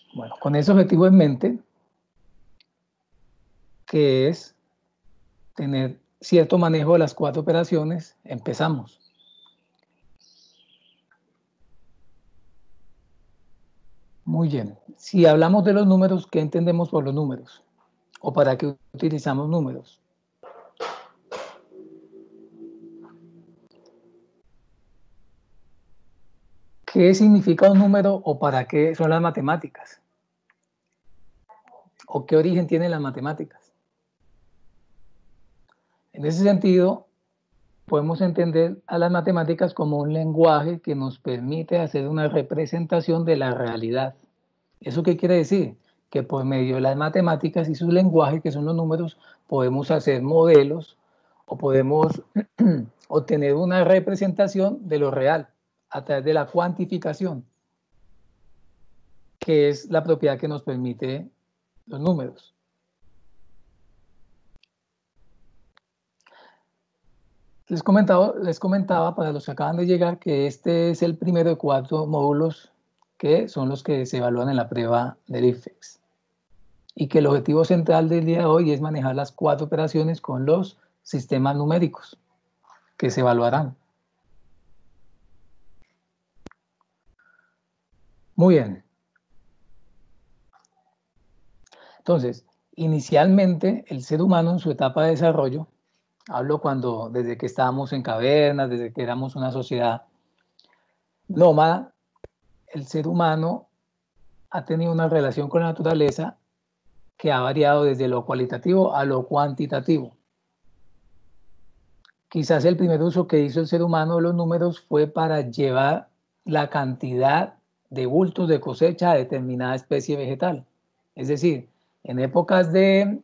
Bueno, con ese objetivo en mente, que es tener cierto manejo de las 4 operaciones, empezamos. Muy bien. Si hablamos de los números, ¿qué entendemos por los números? ¿O para qué utilizamos números? ¿Qué significa un número o para qué son las matemáticas? ¿O qué origen tienen las matemáticas? En ese sentido, podemos entender a las matemáticas como un lenguaje que nos permite hacer una representación de la realidad. ¿Eso qué quiere decir? Que por medio de las matemáticas y su lenguaje, que son los números, podemos hacer modelos o podemos obtener una representación de lo real a través de la cuantificación, que es la propiedad que nos permite los números. Les comentaba para los que acaban de llegar que este es el primero de 4 módulos que son los que se evalúan en la prueba del IFEX. Y que el objetivo central del día de hoy es manejar las 4 operaciones con los sistemas numéricos que se evaluarán. Muy bien. Entonces, inicialmente el ser humano en su etapa de desarrollo, hablo desde que estábamos en cavernas, desde que éramos una sociedad nómada, el ser humano ha tenido una relación con la naturaleza que ha variado desde lo cualitativo a lo cuantitativo. Quizás el primer uso que hizo el ser humano de los números fue para llevar la cantidad de bultos de cosecha a determinada especie vegetal. Es decir, en épocas de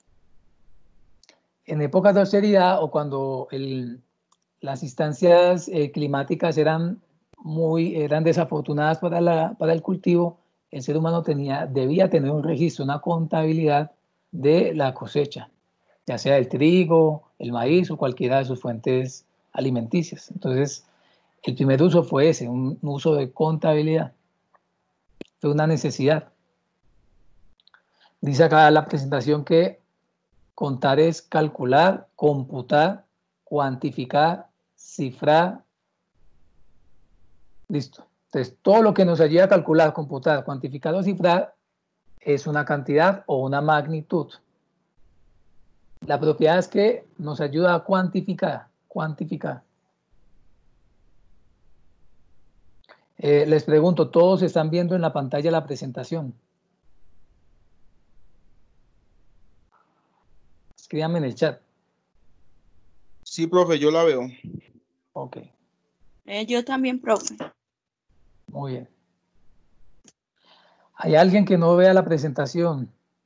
austeridad o cuando las instancias climáticas eran desafortunadas para el cultivo, el ser humano debía tener un registro, una contabilidad de la cosecha, ya sea el trigo, el maíz o cualquiera de sus fuentes alimenticias. Entonces, el primer uso fue ese, un uso de contabilidad, fue una necesidad. Dice acá la presentación que contar es calcular, computar, cuantificar, cifrar. Listo. Entonces, todo lo que nos ayuda a calcular, computar, cuantificar o cifrar es una cantidad o una magnitud. La propiedad es que nos ayuda a cuantificar. Les pregunto, ¿todos están viendo en la pantalla la presentación? Escríbanme en el chat. Sí, profe, yo la veo. Ok. Yo también, profe. Muy bien. ¿Hay alguien que no vea la presentación?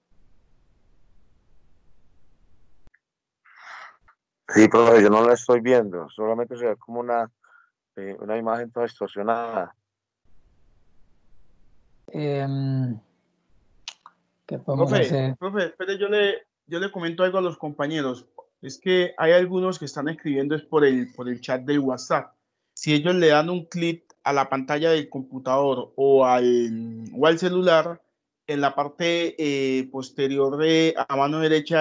Sí, profe, yo no la estoy viendo, solamente se ve como una imagen toda distorsionada. ¿Qué podemos hacer? Profe, espere, yo le comento algo a los compañeros. Es que hay algunos que están escribiendo es por el chat del WhatsApp. Si ellos le dan un clic a la pantalla del computador o al celular, en la parte posterior a mano derecha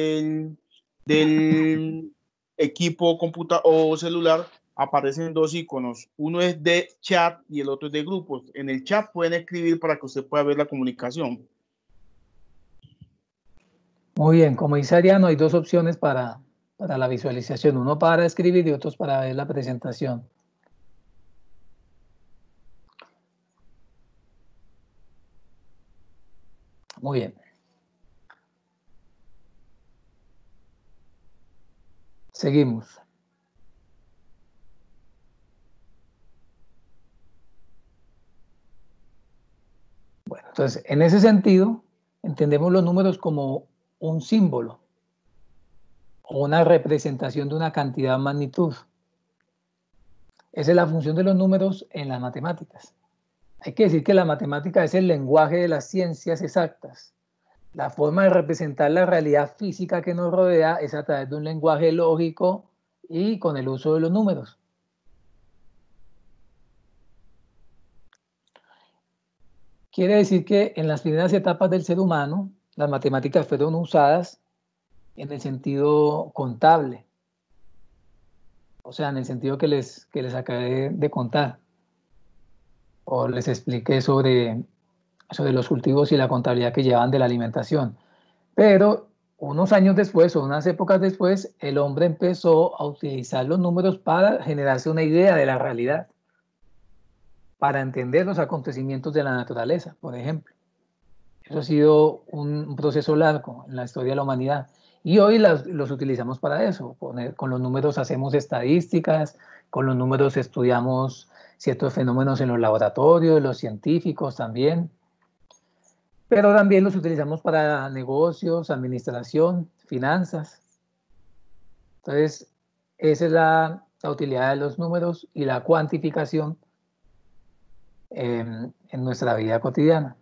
del equipo computador o celular, aparecen 2 iconos. Uno es de chat y el otro es de grupos. En el chat pueden escribir para que usted pueda ver la comunicación. Muy bien, como dice Ariano, hay 2 opciones para la visualización, uno para escribir y otros para ver la presentación. Muy bien. Seguimos. Bueno, entonces, en ese sentido, entendemos los números como un símbolo o una representación de una cantidad o magnitud. Esa es la función de los números en las matemáticas. Hay que decir que la matemática es el lenguaje de las ciencias exactas. La forma de representar la realidad física que nos rodea es a través de un lenguaje lógico y con el uso de los números. Quiere decir que en las primeras etapas del ser humano, las matemáticas fueron usadas en el sentido contable, o sea, en el sentido que les acabé de contar, o les expliqué sobre los cultivos y la contabilidad que llevaban de la alimentación. Pero unos años después, o unas épocas después, el hombre empezó a utilizar los números para generarse una idea de la realidad, para entender los acontecimientos de la naturaleza, por ejemplo. Eso ha sido un proceso largo en la historia de la humanidad. Y hoy los utilizamos para eso. Con los números hacemos estadísticas, con los números estudiamos ciertos fenómenos en los laboratorios, los científicos también. Pero también los utilizamos para negocios, administración, finanzas. Entonces, esa es la utilidad de los números y la cuantificación en nuestra vida cotidiana.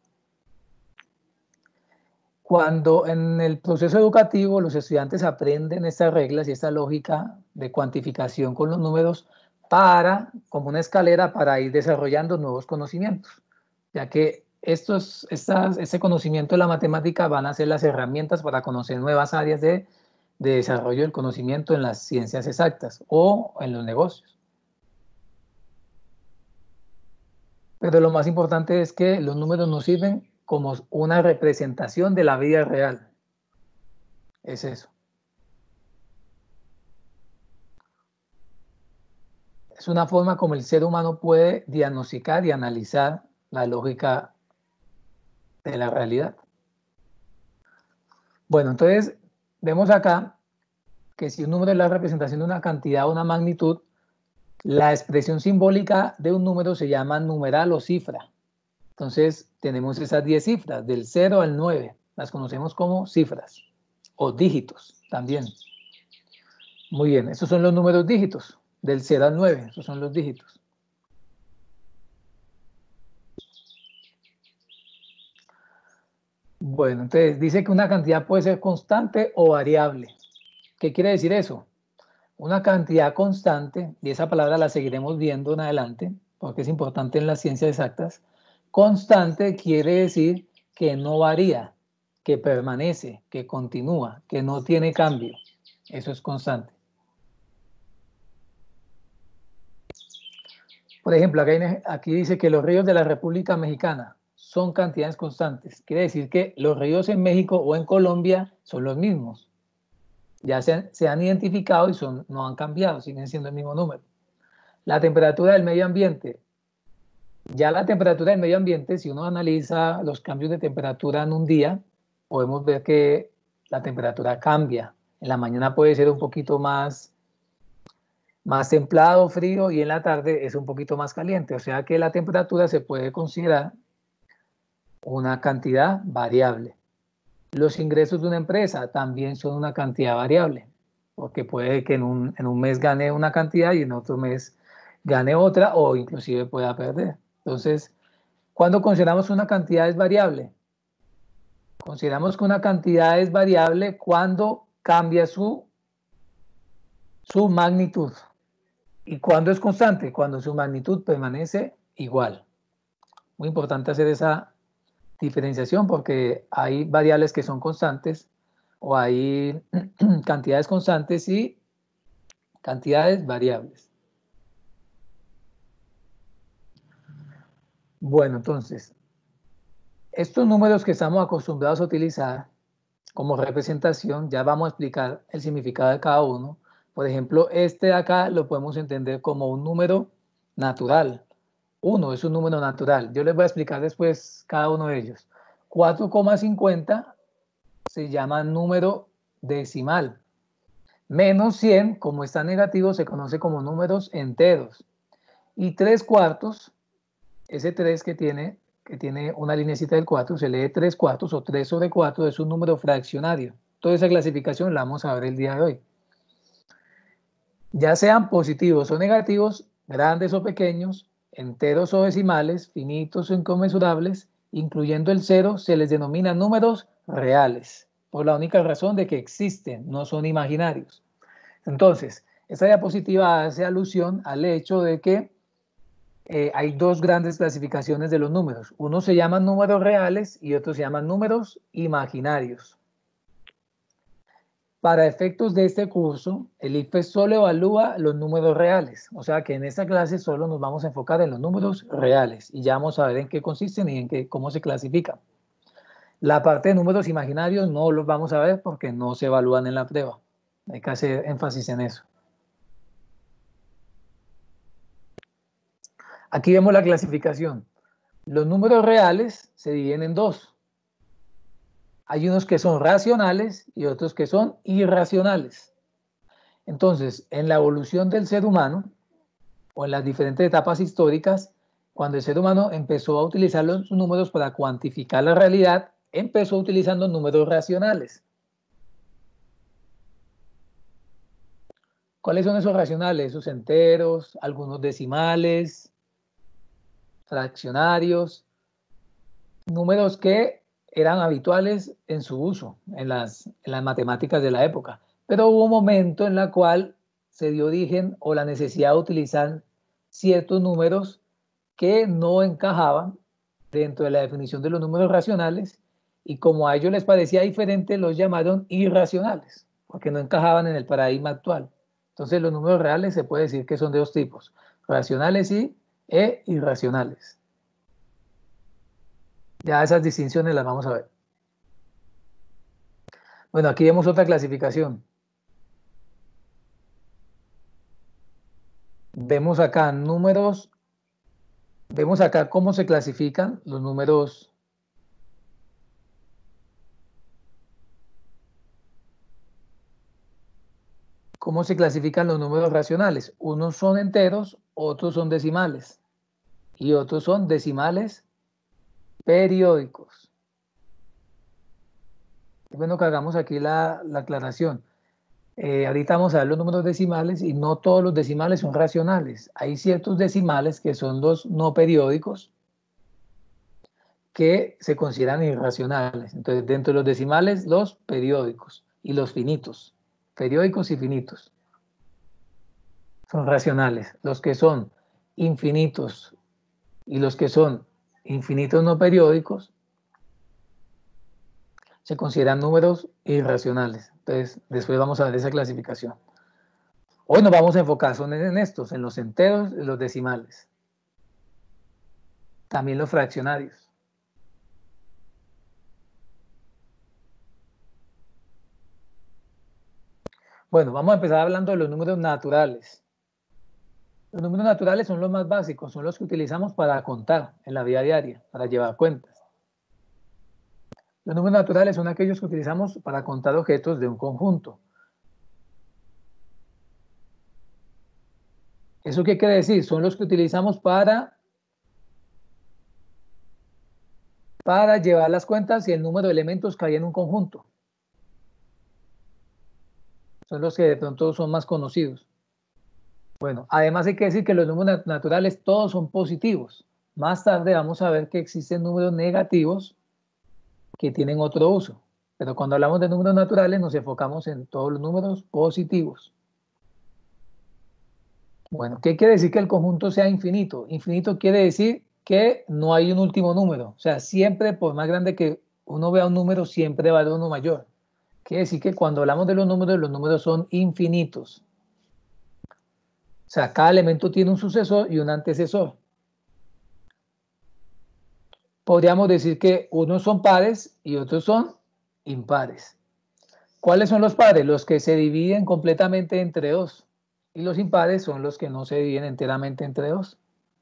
Cuando en el proceso educativo los estudiantes aprenden estas reglas y esta lógica de cuantificación con los números como una escalera para ir desarrollando nuevos conocimientos, ya que este conocimiento de la matemática van a ser las herramientas para conocer nuevas áreas de desarrollo del conocimiento en las ciencias exactas o en los negocios. Pero lo más importante es que los números nos sirven como una representación de la vida real. Es eso. Es una forma como el ser humano puede diagnosticar y analizar la lógica de la realidad. Bueno, entonces vemos acá que si un número es la representación de una cantidad o una magnitud, la expresión simbólica de un número se llama numeral o cifra. Entonces tenemos esas 10 cifras, del 0 al 9, las conocemos como cifras o dígitos también. Muy bien, esos son los números dígitos, del 0 al 9, esos son los dígitos. Bueno, entonces dice que una cantidad puede ser constante o variable. ¿Qué quiere decir eso? Una cantidad constante, y esa palabra la seguiremos viendo en adelante, porque es importante en las ciencias exactas. Constante quiere decir que no varía, que permanece, que continúa, que no tiene cambio. Eso es constante. Por ejemplo, aquí dice que los ríos de la República Mexicana son cantidades constantes. Quiere decir que los ríos en México o en Colombia son los mismos. Ya se han identificado y no han cambiado, siguen siendo el mismo número. La temperatura del medio ambiente. Ya la temperatura del medio ambiente, si uno analiza los cambios de temperatura en un día, podemos ver que la temperatura cambia. En la mañana puede ser un poquito más templado, frío, y en la tarde es un poquito más caliente. O sea que la temperatura se puede considerar una cantidad variable. Los ingresos de una empresa también son una cantidad variable, porque puede que en un mes gane una cantidad y en otro mes gane otra, o inclusive pueda perder. Entonces, ¿cuándo consideramos una cantidad es variable? Consideramos que una cantidad es variable cuando cambia su magnitud. ¿Y cuándo es constante? Cuando su magnitud permanece igual. Muy importante hacer esa diferenciación porque hay variables que son constantes o hay cantidades constantes y cantidades variables. Bueno, entonces, estos números que estamos acostumbrados a utilizar como representación, ya vamos a explicar el significado de cada uno. Por ejemplo, este de acá lo podemos entender como un número natural. 1 es un número natural. Yo les voy a explicar después cada uno de ellos. 4,50 se llama número decimal. Menos 100, como está negativo, se conoce como números enteros. Y 3/4, ese 3 que tiene una linecita del 4, se lee 3/4 o 3/4, es un número fraccionario. Toda esa clasificación la vamos a ver el día de hoy. Ya sean positivos o negativos, grandes o pequeños, enteros o decimales, finitos o inconmensurables, incluyendo el 0, se les denomina números reales, por la única razón de que existen, no son imaginarios. Entonces, esta diapositiva hace alusión al hecho de que hay dos grandes clasificaciones de los números. Uno se llaman números reales y otro se llaman números imaginarios. Para efectos de este curso, el ICFES solo evalúa los números reales. O sea que en esta clase solo nos vamos a enfocar en los números reales. Y ya vamos a ver en qué consisten y cómo se clasifican. La parte de números imaginarios no los vamos a ver porque no se evalúan en la prueba. Hay que hacer énfasis en eso. Aquí vemos la clasificación. Los números reales se dividen en dos. Hay unos que son racionales y otros que son irracionales. Entonces, en la evolución del ser humano, o en las diferentes etapas históricas, cuando el ser humano empezó a utilizar los números para cuantificar la realidad, empezó utilizando números racionales. ¿Cuáles son esos racionales? Esos enteros, algunos decimales, fraccionarios, números que eran habituales en su uso en las matemáticas de la época. Pero hubo un momento en el cual se dio origen o la necesidad de utilizar ciertos números que no encajaban dentro de la definición de los números racionales y como a ellos les parecía diferente, los llamaron irracionales, porque no encajaban en el paradigma actual. Entonces los números reales se puede decir que son de dos tipos, racionales e irracionales. Ya esas distinciones las vamos a ver. Bueno, aquí vemos otra clasificación. Vemos acá números, vemos acá cómo se clasifican los números. ¿Cómo se clasifican los números racionales? Unos son enteros, otros son decimales y otros son decimales periódicos. Es bueno que hagamos aquí la aclaración. Ahorita vamos a ver los números decimales y no todos los decimales son racionales. Hay ciertos decimales que son los no periódicos que se consideran irracionales. Entonces, dentro de los decimales, los periódicos y los finitos. Periódicos y finitos son racionales. Los que son infinitos y los que son infinitos no periódicos se consideran números irracionales. Entonces, después vamos a ver esa clasificación. Hoy nos vamos a enfocar son en estos, en los enteros y los decimales. También los fraccionarios. Bueno, vamos a empezar hablando de los números naturales. Los números naturales son los más básicos, son los que utilizamos para contar en la vida diaria, para llevar cuentas. Los números naturales son aquellos que utilizamos para contar objetos de un conjunto. ¿Eso qué quiere decir? Son los que utilizamos para llevar las cuentas y el número de elementos que hay en un conjunto. Son los que de pronto son más conocidos. Bueno, además hay que decir que los números naturales todos son positivos. Más tarde vamos a ver que existen números negativos que tienen otro uso. Pero cuando hablamos de números naturales nos enfocamos en todos los números positivos. Bueno, ¿qué quiere decir que el conjunto sea infinito? Infinito quiere decir que no hay un último número. O sea, siempre, por más grande que uno vea un número, siempre va a haber uno mayor. Quiere decir que cuando hablamos de los números son infinitos. O sea, cada elemento tiene un sucesor y un antecesor. Podríamos decir que unos son pares y otros son impares. ¿Cuáles son los pares? Los que se dividen completamente entre dos. Y los impares son los que no se dividen enteramente entre dos.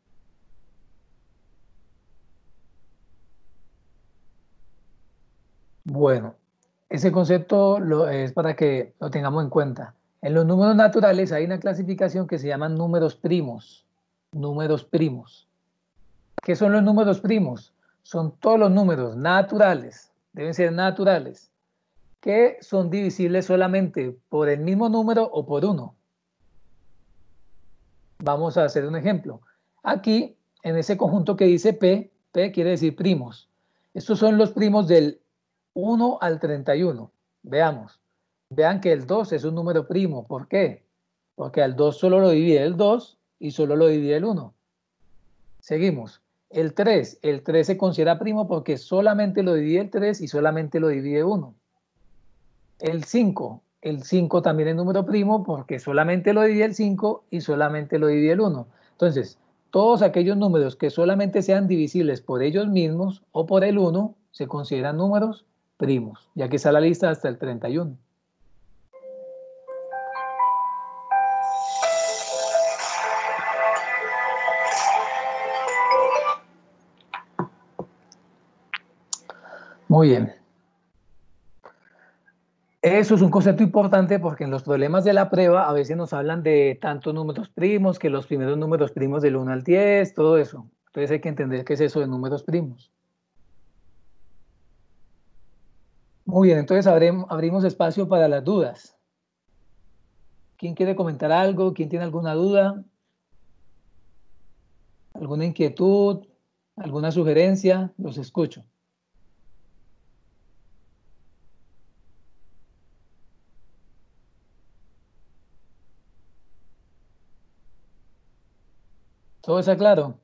Bueno, ese concepto es para que lo tengamos en cuenta. En los números naturales hay una clasificación que se llama números primos. Números primos. ¿Qué son los números primos? Son todos los números naturales, deben ser naturales, que son divisibles solamente por el mismo número o por uno. Vamos a hacer un ejemplo. Aquí, en ese conjunto que dice P quiere decir primos. Estos son los primos del 1 al 31. Veamos. Vean que el 2 es un número primo. ¿Por qué? Porque al 2 solo lo divide el 2 y solo lo divide el 1. Seguimos. El 3 se considera primo porque solamente lo divide el 3 y solamente lo divide 1. El 5 también es número primo porque solamente lo divide el 5 y solamente lo divide el 1. Entonces, todos aquellos números que solamente sean divisibles por ellos mismos o por el 1 se consideran números primos, ya que está la lista hasta el 31. Muy bien. Eso es un concepto importante porque en los problemas de la prueba a veces nos hablan de tantos números primos, que los primeros números primos del 1 al 10, todo eso. Entonces hay que entender qué es eso de números primos. Muy bien, entonces abrimos espacio para las dudas. ¿Quién quiere comentar algo? ¿Quién tiene alguna duda? ¿Alguna inquietud? ¿Alguna sugerencia? Los escucho. ¿Todo está claro?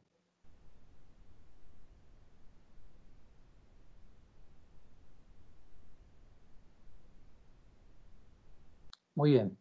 Muy bien.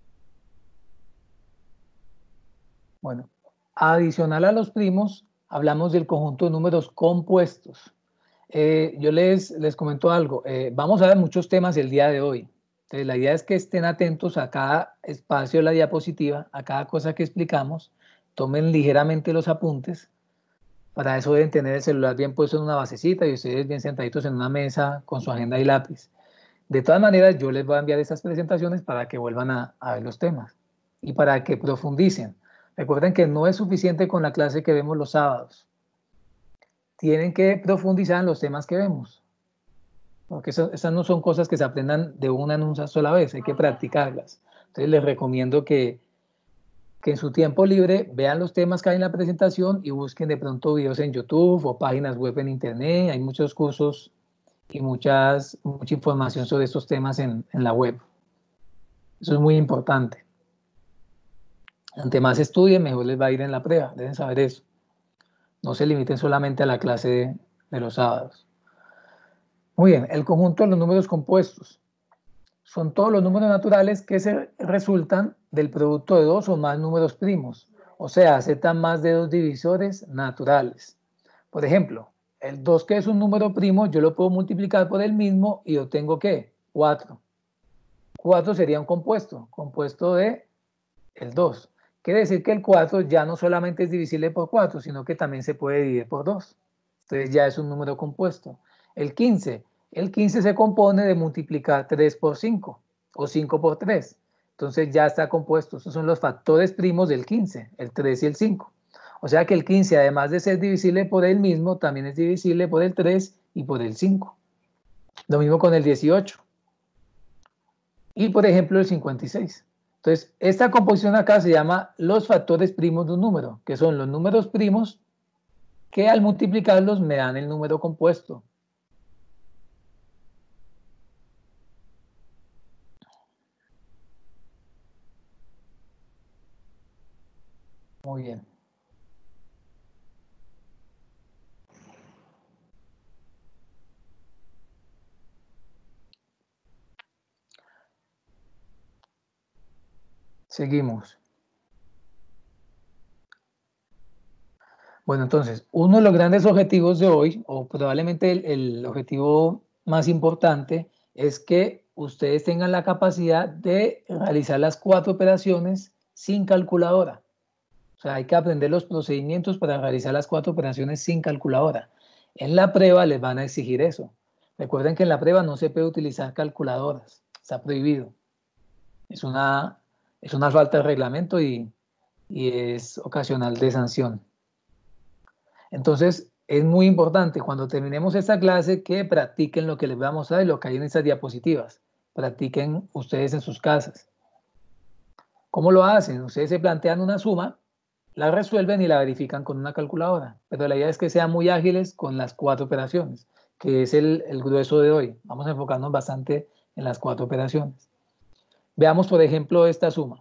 Bueno, adicional a los primos, hablamos del conjunto de números compuestos. Yo les comento algo. Vamos a ver muchos temas el día de hoy. Entonces, la idea es que estén atentos a cada espacio de la diapositiva, a cada cosa que explicamos, tomen ligeramente los apuntes. Para eso deben tener el celular bien puesto en una basecita y ustedes bien sentaditos en una mesa con su agenda y lápiz. De todas maneras, yo les voy a enviar estas presentaciones para que vuelvan a ver los temas y para que profundicen. Recuerden que no es suficiente con la clase que vemos los sábados. Tienen que profundizar en los temas que vemos. Porque esas no son cosas que se aprendan de una en una sola vez, hay que practicarlas. Entonces les recomiendo que en su tiempo libre vean los temas que hay en la presentación y busquen de pronto videos en YouTube o páginas web en internet. Hay muchos cursos y mucha información sobre estos temas en la web. Eso es muy importante. Ante más estudien, mejor les va a ir en la prueba. Deben saber eso. No se limiten solamente a la clase de los sábados. Muy bien, el conjunto de los números compuestos. Son todos los números naturales que se resultan del producto de dos o más números primos. O sea, aceptan más de dos divisores naturales. Por ejemplo, el 2, que es un número primo, yo lo puedo multiplicar por el mismo y obtengo ¿qué? 4. 4 sería un compuesto de el 2. Quiere decir que el 4 ya no solamente es divisible por 4, sino que también se puede dividir por 2. Entonces ya es un número compuesto. El 15 se compone de multiplicar 3 por 5 o 5 por 3. Entonces ya está compuesto. Esos son los factores primos del 15, el 3 y el 5. O sea que el 15, además de ser divisible por él mismo, también es divisible por el 3 y por el 5. Lo mismo con el 18. Y por ejemplo el 56. Entonces, esta composición acá se llama los factores primos de un número, que son los números primos que al multiplicarlos me dan el número compuesto. Muy bien. Seguimos. Bueno, entonces, uno de los grandes objetivos de hoy, o probablemente el objetivo más importante, es que ustedes tengan la capacidad de realizar las 4 operaciones sin calculadora. O sea, hay que aprender los procedimientos para realizar las 4 operaciones sin calculadora. En la prueba les van a exigir eso. Recuerden que en la prueba no se puede utilizar calculadoras, está prohibido. Es una falta de reglamento y es ocasional de sanción. Entonces, es muy importante cuando terminemos esta clase que practiquen lo que les voy a mostrar y lo que hay en estas diapositivas. Practiquen ustedes en sus casas. ¿Cómo lo hacen? Ustedes se plantean una suma, la resuelven y la verifican con una calculadora. Pero la idea es que sean muy ágiles con las 4 operaciones, que es el grueso de hoy. Vamos a enfocarnos bastante en las 4 operaciones. Veamos, por ejemplo, esta suma.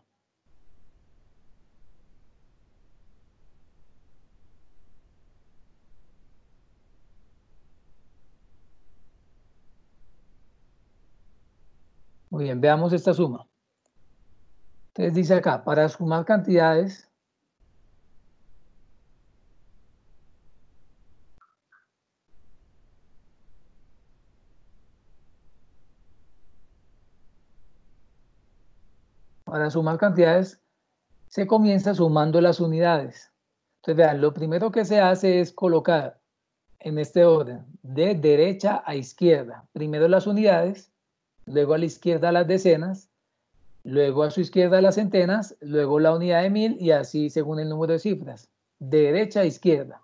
Muy bien, veamos esta suma. Entonces dice acá, para sumar cantidades, se comienza sumando las unidades. Entonces vean, lo primero que se hace es colocar en este orden, de derecha a izquierda. Primero las unidades, luego a la izquierda las decenas, luego a su izquierda las centenas, luego la unidad de 1000 y así según el número de cifras. De derecha a izquierda.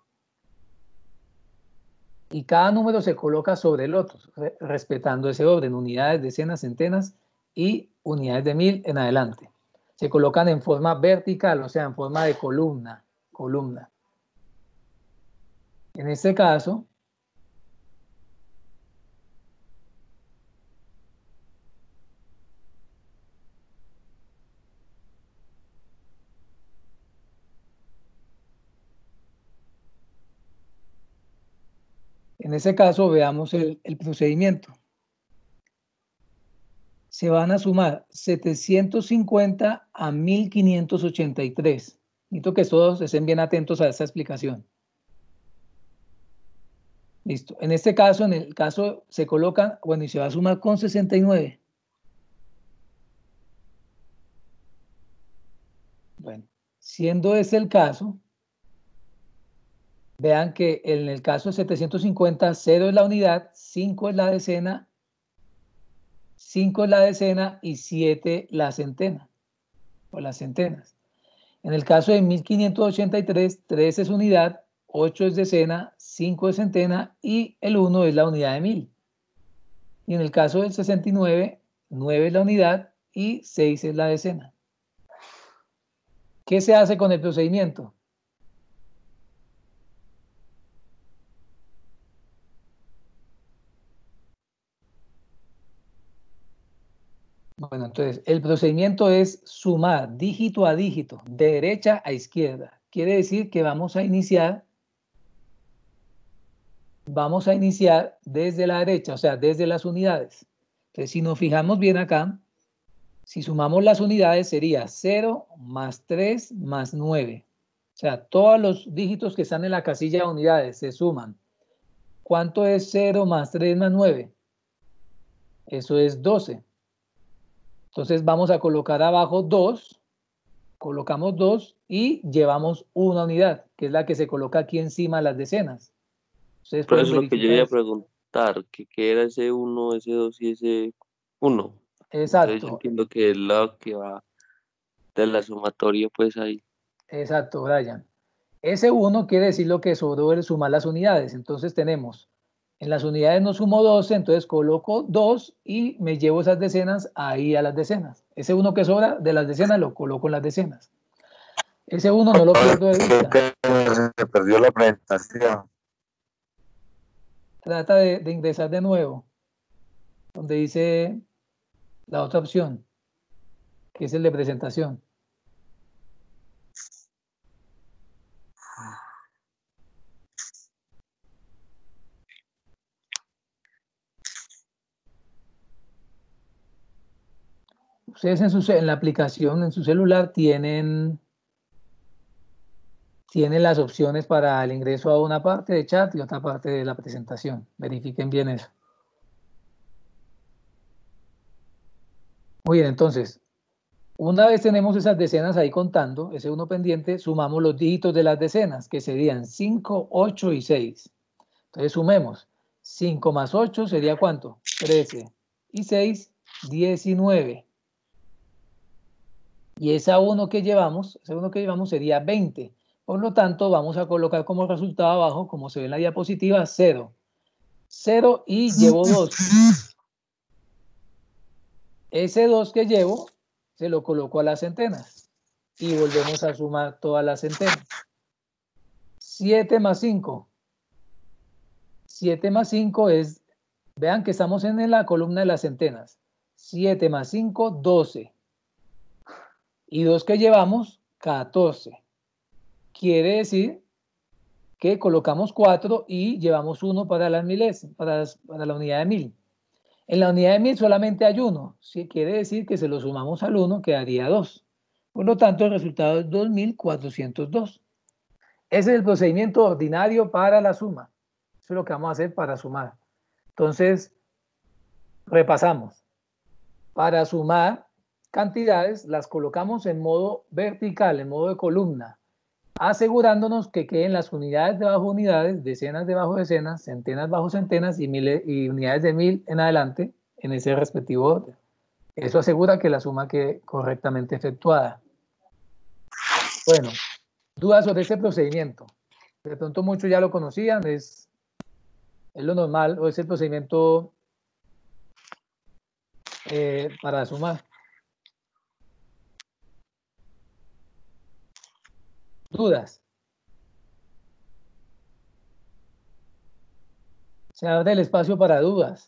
Y cada número se coloca sobre el otro, respetando ese orden, unidades, decenas, centenas y unidades de 1000 en adelante. Se colocan en forma vertical, o sea, en forma de columna. En este caso, veamos el procedimiento. Se van a sumar 750 a 1583. Necesito que todos estén bien atentos a esta explicación. Listo. En este caso, en el caso se colocan, bueno, y se va a sumar con 69. Bueno, siendo ese el caso, vean que en el caso de 750, 0 es la unidad, 5 es la decena, 5 es la decena y 7 la centena, o las centenas. En el caso de 1583, 3 es unidad, 8 es decena, 5 es centena y el 1 es la unidad de 1000. Y en el caso del 69, 9 es la unidad y 6 es la decena. ¿Qué se hace con el procedimiento? Bueno, entonces el procedimiento es sumar dígito a dígito, de derecha a izquierda. Quiere decir que vamos a iniciar desde la derecha, o sea, desde las unidades. Entonces, si nos fijamos bien acá, si sumamos las unidades sería 0 más 3 más 9. O sea, todos los dígitos que están en la casilla de unidades se suman. ¿Cuánto es 0 más 3 más 9? Eso es 12. Entonces vamos a colocar abajo 2, colocamos 2 y llevamos una unidad, que es la que se coloca aquí encima de las decenas. Ustedes Pero pueden eso es lo que yo iba a verificar eso. preguntar, que era ese 1, ese 2 y ese 1. Entonces yo Exacto, entiendo que es lo que va de la sumatoria, pues ahí. exacto, Brian. Ese 1 quiere decir lo que sobró el sumar las unidades. Entonces tenemos, en las unidades no sumo 12, entonces coloco 2 y me llevo esas decenas ahí a las decenas. Ese 1 que sobra de las decenas lo coloco en las decenas. Ese 1 no lo pierdo de vista. Se perdió la presentación. Trata de ingresar de nuevo, donde dice la otra opción, que es el de presentación. Ustedes en la aplicación, en su celular, tienen las opciones para el ingreso a una parte de chat y otra parte de la presentación. Verifiquen bien eso. Muy bien, entonces, una vez tenemos esas decenas ahí contando, ese 1 pendiente, sumamos los dígitos de las decenas, que serían 5, 8 y 6. Entonces sumemos. 5 más 8 sería ¿cuánto? 13. Y 6, 19. Y ese 1 que llevamos sería 20. Por lo tanto, vamos a colocar como resultado abajo, como se ve en la diapositiva, 0. 0 y llevo 2. Ese 2 que llevo, se lo coloco a las centenas. Y volvemos a sumar todas las centenas. 7 más 5. 7 más 5 es, vean que estamos en la columna de las centenas. 7 más 5, 12. Y 2 que llevamos, 14. Quiere decir que colocamos 4 y llevamos 1 para las miles, para la unidad de 1000. En la unidad de 1000 solamente hay 1. Si quiere decir que se lo sumamos al 1, quedaría 2. Por lo tanto, el resultado es 2402. Ese es el procedimiento ordinario para la suma. Eso es lo que vamos a hacer para sumar. Entonces, repasamos. Para sumar cantidades, las colocamos en modo vertical, en modo de columna, asegurándonos que queden las unidades debajo de unidades, decenas debajo de decenas, centenas bajo centenas y unidades de 1000 en adelante en ese respectivo orden. Eso asegura que la suma quede correctamente efectuada. Bueno, dudas sobre este procedimiento. De pronto muchos ya lo conocían, es lo normal o es el procedimiento para sumar. ¿Dudas? Se abre el espacio para dudas.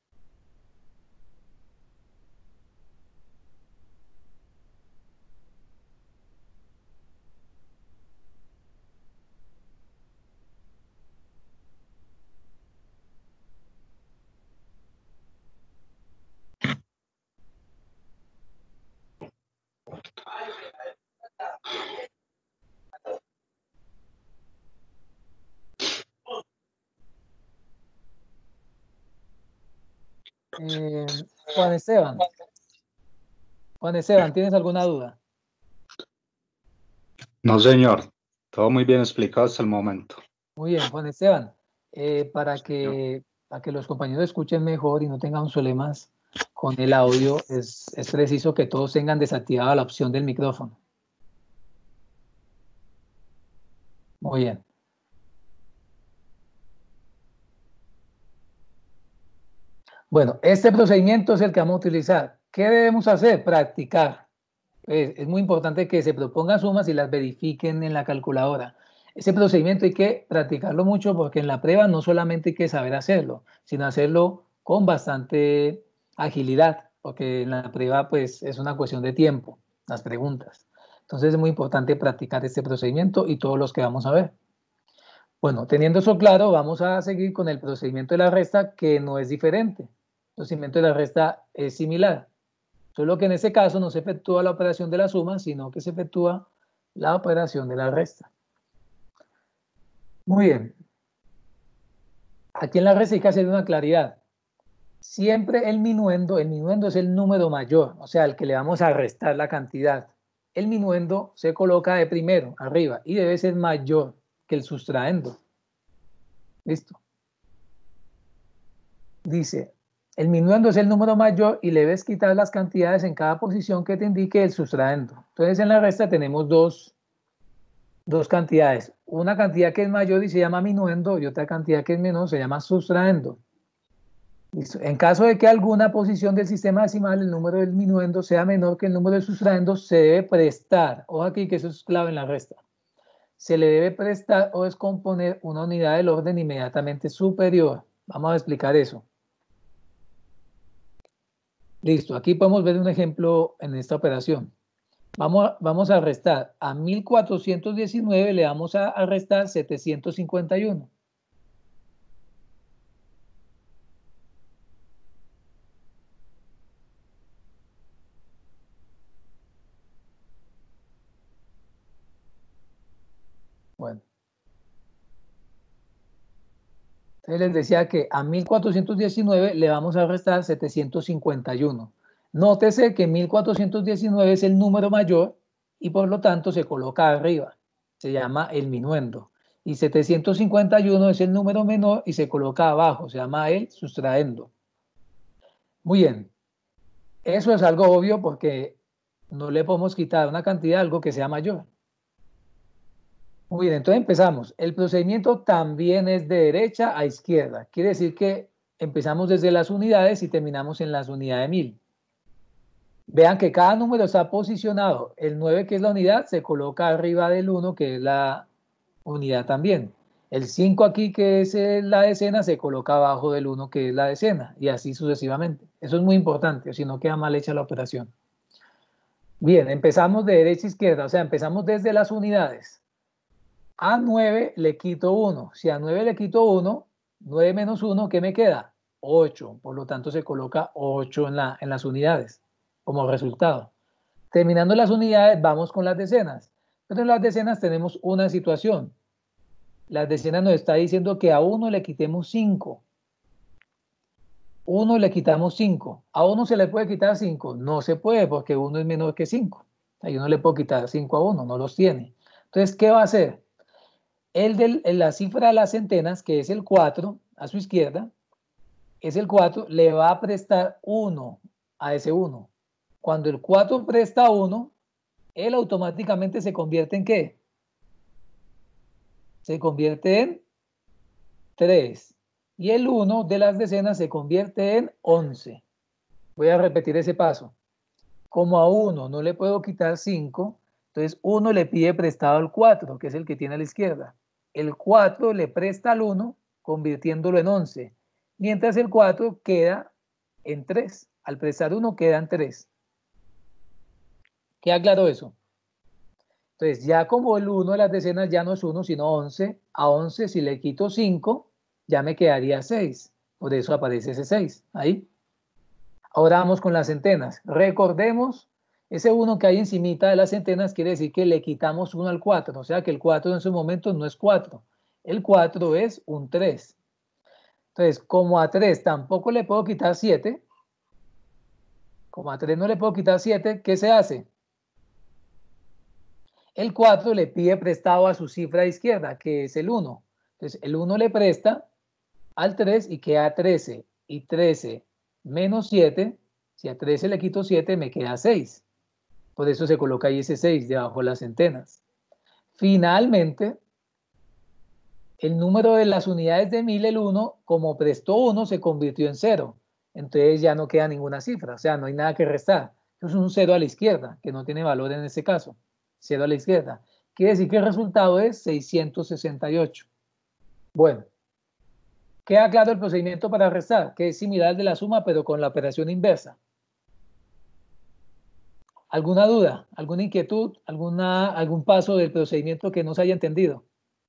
Juan Esteban. Juan Esteban, ¿tienes alguna duda? No, señor. Todo muy bien explicado hasta el momento. Muy bien, Juan Esteban. Para que los compañeros escuchen mejor y no tengan problemas con el audio, es preciso que todos tengan desactivada la opción del micrófono. Muy bien. Bueno, este procedimiento es el que vamos a utilizar. ¿Qué debemos hacer? Practicar. Es muy importante que se propongan sumas y las verifiquen en la calculadora. Ese procedimiento hay que practicarlo mucho porque en la prueba no solamente hay que saber hacerlo, sino hacerlo con bastante agilidad, porque en la prueba pues es una cuestión de tiempo, las preguntas. Entonces es muy importante practicar este procedimiento y todos los que vamos a ver. Bueno, teniendo eso claro, vamos a seguir con el procedimiento de la resta, que no es diferente. El procedimiento de la resta es similar, solo que en este caso no se efectúa la operación de la suma, sino que se efectúa la operación de la resta. Muy bien. Aquí en la resta hay que hacer una claridad. Siempre el minuendo es el número mayor, o sea, el que le vamos a restar la cantidad. El minuendo se coloca de primero, arriba, y debe ser mayor que el sustraendo. ¿Listo? Dice, el minuendo es el número mayor y le debes quitar las cantidades en cada posición que te indique el sustraendo. Entonces en la resta tenemos dos cantidades. Una cantidad que es mayor y se llama minuendo y otra cantidad que es menor se llama sustraendo. ¿Listo? En caso de que alguna posición del sistema decimal, el número del minuendo sea menor que el número del sustraendo, se debe prestar. Ojo aquí que eso es clave en la resta. Se le debe prestar o descomponer una unidad del orden inmediatamente superior. Vamos a explicar eso. Listo, aquí podemos ver un ejemplo en esta operación. Vamos a restar a 1419, le vamos a restar 751. Bueno. Entonces les decía que a 1419 le vamos a restar 751. Nótese que 1419 es el número mayor y por lo tanto se coloca arriba. Se llama el minuendo. Y 751 es el número menor y se coloca abajo. Se llama el sustraendo. Muy bien. Eso es algo obvio porque no le podemos quitar una cantidad a algo que sea mayor. Muy bien, entonces empezamos. El procedimiento también es de derecha a izquierda. Quiere decir que empezamos desde las unidades y terminamos en las unidades de 1000. Vean que cada número está posicionado. El 9, que es la unidad, se coloca arriba del 1, que es la unidad también. El 5 aquí, que es la decena, se coloca abajo del 1, que es la decena. Y así sucesivamente. Eso es muy importante, si no queda mal hecha la operación. Bien, empezamos de derecha a izquierda. O sea, empezamos desde las unidades. A 9 le quito 1. Si a 9 le quito 1, 9 menos 1, ¿qué me queda? 8. Por lo tanto, se coloca 8 en las unidades como resultado. Terminando las unidades, vamos con las decenas. Pero en las decenas tenemos una situación. Las decenas nos está diciendo que a 1 le quitemos 5. 1 le quitamos 5. ¿A 1 se le puede quitar 5? No se puede porque 1 es menor que 5. O sea, yo no le puedo quitar 5 a 1, no los tiene. Entonces, ¿qué va a hacer? La cifra de las centenas, que es el 4, a su izquierda, es el 4, le va a prestar 1 a ese 1. Cuando el 4 presta 1, él automáticamente se convierte en ¿qué? Se convierte en 3. Y el 1 de las decenas se convierte en 11. Voy a repetir ese paso. Como a 1 no le puedo quitar 5, entonces 1 le pide prestado al 4, que es el que tiene a la izquierda. El 4 le presta al 1, convirtiéndolo en 11. Mientras el 4 queda en 3. Al prestar 1 queda en 3. ¿Queda claro eso? Entonces, ya como el 1 de las decenas ya no es 1, sino 11, a 11 si le quito 5, ya me quedaría 6. Por eso aparece ese 6 ahí. Ahora vamos con las centenas. Recordemos, ese 1 que hay encimita de las centenas quiere decir que le quitamos 1 al 4. O sea que el 4 en su momento no es 4. El 4 es un 3. Entonces, como a 3 tampoco le puedo quitar 7, como a 3 no le puedo quitar 7, ¿qué se hace? El 4 le pide prestado a su cifra izquierda, que es el 1. Entonces, el 1 le presta al 3 y queda 13. Y 13 menos 7, si a 13 le quito 7, me queda 6. Por eso se coloca ahí ese 6 debajo de las centenas. Finalmente, el número de las unidades de 1000, el 1, como prestó 1, se convirtió en 0. Entonces ya no queda ninguna cifra, o sea, no hay nada que restar. Es un 0 a la izquierda, que no tiene valor en este caso. 0 a la izquierda. Quiere decir que el resultado es 668. Bueno, queda claro el procedimiento para restar, que es similar al de la suma, pero con la operación inversa. ¿Alguna duda? ¿Alguna inquietud? ¿Algún paso del procedimiento que no se haya entendido?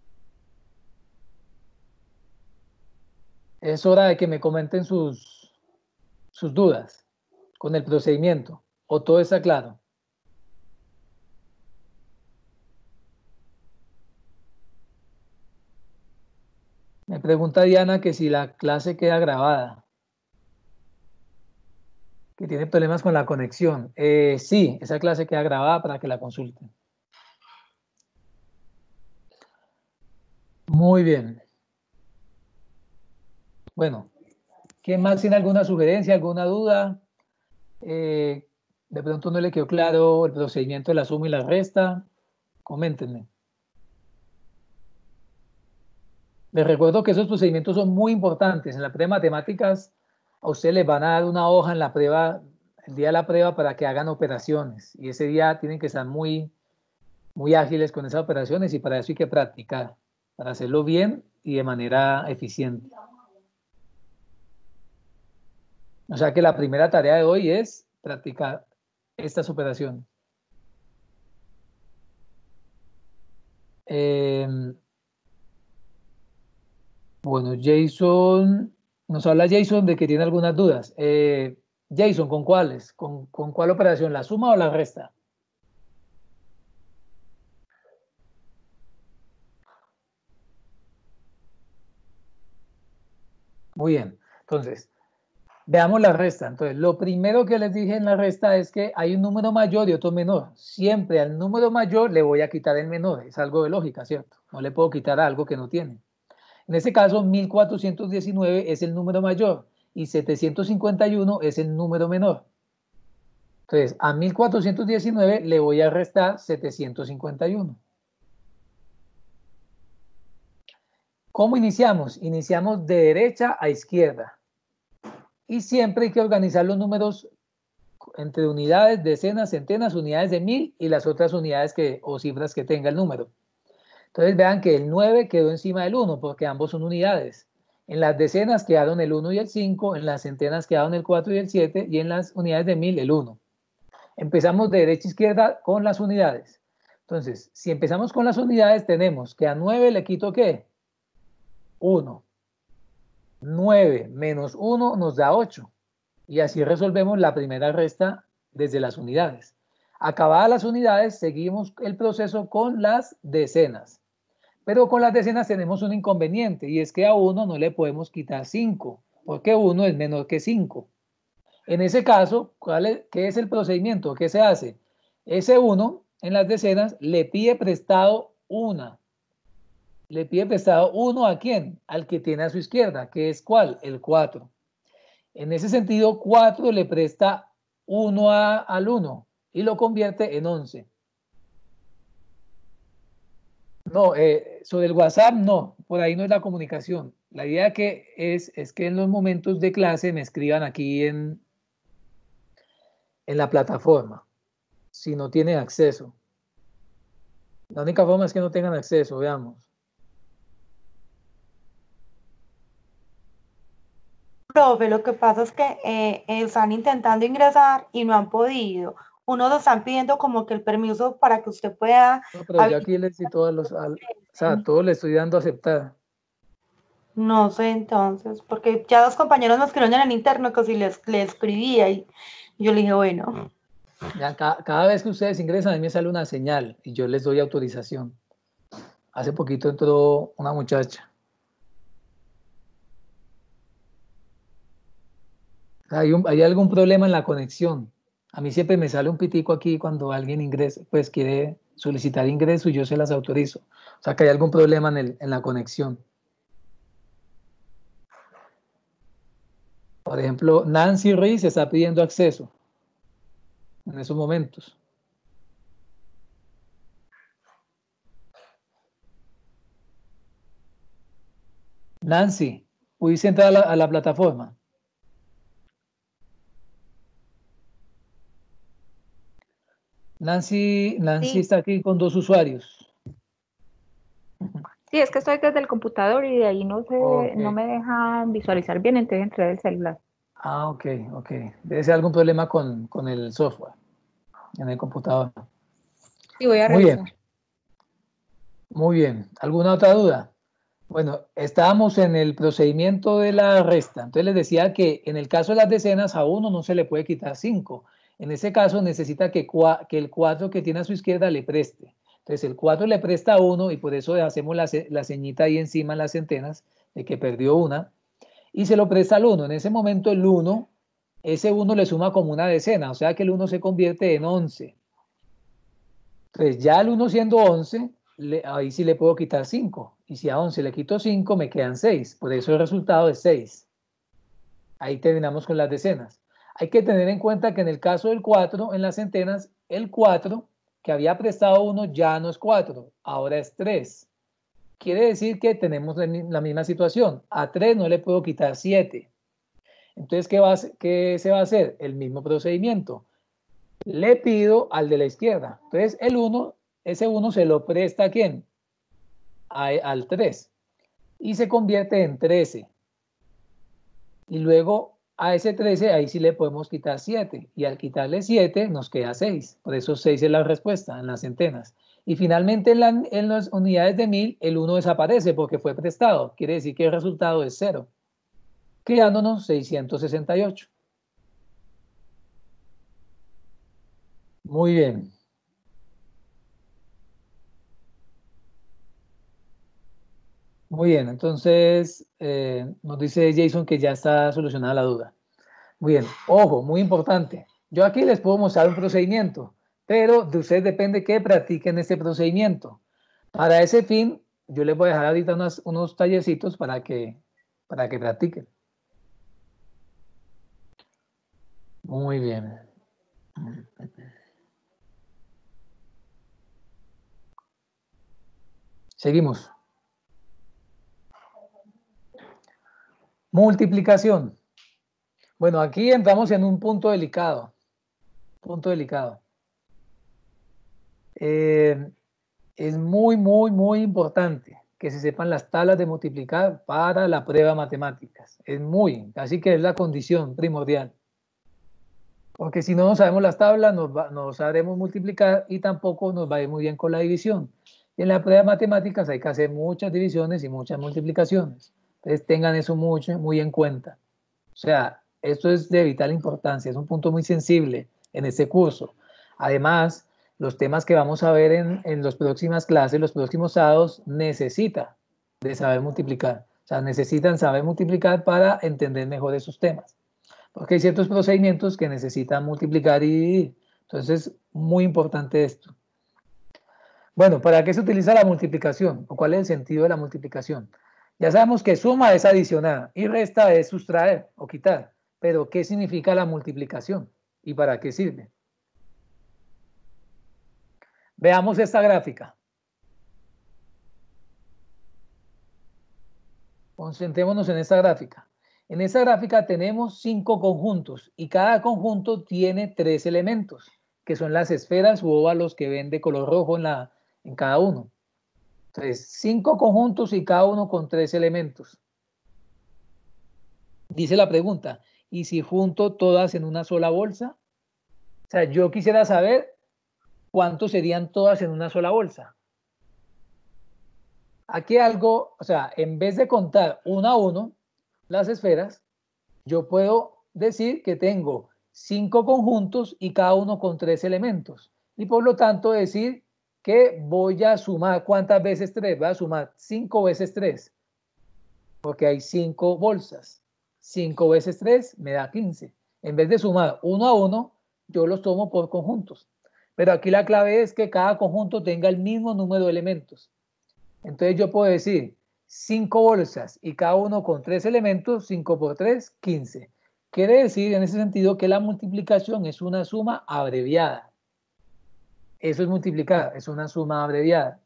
Es hora de que me comenten sus dudas con el procedimiento. ¿O todo está claro? Me pregunta Diana que si la clase queda grabada, que tiene problemas con la conexión. Sí, esa clase queda grabada para que la consulten. Muy bien. Bueno, ¿quién más tiene alguna sugerencia, alguna duda? De pronto no le quedó claro el procedimiento de la suma y la resta. Coméntenme. Les recuerdo que esos procedimientos son muy importantes. En la prueba de matemáticas, a ustedes les van a dar una hoja en la prueba, el día de la prueba, para que hagan operaciones. Y ese día tienen que estar muy ágiles con esas operaciones y para eso hay que practicar, para hacerlo bien y de manera eficiente. O sea que la primera tarea de hoy es practicar estas operaciones. Bueno, Jason, nos habla Jason de que tiene algunas dudas. Jason, ¿con cuáles? ¿Con cuál operación? ¿La suma o la resta? Muy bien, entonces, veamos la resta. Entonces, lo primero que les dije en la resta es que hay un número mayor y otro menor. Siempre al número mayor le voy a quitar el menor. Es algo de lógica, ¿cierto? No le puedo quitar algo que no tiene. En este caso, 1419 es el número mayor y 751 es el número menor. Entonces, a 1419 le voy a restar 751. ¿Cómo iniciamos? Iniciamos de derecha a izquierda. Y siempre hay que organizar los números entre unidades, decenas, centenas, unidades de 1000 y las otras unidades o cifras que tenga el número. Entonces vean que el 9 quedó encima del 1 porque ambos son unidades. En las decenas quedaron el 1 y el 5, en las centenas quedaron el 4 y el 7 y en las unidades de 1000 el 1. Empezamos de derecha a izquierda con las unidades. Entonces, si empezamos con las unidades, tenemos que a 9 le quito ¿qué? 1. 9 menos 1 nos da 8. Y así resolvemos la primera resta desde las unidades. Acabadas las unidades, seguimos el proceso con las decenas. Pero con las decenas tenemos un inconveniente, y es que a 1 no le podemos quitar 5, porque 1 es menor que 5. En ese caso, ¿qué es el procedimiento? ¿Qué se hace? Ese 1 en las decenas le pide prestado 1. ¿Le pide prestado 1 a quién? Al que tiene a su izquierda, que es ¿cuál? El 4. En ese sentido, 4 le presta 1 al 1 y lo convierte en 11. No, sobre el WhatsApp no, por ahí no es la comunicación. La idea que es que en los momentos de clase me escriban aquí en la plataforma, si no tienen acceso. La única forma es que no tengan acceso, veamos. Profe, lo que pasa es que están intentando ingresar y no han podido. Unos lo están pidiendo como que el permiso para que usted pueda... No, pero yo aquí les cito a todos les estoy dando a aceptar. No sé entonces, porque ya dos compañeros me escribieron en el interno que si les escribía y yo le dije, bueno. Ya, cada vez que ustedes ingresan a mí me sale una señal y yo les doy autorización. Hace poquito entró una muchacha. ¿Hay algún problema en la conexión? A mí siempre me sale un pitico aquí cuando alguien ingresa, pues quiere solicitar ingreso y yo se las autorizo. O sea que hay algún problema en la conexión. Por ejemplo, Nancy Ruiz está pidiendo acceso en esos momentos. Nancy, ¿pudiste entrar a la plataforma? Nancy Sí. está aquí con 2 usuarios. Sí, es que estoy desde el computador y de ahí Ok. no me dejan visualizar bien, entonces entré del celular. Ah, ok. Debe ser algún problema con el software en el computador. Sí, voy a Muy revisar. bien. Muy bien. ¿Alguna otra duda? Bueno, estábamos en el procedimiento de la resta. Entonces les decía que en el caso de las decenas a 1 no se le puede quitar 5. En ese caso necesita que el 4 que tiene a su izquierda le preste. Entonces el 4 le presta a 1 y por eso hacemos la ceñita ahí encima en las centenas de que perdió una. Y se lo presta al 1. En ese momento el 1, ese 1 le suma como una decena, o sea que el 1 se convierte en 11. Entonces ya el 1 siendo 11, ahí sí le puedo quitar 5. Y si a 11 le quito 5, me quedan 6. Por eso el resultado es 6. Ahí terminamos con las decenas. Hay que tener en cuenta que en el caso del 4, en las centenas, el 4 que había prestado 1 ya no es 4, ahora es 3. Quiere decir que tenemos la misma situación. A 3 no le puedo quitar 7. Entonces, ¿qué se va a hacer? El mismo procedimiento. Le pido al de la izquierda. Entonces, ese 1 se lo presta ¿a quién? Al 3. Y se convierte en 13. Y luego a ese 13, ahí sí le podemos quitar 7. Y al quitarle 7, nos queda 6. Por eso 6 es la respuesta en las centenas. Y finalmente en las unidades de 1000, el 1 desaparece porque fue prestado. Quiere decir que el resultado es 0. Quedándonos 668. Muy bien. Muy bien, entonces nos dice Jason que ya está solucionada la duda. Muy bien, ojo, muy importante. Yo aquí les puedo mostrar un procedimiento, pero de ustedes depende que practiquen este procedimiento. Para ese fin, yo les voy a dejar ahorita unos tallercitos para que practiquen. Muy bien. Seguimos. Multiplicación. Bueno, aquí entramos en un punto delicado. Es muy importante que se sepan las tablas de multiplicar para la prueba de matemáticas. Así que es la condición primordial. Porque si no sabemos las tablas, no sabremos multiplicar y tampoco nos va a ir muy bien con la división. Y en la prueba de matemáticas hay que hacer muchas divisiones y muchas multiplicaciones. Entonces tengan eso muy en cuenta. O sea, esto es de vital importancia, es un punto muy sensible en este curso. Además, los temas que vamos a ver en las próximas clases, los próximos sábados, necesita de saber multiplicar. O sea, necesitan saber multiplicar para entender mejor esos temas. Porque hay ciertos procedimientos que necesitan multiplicar y dividir. Entonces, muy importante esto. Bueno, ¿para qué se utiliza la multiplicación? ¿O cuál es el sentido de la multiplicación? Ya sabemos que suma es adicionar y resta es sustraer o quitar. Pero, ¿qué significa la multiplicación? ¿Y para qué sirve? Veamos esta gráfica. Concentrémonos en esta gráfica. En esta gráfica tenemos 5 conjuntos y cada conjunto tiene 3 elementos, que son las esferas u óvalos que ven de color rojo en cada uno. Entonces, 5 conjuntos y cada uno con 3 elementos. Dice la pregunta, ¿y si junto todas en una sola bolsa? O sea, yo quisiera saber cuántos serían todas en una sola bolsa. Aquí algo, o sea, en vez de contar uno a uno las esferas, yo puedo decir que tengo 5 conjuntos y cada uno con 3 elementos. Y por lo tanto decir que voy a sumar, ¿cuántas veces 3? Voy a sumar 5 veces 3, porque hay 5 bolsas. 5 veces 3 me da 15. En vez de sumar uno a uno, yo los tomo por conjuntos. Pero aquí la clave es que cada conjunto tenga el mismo número de elementos. Entonces yo puedo decir 5 bolsas y cada uno con 3 elementos, 5 por 3, 15. Quiere decir en ese sentido que la multiplicación es una suma abreviada. Eso es multiplicar, es una suma abreviada.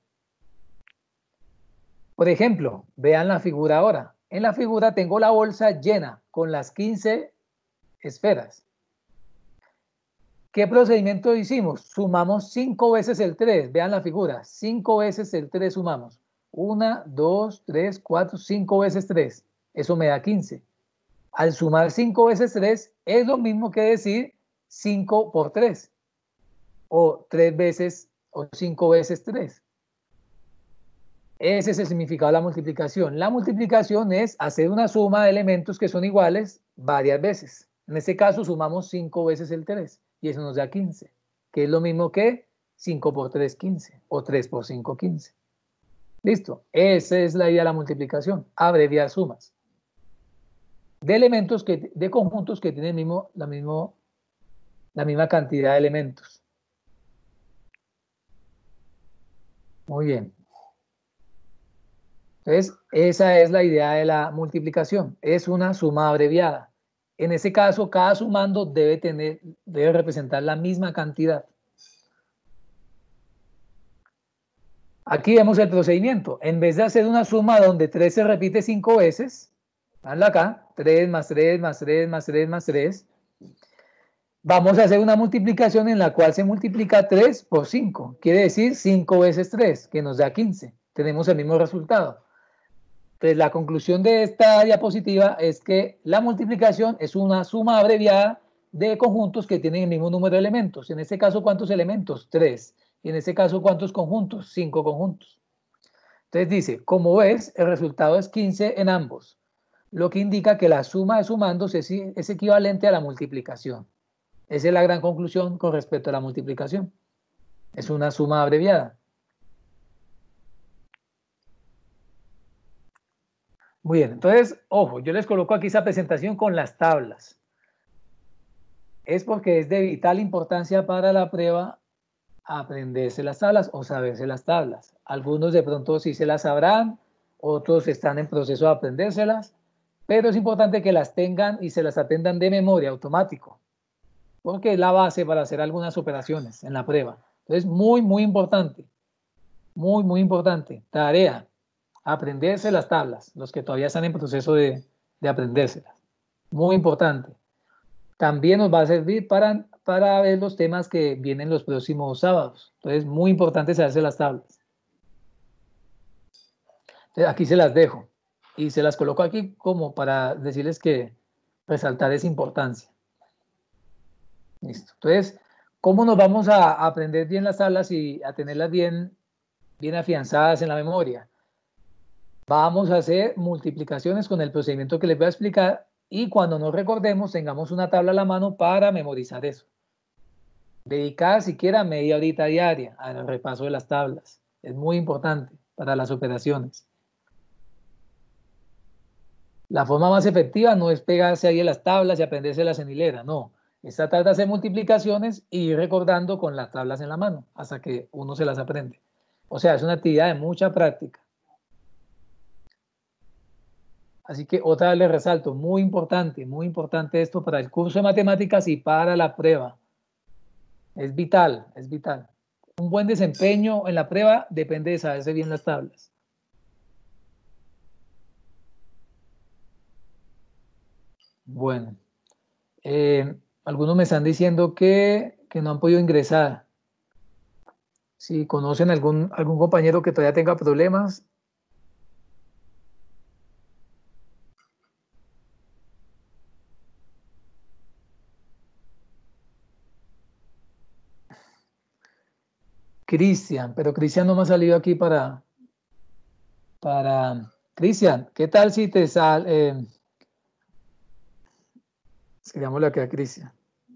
Por ejemplo, vean la figura ahora. En la figura tengo la bolsa llena con las 15 esferas. ¿Qué procedimiento hicimos? Sumamos 5 veces el 3. Vean la figura. 5 veces el 3 sumamos. 1, 2, 3, 4, 5 veces 3. Eso me da 15. Al sumar 5 veces 3 es lo mismo que decir 5 por 3. O 3 veces o 5 veces 3. Ese es el significado de la multiplicación. La multiplicación es hacer una suma de elementos que son iguales varias veces. En este caso sumamos 5 veces el 3 y eso nos da 15, que es lo mismo que 5 por 3, 15 o 3 por 5, 15. Listo, esa es la idea de la multiplicación, abreviar sumas de elementos, de conjuntos que tienen la misma cantidad de elementos. Muy bien. Entonces, esa es la idea de la multiplicación, es una suma abreviada. En ese caso, cada sumando debe representar la misma cantidad. Aquí vemos el procedimiento. En vez de hacer una suma donde 3 se repite 5 veces, veanlo acá, 3 más 3 más 3 más 3 más 3, vamos a hacer una multiplicación en la cual se multiplica 3 por 5. Quiere decir 5 veces 3, que nos da 15. Tenemos el mismo resultado. Entonces, la conclusión de esta diapositiva es que la multiplicación es una suma abreviada de conjuntos que tienen el mismo número de elementos. En este caso, ¿cuántos elementos? 3. Y en este caso, ¿cuántos conjuntos? 5 conjuntos. Entonces dice, como ves, el resultado es 15 en ambos, lo que indica que la suma de sumandos es equivalente a la multiplicación. Esa es la gran conclusión con respecto a la multiplicación. Es una suma abreviada. Muy bien, entonces, ojo, yo les coloco aquí esa presentación con las tablas. Es porque es de vital importancia para la prueba aprenderse las tablas o saberse las tablas. Algunos de pronto sí se las sabrán, otros están en proceso de aprendérselas, pero es importante que las tengan y se las aprendan de memoria, automático, porque es la base para hacer algunas operaciones en la prueba. Entonces, muy importante, muy importante, tarea, aprenderse las tablas, los que todavía están en proceso de aprendérselas. Muy importante. También nos va a servir para ver los temas que vienen los próximos sábados. Entonces, muy importante saberse las tablas. Entonces, aquí se las dejo y se las coloco aquí como para decirles que resaltar esa importancia. Listo. Entonces, ¿cómo nos vamos a aprender bien las tablas y a tenerlas bien afianzadas en la memoria? Vamos a hacer multiplicaciones con el procedimiento que les voy a explicar y cuando nos recordemos tengamos una tabla a la mano para memorizar eso. Dedicar siquiera media horita diaria al repaso de las tablas. Es muy importante para las operaciones. La forma más efectiva no es pegarse ahí en las tablas y aprendérselas en hilera, no. Es tratar de hacer multiplicaciones y ir recordando con las tablas en la mano hasta que uno se las aprende. O sea, es una actividad de mucha práctica. Así que otra vez les resalto, muy importante esto para el curso de matemáticas y para la prueba. Es vital, es vital. Un buen desempeño en la prueba depende de saberse bien las tablas. Bueno, algunos me están diciendo que no han podido ingresar. Si conocen algún compañero que todavía tenga problemas. Cristian, pero Cristian no me ha salido aquí para Cristian, ¿qué tal si te sale? Escribámosle aquí a Cristian.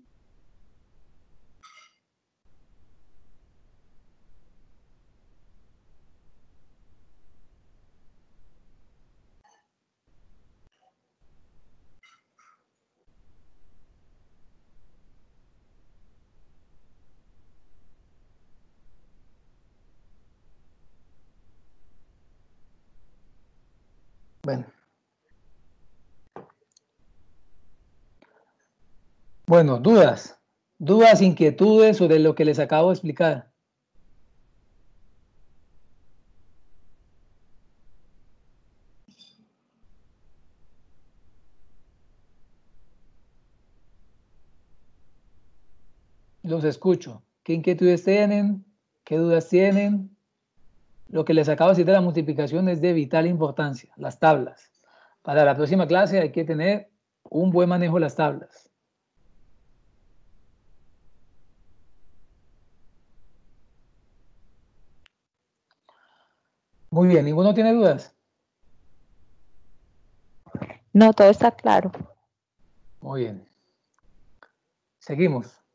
Bueno, dudas, inquietudes sobre lo que les acabo de explicar. Los escucho. ¿Qué inquietudes tienen? ¿Qué dudas tienen? Lo que les acabo de decir de la multiplicación es de vital importancia, las tablas. Para la próxima clase hay que tener un buen manejo de las tablas. Muy bien, ¿ninguno tiene dudas? No, todo está claro. Muy bien. Seguimos.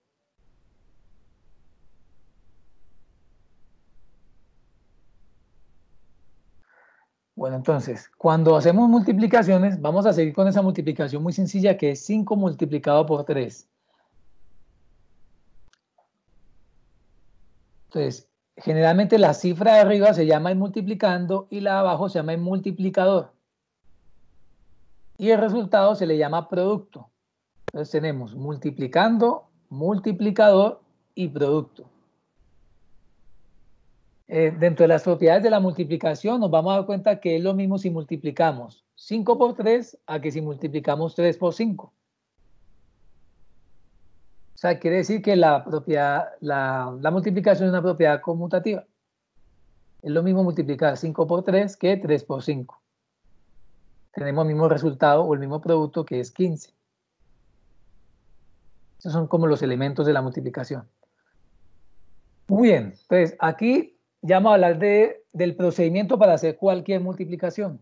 Bueno, entonces, cuando hacemos multiplicaciones, vamos a seguir con esa multiplicación muy sencilla que es 5 multiplicado por 3. Entonces, generalmente la cifra de arriba se llama el multiplicando y la de abajo se llama el multiplicador. Y el resultado se le llama producto. Entonces tenemos multiplicando, multiplicador y producto. Dentro de las propiedades de la multiplicación nos vamos a dar cuenta que es lo mismo si multiplicamos 5 por 3 a que si multiplicamos 3 por 5. O sea, quiere decir que la multiplicación es una propiedad conmutativa. Es lo mismo multiplicar 5 por 3 que 3 por 5. Tenemos el mismo resultado o el mismo producto que es 15. Esos son como los elementos de la multiplicación. Muy bien, entonces aquí ya vamos a hablar del procedimiento para hacer cualquier multiplicación.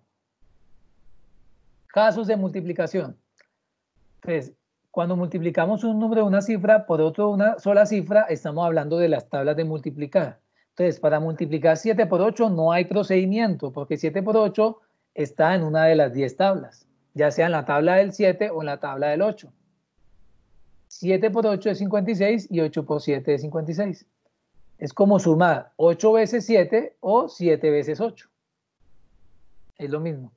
Casos de multiplicación. Entonces, cuando multiplicamos un número de una cifra por otro de una sola cifra, estamos hablando de las tablas de multiplicar. Entonces, para multiplicar 7 por 8 no hay procedimiento, porque 7 por 8 está en una de las 10 tablas, ya sea en la tabla del 7 o en la tabla del 8. 7 por 8 es 56 y 8 por 7 es 56. Es como sumar 8 veces 7 o 7 veces 8. Es lo mismo.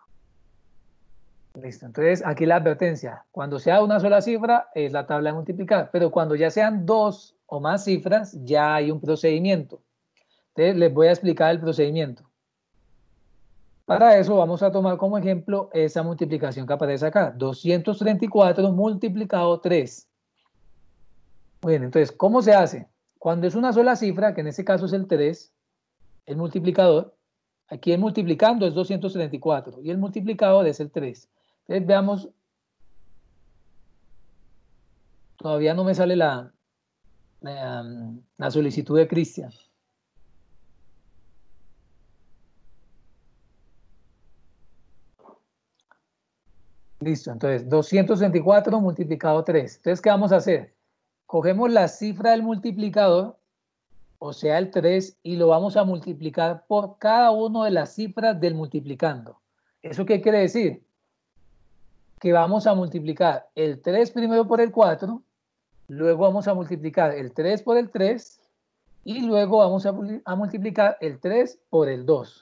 Listo. Entonces, aquí la advertencia. Cuando sea una sola cifra, es la tabla de multiplicar. Pero cuando ya sean dos o más cifras, ya hay un procedimiento. Entonces, les voy a explicar el procedimiento. Para eso, vamos a tomar como ejemplo esa multiplicación que aparece acá. 234 multiplicado 3. Muy bien, entonces, ¿cómo se hace? Cuando es una sola cifra, que en este caso es el 3, el multiplicador, aquí el multiplicando es 234 y el multiplicador es el 3. Entonces veamos, todavía no me sale la solicitud de Cristian. Listo, entonces 264 multiplicado 3. Entonces, ¿qué vamos a hacer? Cogemos la cifra del multiplicador, o sea, el 3, y lo vamos a multiplicar por cada una de las cifras del multiplicando. ¿Eso qué quiere decir? Que vamos a multiplicar el 3 primero por el 4, luego vamos a multiplicar el 3 por el 3, y luego vamos a multiplicar el 3 por el 2.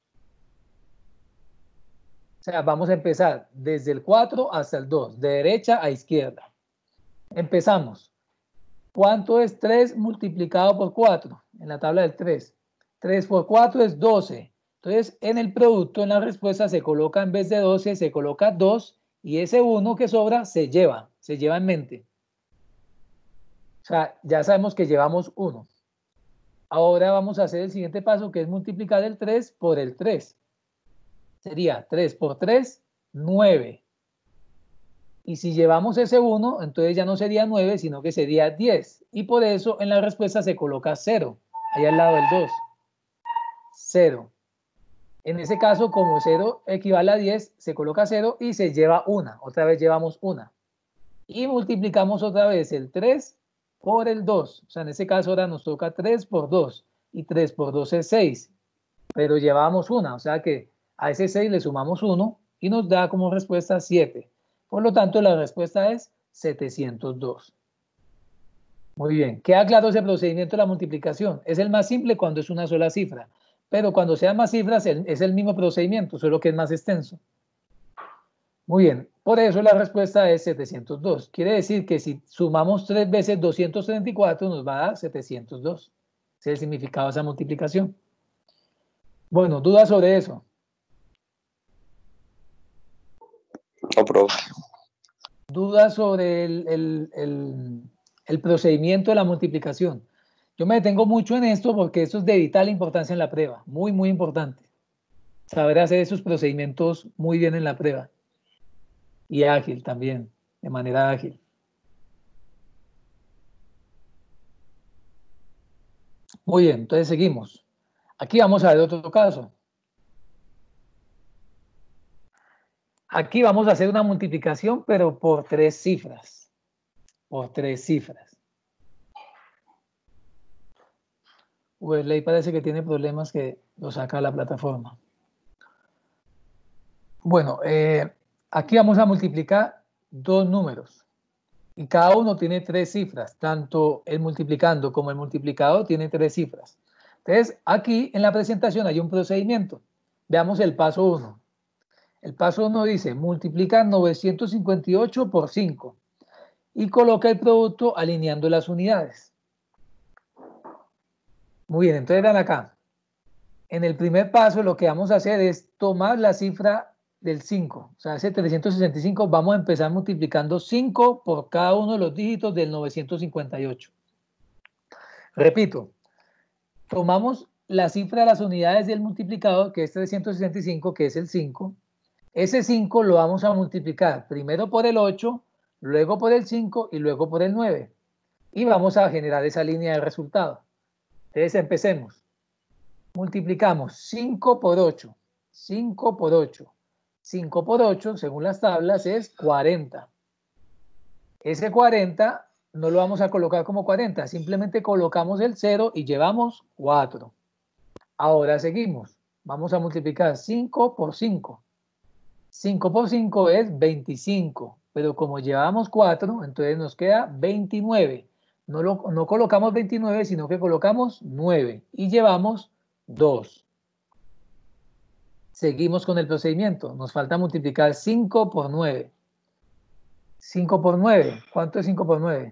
O sea, vamos a empezar desde el 4 hasta el 2, de derecha a izquierda. Empezamos. ¿Cuánto es 3 multiplicado por 4? En la tabla del 3. 3 por 4 es 12. Entonces, en el producto, en la respuesta, se coloca en vez de 12, se coloca 2, y ese 1 que sobra se lleva en mente. O sea, ya sabemos que llevamos 1. Ahora vamos a hacer el siguiente paso, que es multiplicar el 3 por el 3. Sería 3 por 3, 9. Y si llevamos ese 1, entonces ya no sería 9, sino que sería 10. Y por eso en la respuesta se coloca 0, ahí al lado del 2. 0. En ese caso, como 0 equivale a 10, se coloca 0 y se lleva 1. Otra vez llevamos 1. Y multiplicamos otra vez el 3 por el 2. O sea, en ese caso ahora nos toca 3 por 2. Y 3 por 2 es 6. Pero llevamos 1. O sea que a ese 6 le sumamos 1 y nos da como respuesta 7. Por lo tanto, la respuesta es 702. Muy bien. ¿Queda claro ese procedimiento de la multiplicación? Es el más simple cuando es una sola cifra. Pero cuando sean más cifras es el mismo procedimiento, solo que es más extenso. Muy bien. Por eso la respuesta es 702. Quiere decir que si sumamos 3 veces 234 nos va a dar 702. Ese es el significado de esa multiplicación. Bueno, ¿dudas sobre eso? No, profe. ¿Dudas sobre el procedimiento de la multiplicación? Yo me detengo mucho en esto porque esto es de vital importancia en la prueba. Muy, muy importante. Saber hacer esos procedimientos muy bien en la prueba. Y ágil también, de manera ágil. Muy bien, entonces seguimos. Aquí vamos a ver otro caso. Aquí vamos a hacer una multiplicación, pero por 3 cifras. Por 3 cifras. Wesley parece que tiene problemas que lo saca a la plataforma. Bueno, aquí vamos a multiplicar 2 números. Y cada uno tiene 3 cifras. Tanto el multiplicando como el multiplicador tienen 3 cifras. Entonces, aquí en la presentación hay un procedimiento. Veamos el paso 1. El paso 1 dice, multiplica 958 por 5 y coloca el producto alineando las unidades. Muy bien, entonces vean acá. En el primer paso lo que vamos a hacer es tomar la cifra del 5. O sea, ese 365 vamos a empezar multiplicando 5 por cada uno de los dígitos del 958. Repito, tomamos la cifra de las unidades del multiplicador, que es 365, que es el 5. Ese 5 lo vamos a multiplicar primero por el 8, luego por el 5 y luego por el 9. Y vamos a generar esa línea de resultado. Entonces empecemos. Multiplicamos 5 por 8. 5 por 8. 5 por 8, según las tablas, es 40. Ese 40 no lo vamos a colocar como 40. Simplemente colocamos el 0 y llevamos 4. Ahora seguimos. Vamos a multiplicar 5 por 5. 5 por 5 es 25, pero como llevamos 4, entonces nos queda 29. No colocamos 29, sino que colocamos 9 y llevamos 2. Seguimos con el procedimiento. Nos falta multiplicar 5 por 9. 5 por 9. ¿Cuánto es 5 por 9?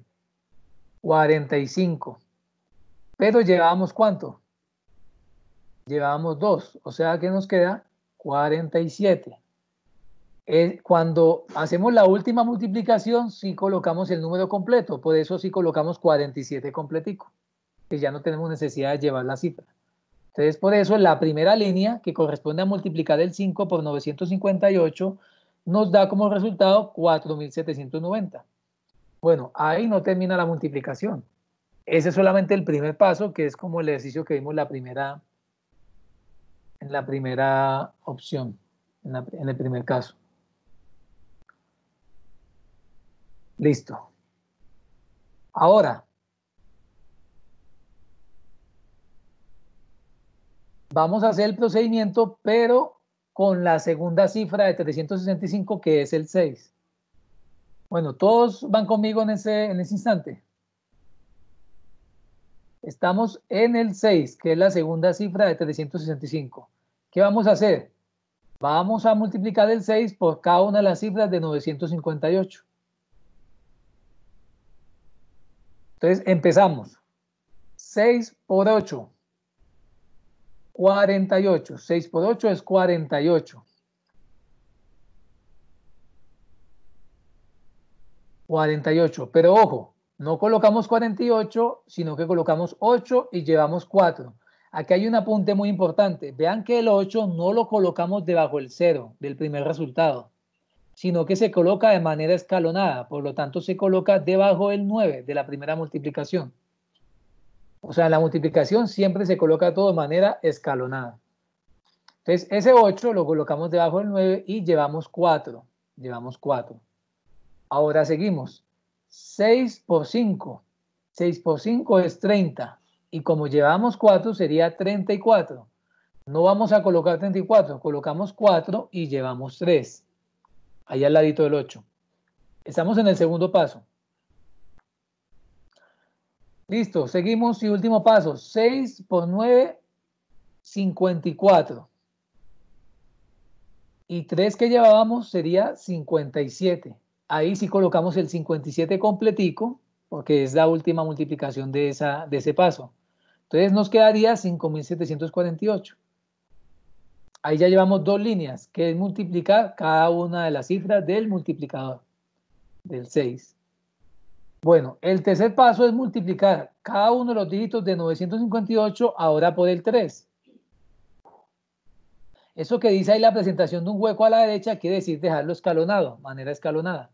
45. Pero llevábamos ¿cuánto? Llevábamos 2, o sea que nos queda 47. Cuando hacemos la última multiplicación, sí colocamos el número completo, por eso sí colocamos 47 completico, que ya no tenemos necesidad de llevar la cifra. Entonces, por eso la primera línea, que corresponde a multiplicar el 5 por 958, nos da como resultado 4790. Bueno, ahí no termina la multiplicación. Ese es solamente el primer paso, que es como el ejercicio que vimos en la primera opción, en el primer caso. Listo. Ahora, vamos a hacer el procedimiento, pero con la segunda cifra de 365, que es el 6. Bueno, todos van conmigo en ese instante. Estamos en el 6, que es la segunda cifra de 365. ¿Qué vamos a hacer? Vamos a multiplicar el 6 por cada una de las cifras de 958. Entonces, empezamos. 6 por 8, 48. 6 por 8 es 48. 48. Pero ojo, no colocamos 48, sino que colocamos 8 y llevamos 4. Aquí hay un apunte muy importante. Vean que el 8 no lo colocamos debajo del 0 del primer resultado, sino que se coloca de manera escalonada. Por lo tanto, se coloca debajo del 9 de la primera multiplicación. O sea, en la multiplicación siempre se coloca todo de manera escalonada. Entonces, ese 8 lo colocamos debajo del 9 y llevamos 4. Llevamos 4. Ahora seguimos. 6 por 5. 6 por 5 es 30. Y como llevamos 4, sería 34. No vamos a colocar 34, colocamos 4 y llevamos 3. Allá al ladito del 8. Estamos en el segundo paso. Listo, seguimos y último paso. 6 por 9, 54. Y 3 que llevábamos sería 57. Ahí sí colocamos el 57 completico, porque es la última multiplicación de ese paso. Entonces nos quedaría 5748. Ahí ya llevamos dos líneas, que es multiplicar cada una de las cifras del multiplicador, del 6. Bueno, el tercer paso es multiplicar cada uno de los dígitos de 958 ahora por el 3. Eso que dice ahí la presentación de un hueco a la derecha quiere decir dejarlo escalonado, manera escalonada.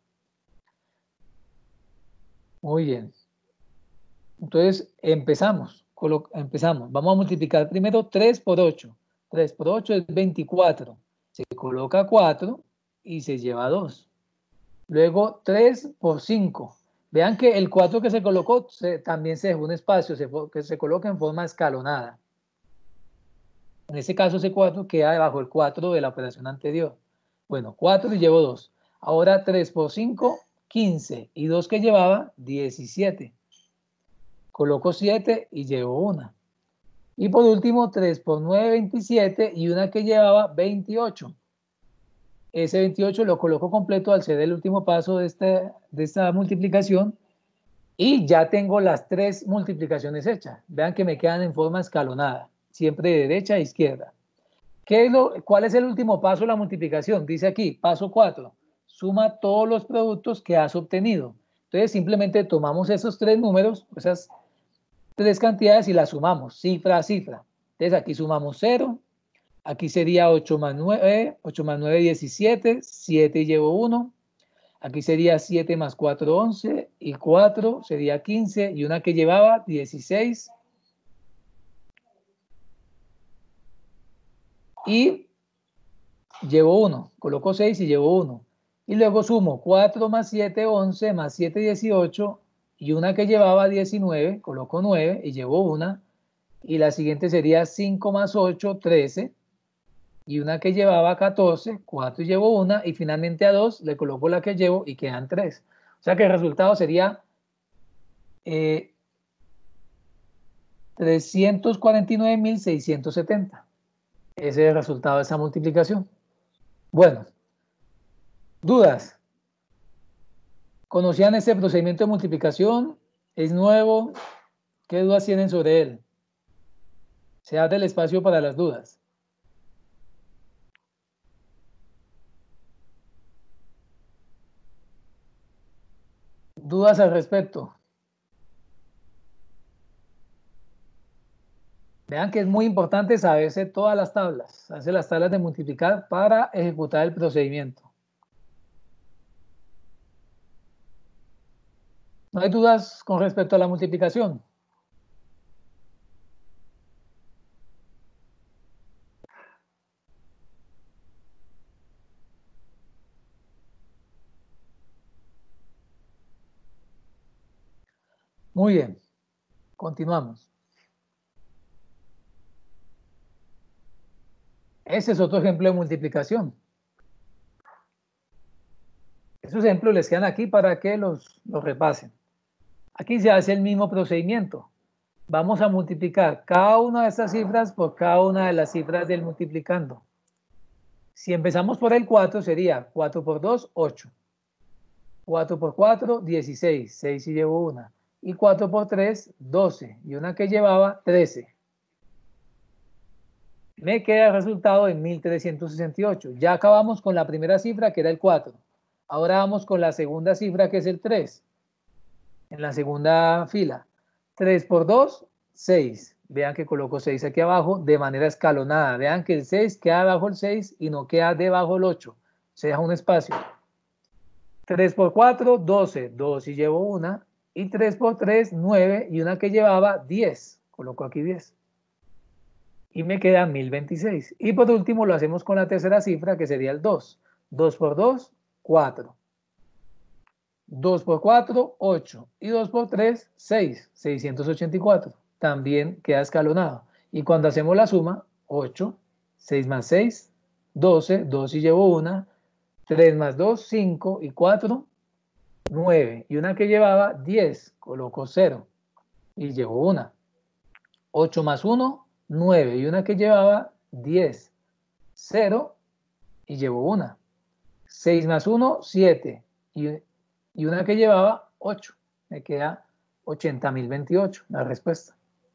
Muy bien. Entonces empezamos. Vamos a multiplicar primero 3 por 8. 3 por 8 es 24. Se coloca 4 y se lleva 2. Luego 3 por 5. Vean que el 4 que se colocó también se dejó un espacio que se coloca en forma escalonada. En ese caso ese 4 queda debajo del 4 de la operación anterior. Bueno, 4 y llevo 2. Ahora 3 por 5, 15. Y 2 que llevaba, 17. Coloco 7 y llevo 1. Y por último, 3 por 9, 27 y una que llevaba 28. Ese 28 lo coloco completo al ser el último paso de esta multiplicación y ya tengo las 3 multiplicaciones hechas. Vean que me quedan en forma escalonada, siempre de derecha a izquierda. ¿Cuál es el último paso de la multiplicación? Dice aquí, paso 4, suma todos los productos que has obtenido. Entonces simplemente tomamos esos 3 números, esas 3 cantidades y las sumamos, cifra a cifra. Entonces aquí sumamos 0, aquí sería 8 más 9, 17, 7 y llevo 1. Aquí sería 7 más 4, 11, y 4 sería 15, y una que llevaba 16. Y llevo 1, coloco 6 y llevo 1. Y luego sumo 4 más 7, 11, más 7, 18, y una que llevaba 19, coloco 9 y llevo 1. Y la siguiente sería 5 más 8, 13. Y una que llevaba 14, 4 y llevo 1. Y finalmente a 2 le coloco la que llevo y quedan 3. O sea que el resultado sería 349.670. Ese es el resultado de esa multiplicación. Bueno, ¿dudas? ¿Conocían ese procedimiento de multiplicación? ¿Es nuevo? ¿Qué dudas tienen sobre él? Se abre el espacio para las dudas. ¿Dudas al respecto? Vean que es muy importante saberse todas las tablas, hacer las tablas de multiplicar para ejecutar el procedimiento. ¿No hay dudas con respecto a la multiplicación? Muy bien. Continuamos. Ese es otro ejemplo de multiplicación. Esos ejemplos les quedan aquí para que los repasen. Aquí se hace el mismo procedimiento. Vamos a multiplicar cada una de estas cifras por cada una de las cifras del multiplicando. Si empezamos por el 4, sería 4 por 2, 8. 4 por 4, 16. 6 y llevo una. Y 4 por 3, 12. Y una que llevaba, 13. Me queda el resultado en 1368. Ya acabamos con la primera cifra, que era el 4. Ahora vamos con la segunda cifra, que es el 3. En la segunda fila. 3 por 2, 6. Vean que coloco 6 aquí abajo de manera escalonada. Vean que el 6 queda debajo del 6 y no queda debajo del 8. Se deja un espacio. 3 por 4, 12. 2 y llevo una. Y 3 por 3, 9. Y una que llevaba, 10. Coloco aquí 10. Y me queda 1026. Y por último lo hacemos con la tercera cifra, que sería el 2. 2 por 2, 4. 2 por 4, 8. Y 2 por 3, 6. 684. También queda escalonado. Y cuando hacemos la suma, 8. 6 más 6, 12. 2 y llevo una. 3 más 2, 5. Y 4, 9. Y una que llevaba, 10. Coloco 0. Y llevo una. 8 más 1, 9. Y una que llevaba, 10. 0. Y llevo una. 6 más 1, 7. Y una que llevaba, 8. Me queda 80.028, la respuesta.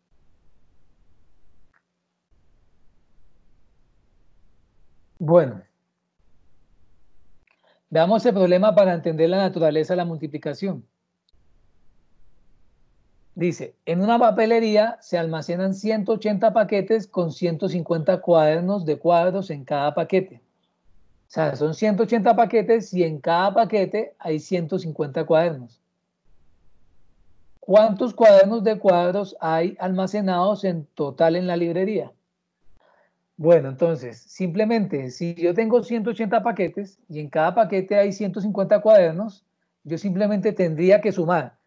Bueno. Veamos el problema para entender la naturaleza de la multiplicación. Dice, en una papelería se almacenan 180 paquetes con 150 cuadernos de cuadros en cada paquete. O sea, son 180 paquetes y en cada paquete hay 150 cuadernos. ¿Cuántos cuadernos de cuadros hay almacenados en total en la librería? Bueno, entonces, simplemente, si yo tengo 180 paquetes y en cada paquete hay 150 cuadernos, yo simplemente tendría que sumar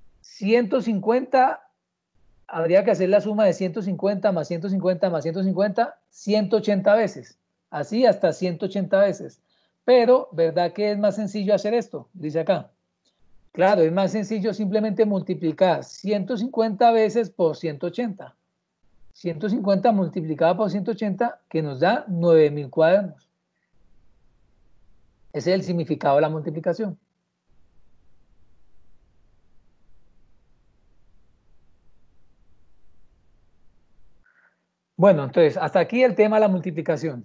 150, habría que hacer la suma de 150 más 150 más 150, 180 veces. Así hasta 180 veces. Pero, ¿verdad que es más sencillo hacer esto? Dice acá. Claro, es más sencillo simplemente multiplicar 150 veces por 180. 150 multiplicado por 180, que nos da 9.000 cuadernos. Ese es el significado de la multiplicación. Bueno, entonces, hasta aquí el tema de la multiplicación.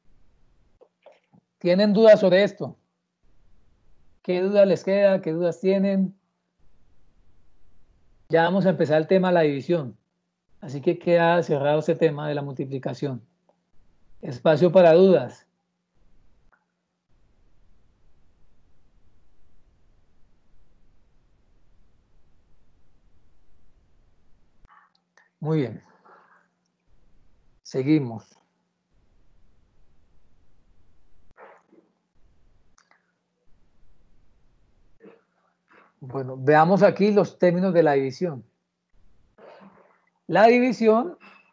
¿Tienen dudas sobre esto? ¿Qué dudas les queda? ¿Qué dudas tienen? Ya vamos a empezar el tema de la división. Así que queda cerrado ese tema de la multiplicación. Espacio para dudas. Muy bien. Seguimos. Bueno, veamos aquí los términos de la división. La división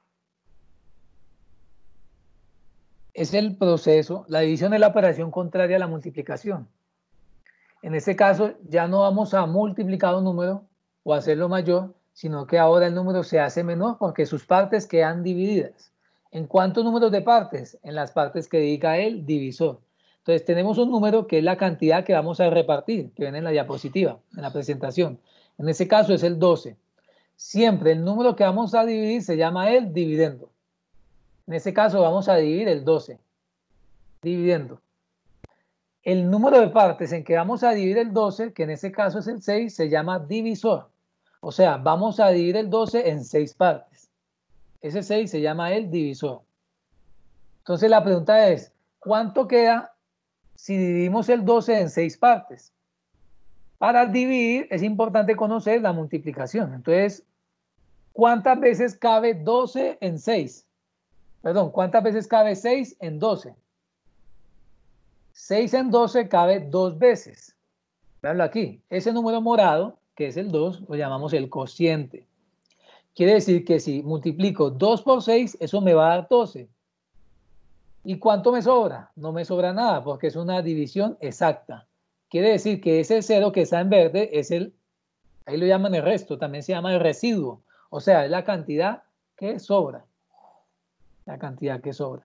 es el proceso, la división es la operación contraria a la multiplicación. En este caso, ya no vamos a multiplicar un número o hacerlo mayor, sino que ahora el número se hace menor porque sus partes quedan divididas. ¿En cuántos números de partes? En las partes que dedica el divisor. Entonces tenemos un número que es la cantidad que vamos a repartir, que viene en la diapositiva, en la presentación. En este caso es el 12. Siempre el número que vamos a dividir se llama el dividendo. En este caso vamos a dividir el 12. Dividendo. El número de partes en que vamos a dividir el 12, que en este caso es el 6, se llama divisor. O sea, vamos a dividir el 12 en 6 partes. Ese 6 se llama el divisor. Entonces la pregunta es, ¿cuánto queda si dividimos el 12 en 6 partes? Para dividir es importante conocer la multiplicación. Entonces, ¿cuántas veces cabe 12 en 6? Perdón, ¿cuántas veces cabe 6 en 12? 6 en 12 cabe 2 veces. Veanlo aquí. Ese número morado que es el 2, lo llamamos el cociente. Quiere decir que si multiplico 2 por 6, eso me va a dar 12. ¿Y cuánto me sobra? No me sobra nada porque es una división exacta. Quiere decir que ese 0 que está en verde es ahí lo llaman el resto, también se llama el residuo. O sea, es la cantidad que sobra. La cantidad que sobra.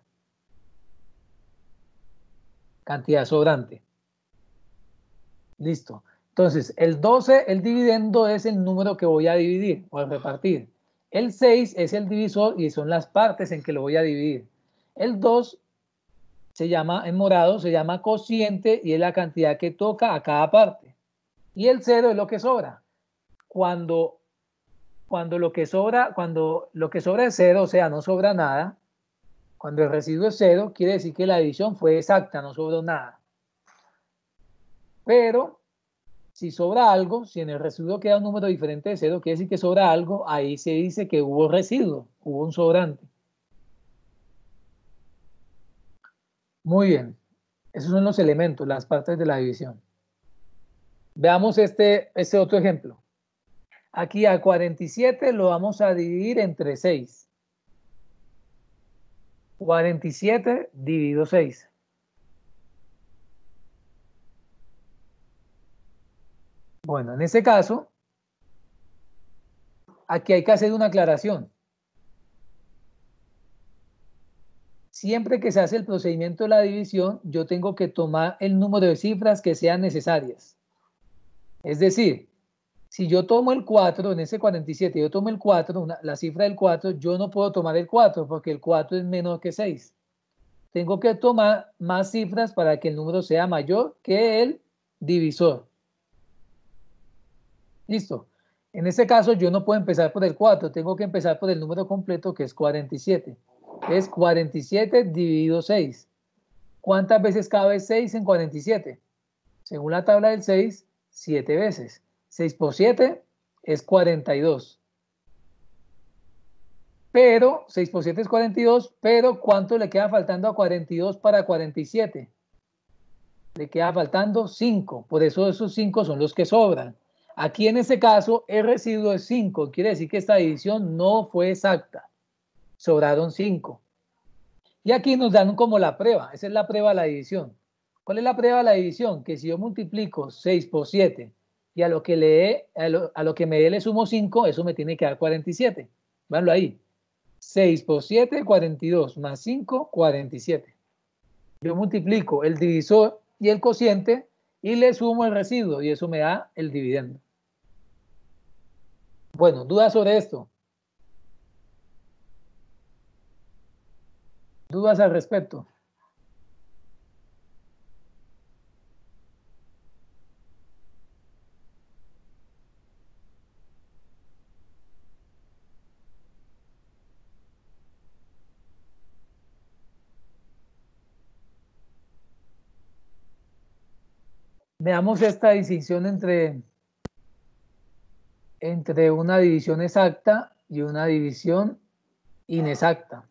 Cantidad sobrante. Listo. Entonces, el 12, el dividendo es el número que voy a dividir o a repartir. El 6 es el divisor y son las partes en que lo voy a dividir. El 2 se llama, en morado, se llama cociente y es la cantidad que toca a cada parte. Y el 0 es lo que sobra. Cuando lo que sobra es 0, o sea, no sobra nada, cuando el residuo es 0, quiere decir que la división fue exacta, no sobró nada. Pero si sobra algo, si en el residuo queda un número diferente de 0, quiere decir que sobra algo, ahí se dice que hubo residuo, hubo un sobrante. Muy bien, esos son los elementos, las partes de la división. Veamos este otro ejemplo. Aquí a 47 lo vamos a dividir entre 6. 47 dividido 6. Bueno, en ese caso, aquí hay que hacer una aclaración. Siempre que se hace el procedimiento de la división, yo tengo que tomar el número de cifras que sean necesarias. Es decir, si yo tomo el 4, en ese 47, yo tomo el 4, la cifra del 4, yo no puedo tomar el 4 porque el 4 es menor que 6. Tengo que tomar más cifras para que el número sea mayor que el divisor. Listo. En este caso yo no puedo empezar por el 4, tengo que empezar por el número completo que es 47. Es 47 dividido 6. ¿Cuántas veces cabe 6 en 47? Según la tabla del 6, 7 veces. 6 por 7 es 42. Pero 6 por 7 es 42, pero ¿cuánto le queda faltando a 42 para 47? Le queda faltando 5, por eso esos 5 son los que sobran. Aquí en este caso el residuo es 5, quiere decir que esta división no fue exacta. Sobraron 5. Y aquí nos dan como la prueba, esa es la prueba de la división. ¿Cuál es la prueba de la división? Que si yo multiplico 6 por 7 y a lo que me dé le sumo 5, eso me tiene que dar 47. Véanlo ahí. 6 por 7, 42, más 5, 47. Yo multiplico el divisor y el cociente y le sumo el residuo y eso me da el dividendo. Bueno, ¿dudas sobre esto? ¿Dudas al respecto? Veamos esta distinción entre una división exacta y una división inexacta.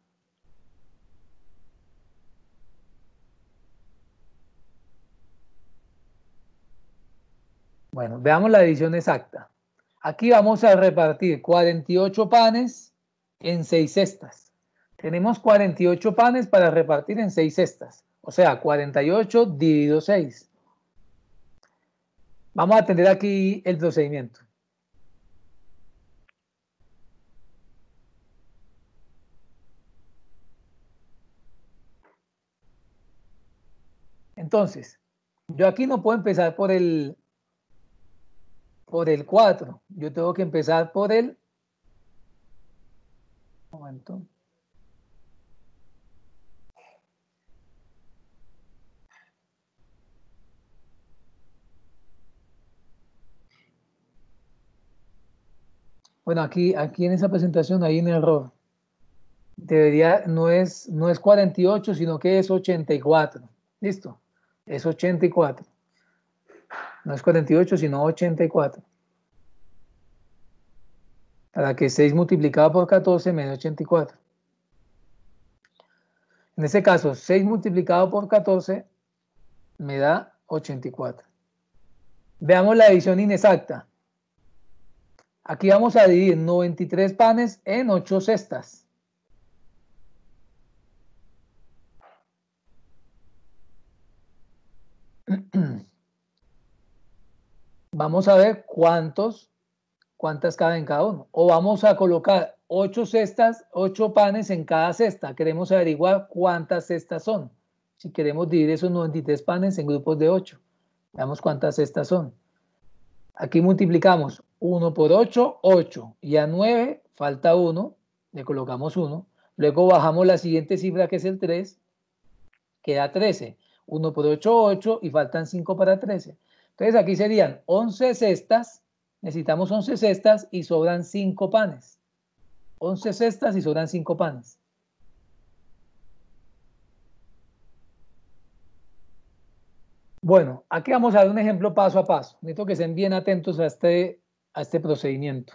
Bueno, veamos la división exacta. Aquí vamos a repartir 48 panes en 6 cestas. Tenemos 48 panes para repartir en 6 cestas. O sea, 48 dividido 6. Vamos a atender aquí el procedimiento. Entonces, yo aquí no puedo empezar por el 4. Yo tengo que empezar por el... Un momento. Bueno, aquí en esa presentación hay un error. No es 48, sino que es 84. ¿Listo? Es 84. No es 48, sino 84. Para que 6 multiplicado por 14 me dé 84. En este caso, 6 multiplicado por 14 me da 84. Veamos la división inexacta. Aquí vamos a dividir 93 panes en 8 cestas. Vamos a ver cuántas caben en cada uno. O vamos a colocar 8 cestas, 8 panes en cada cesta. Queremos averiguar cuántas cestas son. Si queremos dividir esos 93 panes en grupos de 8. Veamos cuántas cestas son. Aquí multiplicamos 1 por 8, 8. Y a 9 falta 1, le colocamos 1. Luego bajamos la siguiente cifra que es el 3, queda 13. 1 por 8, 8 y faltan 5 para 13. Entonces aquí serían 11 cestas, necesitamos 11 cestas y sobran 5 panes. 11 cestas y sobran 5 panes. Bueno, aquí vamos a ver un ejemplo paso a paso. Necesito que estén bien atentos a este procedimiento.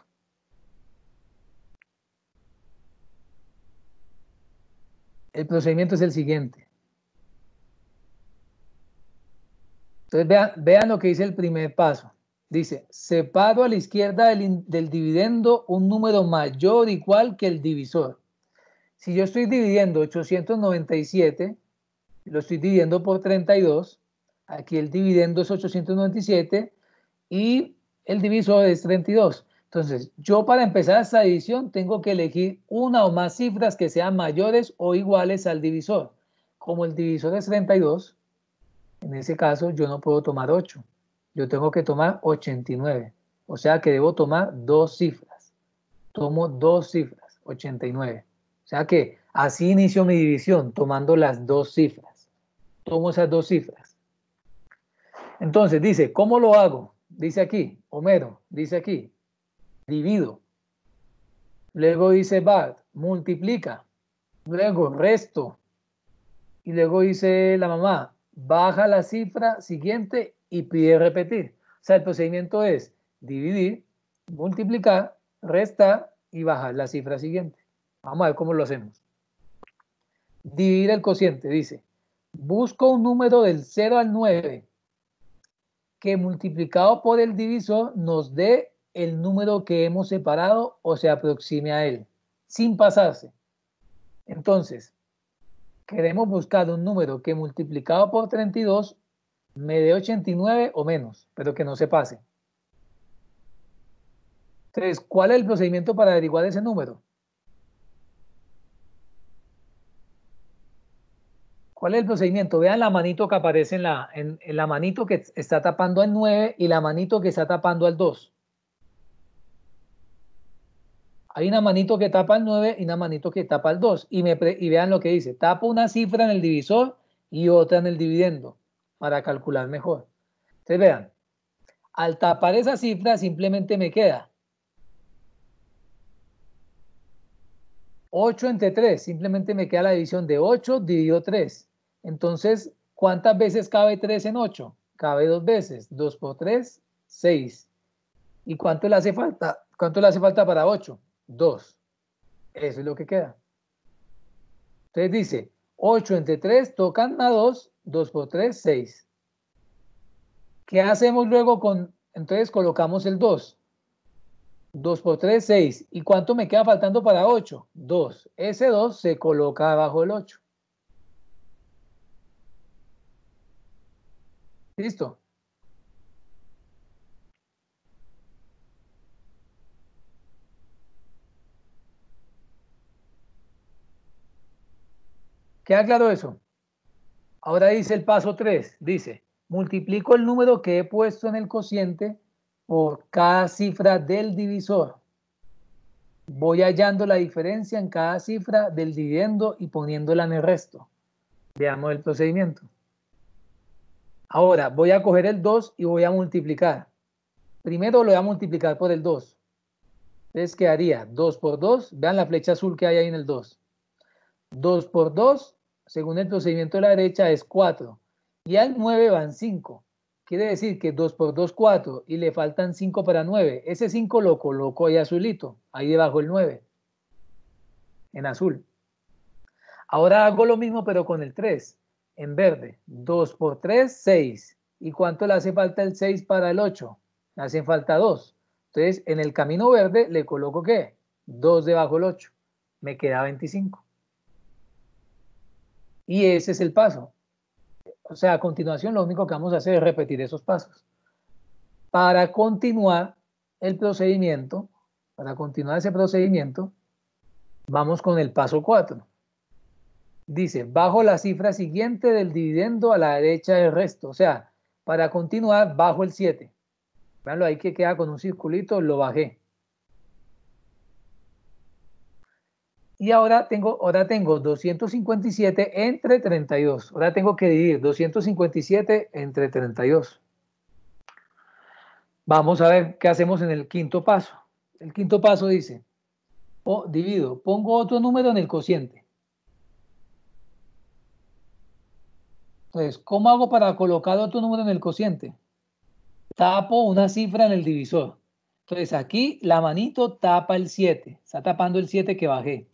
El procedimiento es el siguiente. Entonces vean lo que dice el primer paso. Dice, separo a la izquierda del dividendo un número mayor o igual que el divisor. Si yo estoy dividiendo 897, lo estoy dividiendo por 32, aquí el dividendo es 897 y el divisor es 32. Entonces, yo para empezar esta división tengo que elegir una o más cifras que sean mayores o iguales al divisor. Como el divisor es 32, en ese caso yo no puedo tomar 8. Yo tengo que tomar 89. O sea que debo tomar 2 cifras. Tomo 2 cifras, 89. O sea que así inicio mi división, tomando las 2 cifras. Tomo esas 2 cifras. Entonces dice, ¿cómo lo hago? Dice aquí, Homero, dice aquí, divido. Luego dice Bart, multiplica. Luego resto. Y luego dice la mamá, baja la cifra siguiente y pide repetir. O sea, el procedimiento es dividir, multiplicar, restar y bajar la cifra siguiente. Vamos a ver cómo lo hacemos. Dividir el cociente, dice, busco un número del 0 al 9 que multiplicado por el divisor nos dé el número que hemos separado o se aproxime a él, sin pasarse. Entonces, queremos buscar un número que multiplicado por 32 me dé 89 o menos, pero que no se pase. Entonces, ¿cuál es el procedimiento para averiguar ese número? ¿Cuál es el procedimiento? Vean la manito que aparece en la manito que está tapando al 9 y la manito que está tapando al 2. Hay una manito que tapa al 9 y una manito que tapa al 2. Y vean lo que dice. Tapo una cifra en el divisor y otra en el dividendo para calcular mejor. Entonces vean, al tapar esa cifra simplemente me queda 8 entre 3. Simplemente me queda la división de 8 dividido 3. Entonces, ¿cuántas veces cabe 3 en 8? Cabe 2 veces. 2 por 3, 6. ¿Y cuánto le hace falta? ¿Cuánto le hace falta para 8? 2. Eso es lo que queda. Entonces dice, 8 entre 3 tocan a 2, 2 por 3, 6. ¿Qué hacemos luego con? Entonces colocamos el 2. 2 por 3, 6. ¿Y cuánto me queda faltando para 8? 2. Ese 2 se coloca abajo del 8. ¿Listo? ¿Queda claro eso? Ahora dice el paso 3. Dice, multiplico el número que he puesto en el cociente por cada cifra del divisor. Voy hallando la diferencia en cada cifra del dividendo y poniéndola en el resto. Veamos el procedimiento. Ahora voy a coger el 2 y voy a multiplicar. Primero lo voy a multiplicar por el 2. Entonces quedaría 2 por 2. Vean la flecha azul que hay ahí en el 2. 2 por 2, según el procedimiento de la derecha, es 4. Y al 9 van 5. Quiere decir que 2 por 2, 4. Y le faltan 5 para 9. Ese 5 lo coloco ahí azulito. Ahí debajo el 9. En azul. Ahora hago lo mismo pero con el 3. En verde. 2 por 3, 6. ¿Y cuánto le hace falta el 6 para el 8? Le hacen falta 2. Entonces, en el camino verde le coloco ¿qué? 2 debajo del 8. Me queda 25. Y ese es el paso. O sea, a continuación lo único que vamos a hacer es repetir esos pasos. Para continuar el procedimiento, vamos con el paso 4. Dice, bajo la cifra siguiente del dividendo a la derecha del resto. O sea, para continuar, bajo el 7. Veanlo ahí que queda con un circulito, lo bajé. Y ahora tengo 257 entre 32. Ahora tengo que dividir 257 entre 32. Vamos a ver qué hacemos en el quinto paso. El quinto paso dice, divido, pongo otro número en el cociente. Entonces, ¿cómo hago para colocar otro número en el cociente? Tapo una cifra en el divisor. Entonces, aquí la manito tapa el 7. Está tapando el 7 que bajé.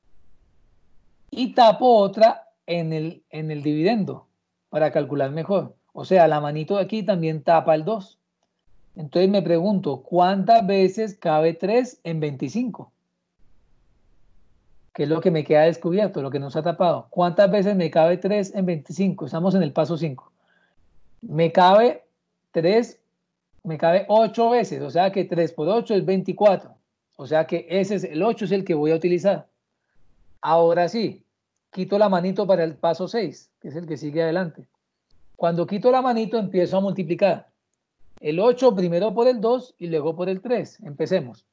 Y tapo otra en el dividendo para calcular mejor. O sea, la manito de aquí también tapa el 2. Entonces me pregunto, ¿cuántas veces cabe 3 en 25? Que es lo que me queda descubierto, lo que nos ha tapado. ¿Cuántas veces me cabe 3 en 25? Estamos en el paso 5. Me cabe 8 veces, o sea que 3 por 8 es 24. O sea que el 8 es el que voy a utilizar. Ahora sí, quito la manito para el paso 6, que es el que sigue adelante. Cuando quito la manito empiezo a multiplicar. El 8 primero por el 2 y luego por el 3. Empecemos.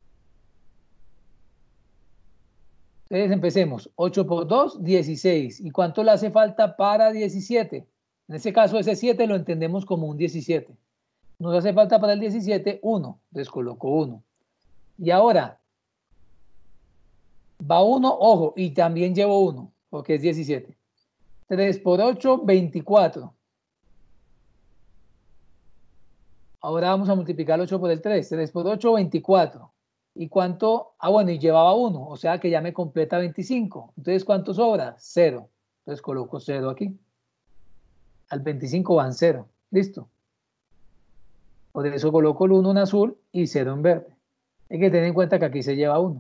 Entonces empecemos. 8 por 2, 16. ¿Y cuánto le hace falta para 17? En ese caso ese 7 lo entendemos como un 17. Nos hace falta para el 17 1. Entonces coloco 1. Y ahora va 1, ojo, y también llevo 1, porque es 17. 3 por 8, 24. Ahora vamos a multiplicar el 8 por el 3. 3 por 8, 24. ¿Y cuánto? Bueno, y llevaba 1, o sea que ya me completa 25. Entonces, ¿cuánto sobra? 0. Entonces coloco 0 aquí. Al 25 van 0. ¿Listo? Por eso coloco el 1 en azul y 0 en verde. Hay que tener en cuenta que aquí se lleva 1.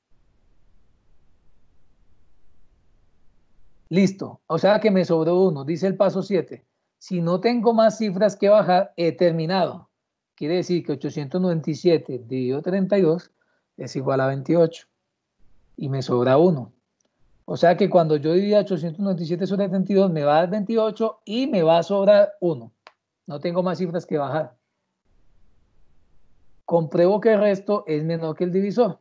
Listo. O sea que me sobró 1. Dice el paso 7. Si no tengo más cifras que bajar, he terminado. Quiere decir que 897 dividido 32 es igual a 28. Y me sobra 1. O sea que cuando yo divida 897 sobre 32 me va a dar 28 y me va a sobrar 1. No tengo más cifras que bajar. Compruebo que el resto es menor que el divisor.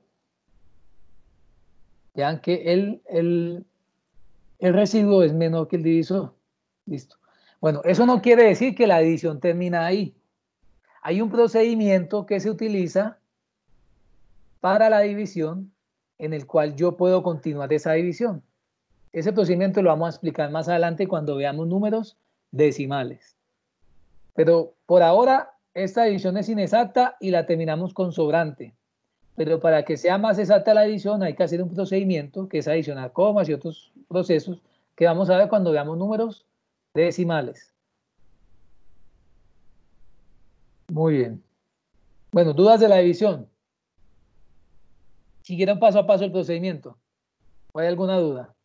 Vean que el residuo es menor que el divisor. Listo. Bueno, eso no quiere decir que la división termina ahí. Hay un procedimiento que se utiliza para la división en el cual yo puedo continuar esa división. Ese procedimiento lo vamos a explicar más adelante cuando veamos números decimales. Pero por ahora esta división es inexacta y la terminamos con sobrante. Pero para que sea más exacta la división hay que hacer un procedimiento que es adicionar comas y otros procesos que vamos a ver cuando veamos números decimales. Muy bien. Bueno, dudas de la división. ¿Siguieron paso a paso el procedimiento? ¿O hay alguna duda?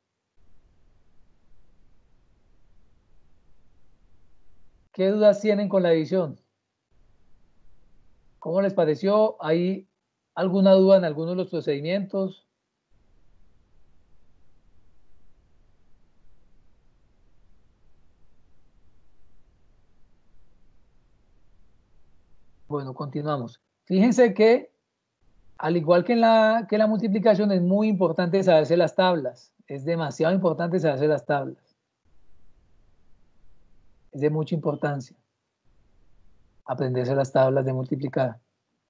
¿Qué dudas tienen con la división? ¿Cómo les pareció? ¿Hay alguna duda en alguno de los procedimientos? Bueno, continuamos. Fíjense que, al igual que en la multiplicación, es muy importante saberse las tablas. Es demasiado importante saberse las tablas. Es de mucha importancia aprenderse las tablas de multiplicar.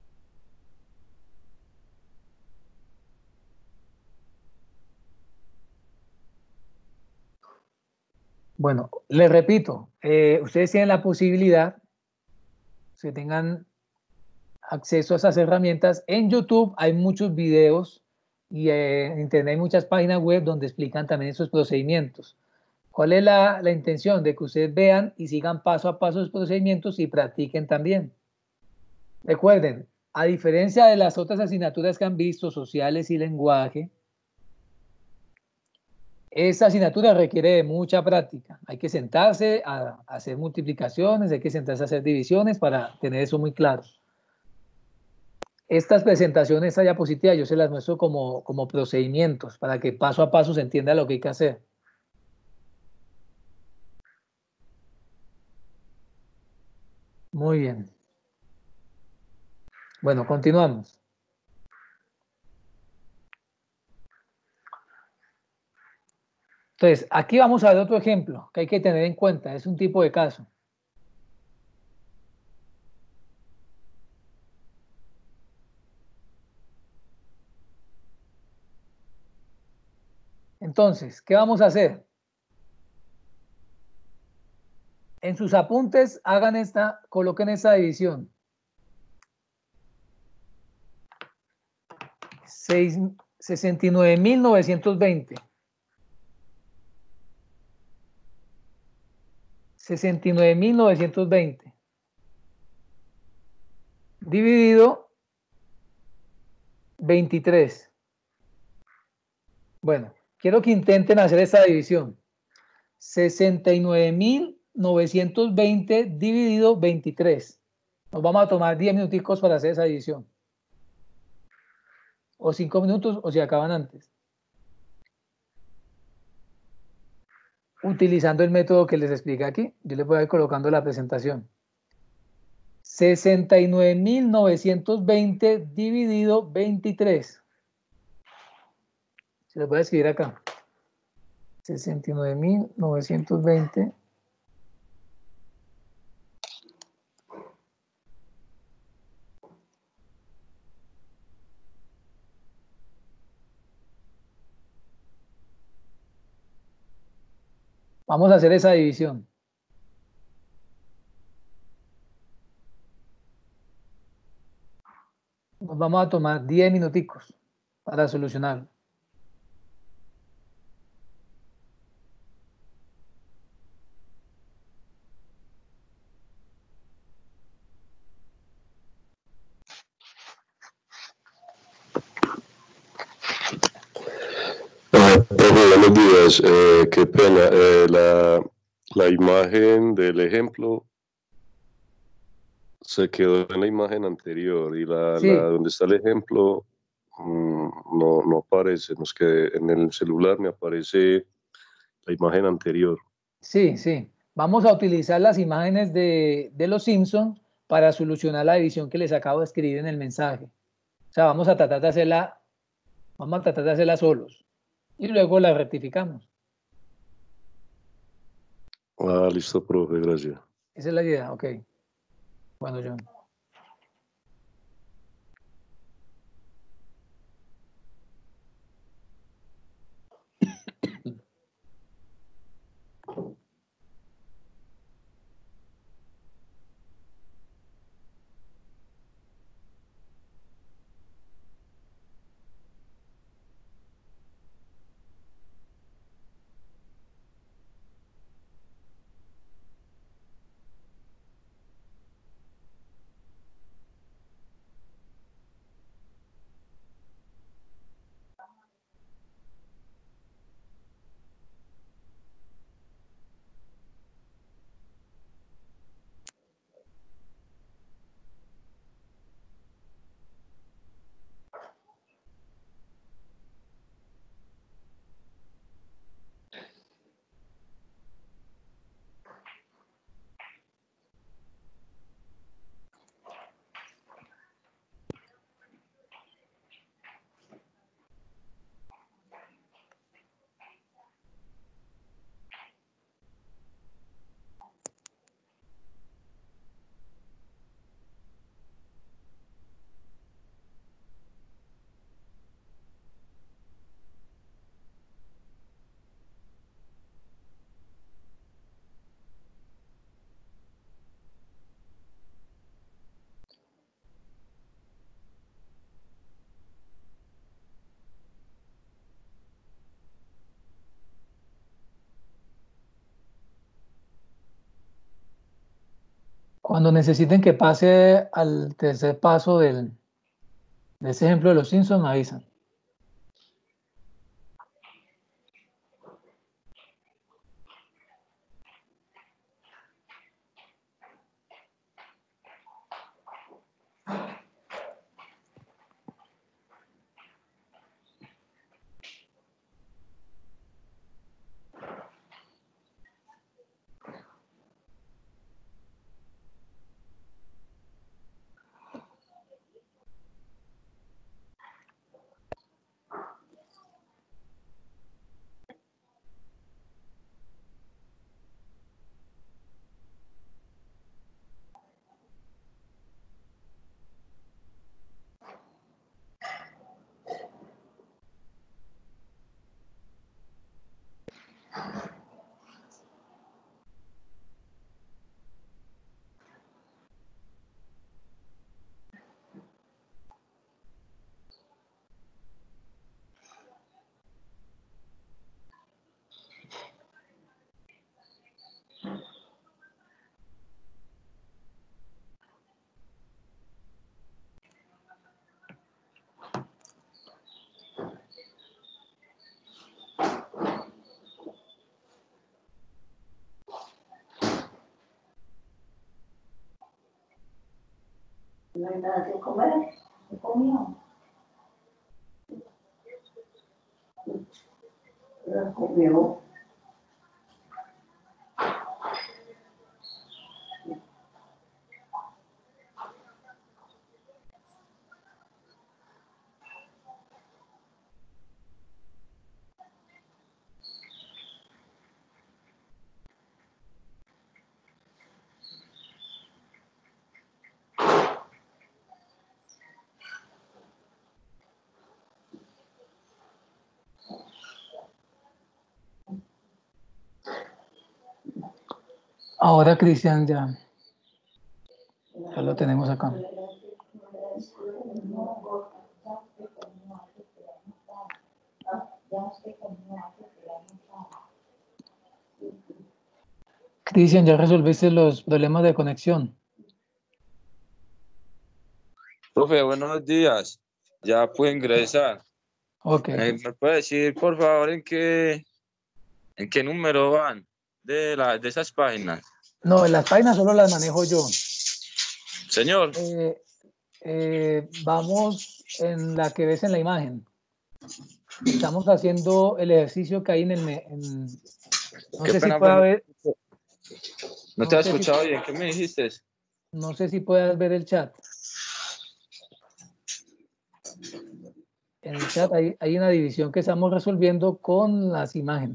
Bueno, les repito, ustedes tienen la posibilidad, si tengan acceso a esas herramientas, en YouTube hay muchos videos y en Internet hay muchas páginas web donde explican también esos procedimientos. ¿Cuál es la intención? De que ustedes vean y sigan paso a paso los procedimientos y practiquen también. Recuerden, a diferencia de las otras asignaturas que han visto, sociales y lenguaje, esta asignatura requiere de mucha práctica. Hay que sentarse a hacer multiplicaciones, hay que sentarse a hacer divisiones para tener eso muy claro. Estas presentaciones, esta diapositiva, yo se las muestro como procedimientos para que paso a paso se entienda lo que hay que hacer. Muy bien. Bueno, continuamos. Entonces, aquí vamos a ver otro ejemplo que hay que tener en cuenta. Es un tipo de caso. Entonces, ¿qué vamos a hacer? En sus apuntes, coloquen esta división. 69.920. 69.920 dividido 23. Bueno, quiero que intenten hacer esta división. 69.920 dividido 23. Nos vamos a tomar 10 minuticos para hacer esa división. O 5 minutos, o si acaban antes. Utilizando el método que les expliqué aquí, yo les voy a ir colocando la presentación. 69.920 dividido 23. Se los voy a escribir acá. 69.920 vamos a hacer esa división. Nos vamos a tomar 10 minuticos para solucionarlo. Buenos días, qué pena, la imagen del ejemplo se quedó en la imagen anterior y Sí. donde está el ejemplo no aparece, en el celular me aparece la imagen anterior. Sí, sí. Vamos a utilizar las imágenes de los Simpsons para solucionar la división que les acabo de escribir en el mensaje. O sea, vamos a tratar de hacerla solos. Y luego la rectificamos. Listo, profe, gracias. Esa es la idea, ok. Bueno, John. Cuando necesiten que pase al tercer paso del De ese ejemplo de los Simpsons me avisan. No hay nada que comer. ¿Qué comió? ¿Qué comió? Ahora, Cristian, ya lo tenemos acá. Cristian, ¿ya resolviste los problemas de conexión? Profe, buenos días. Ya puedo ingresar. Ok. ¿Me puede decir, por favor, en qué número van de esas páginas? No, las páginas solo las manejo yo. Señor. Vamos en la que ves en la imagen. Estamos haciendo el ejercicio que hay en el... no Qué sé si pena, pueda ver... No te he escuchado bien. ¿Qué me dijiste? No sé si puedas ver el chat. En el chat hay una división que estamos resolviendo con las imágenes.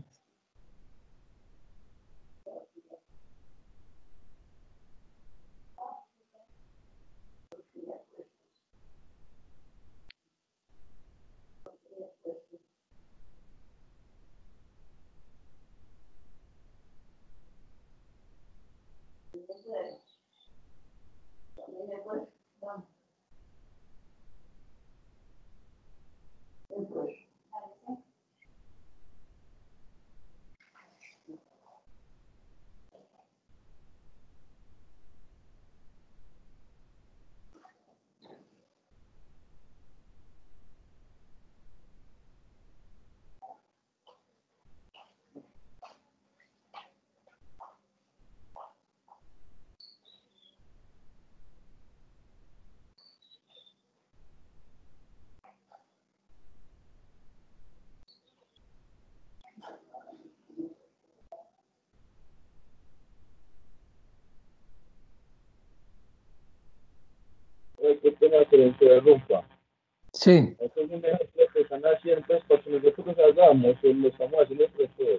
Qué pena que le interrumpa. Sí. Esto es un ejemplo que están haciendo, pues, porque nosotros hagamos, lo estamos haciendo entre todos.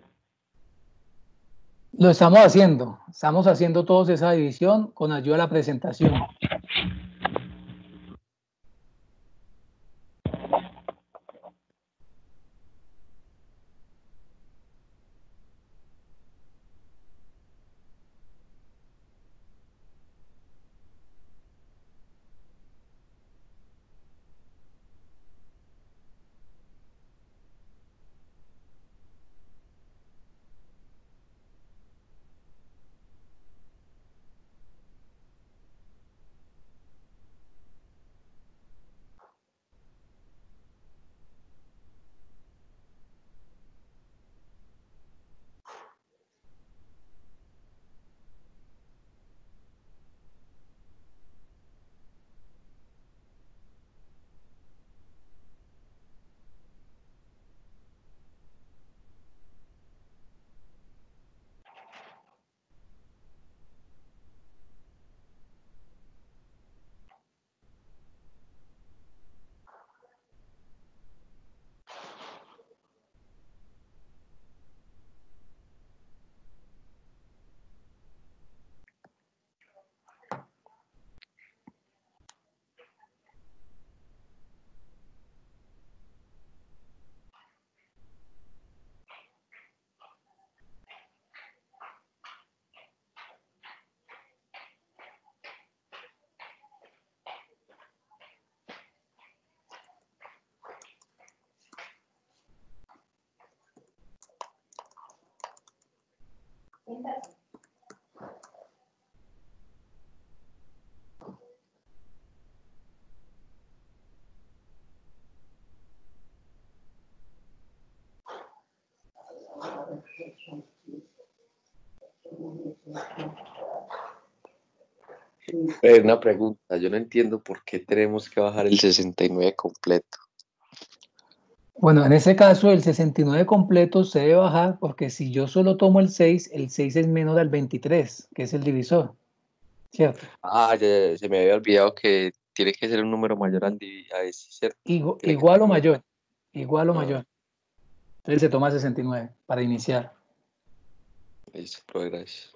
Lo estamos haciendo. Estamos haciendo todos esa división con ayuda de la presentación. Una pregunta, yo no entiendo por qué tenemos que bajar el 69 completo. Bueno, en ese caso el 69 completo se debe bajar porque si yo solo tomo el 6 es menor al 23, que es el divisor, ¿cierto? Se me había olvidado que tiene que ser un número mayor a ese, ¿cierto? Tiene que Igual o ser- mayor, igual o Ah, mayor. Entonces se toma 69 para iniciar. listo, profe, gracias.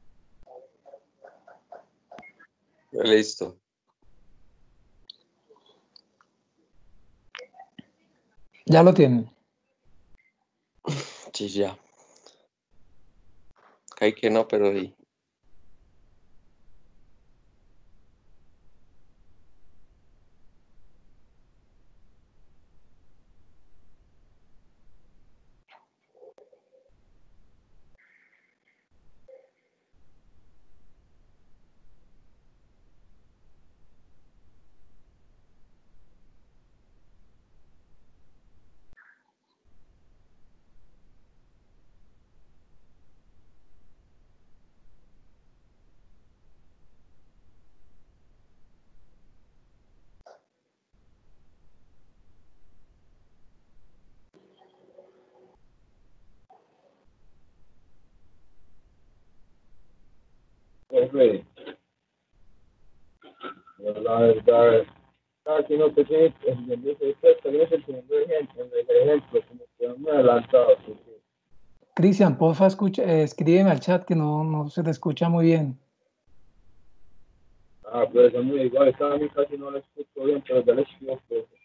Listo. Ya lo tienen. Sí, ya. Hay que no, pero sí. Ready. La verdad, casi no te sigue entendiendo usted también es el segundo ejemplo, como que muy adelantado. Cristian, porfa, escucha, escríbeme al chat que no se te escucha muy bien. Ah, pues es muy igual, esta a mí casi no la escucho bien, pero ya le escribo.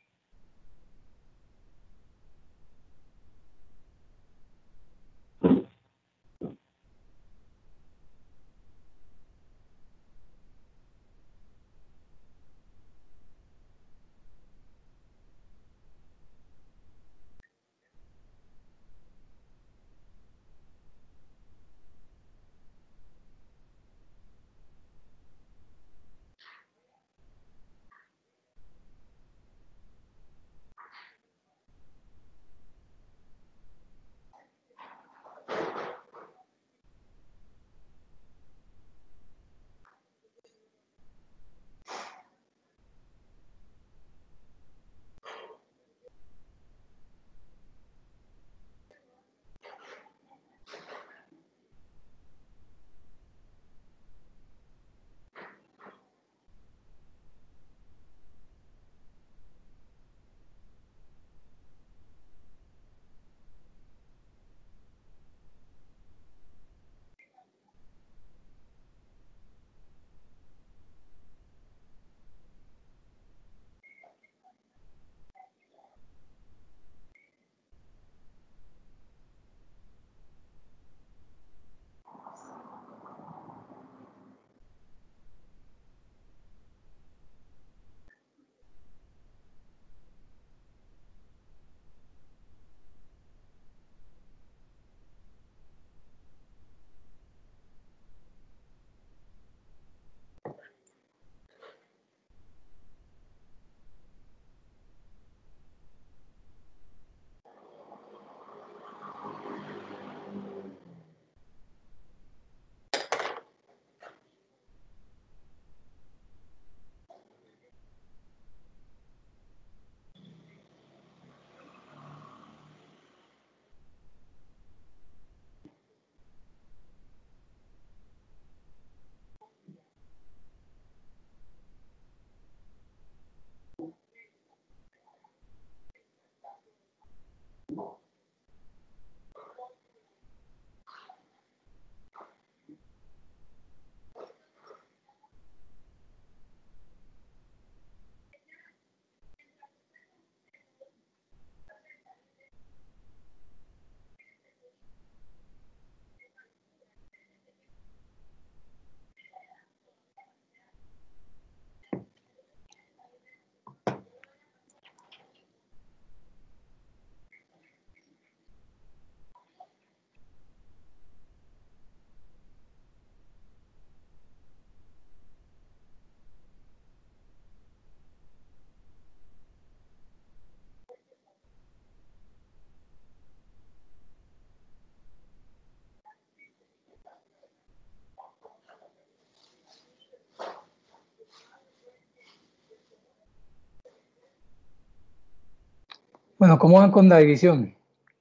Bueno, ¿cómo van con la división?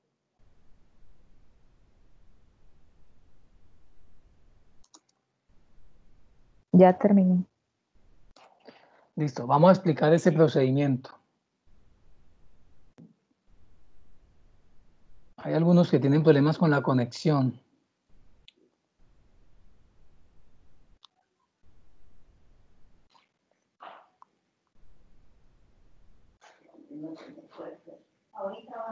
Ya terminé. Listo, vamos a explicar ese procedimiento. Hay algunos que tienen problemas con la conexión. Ahorita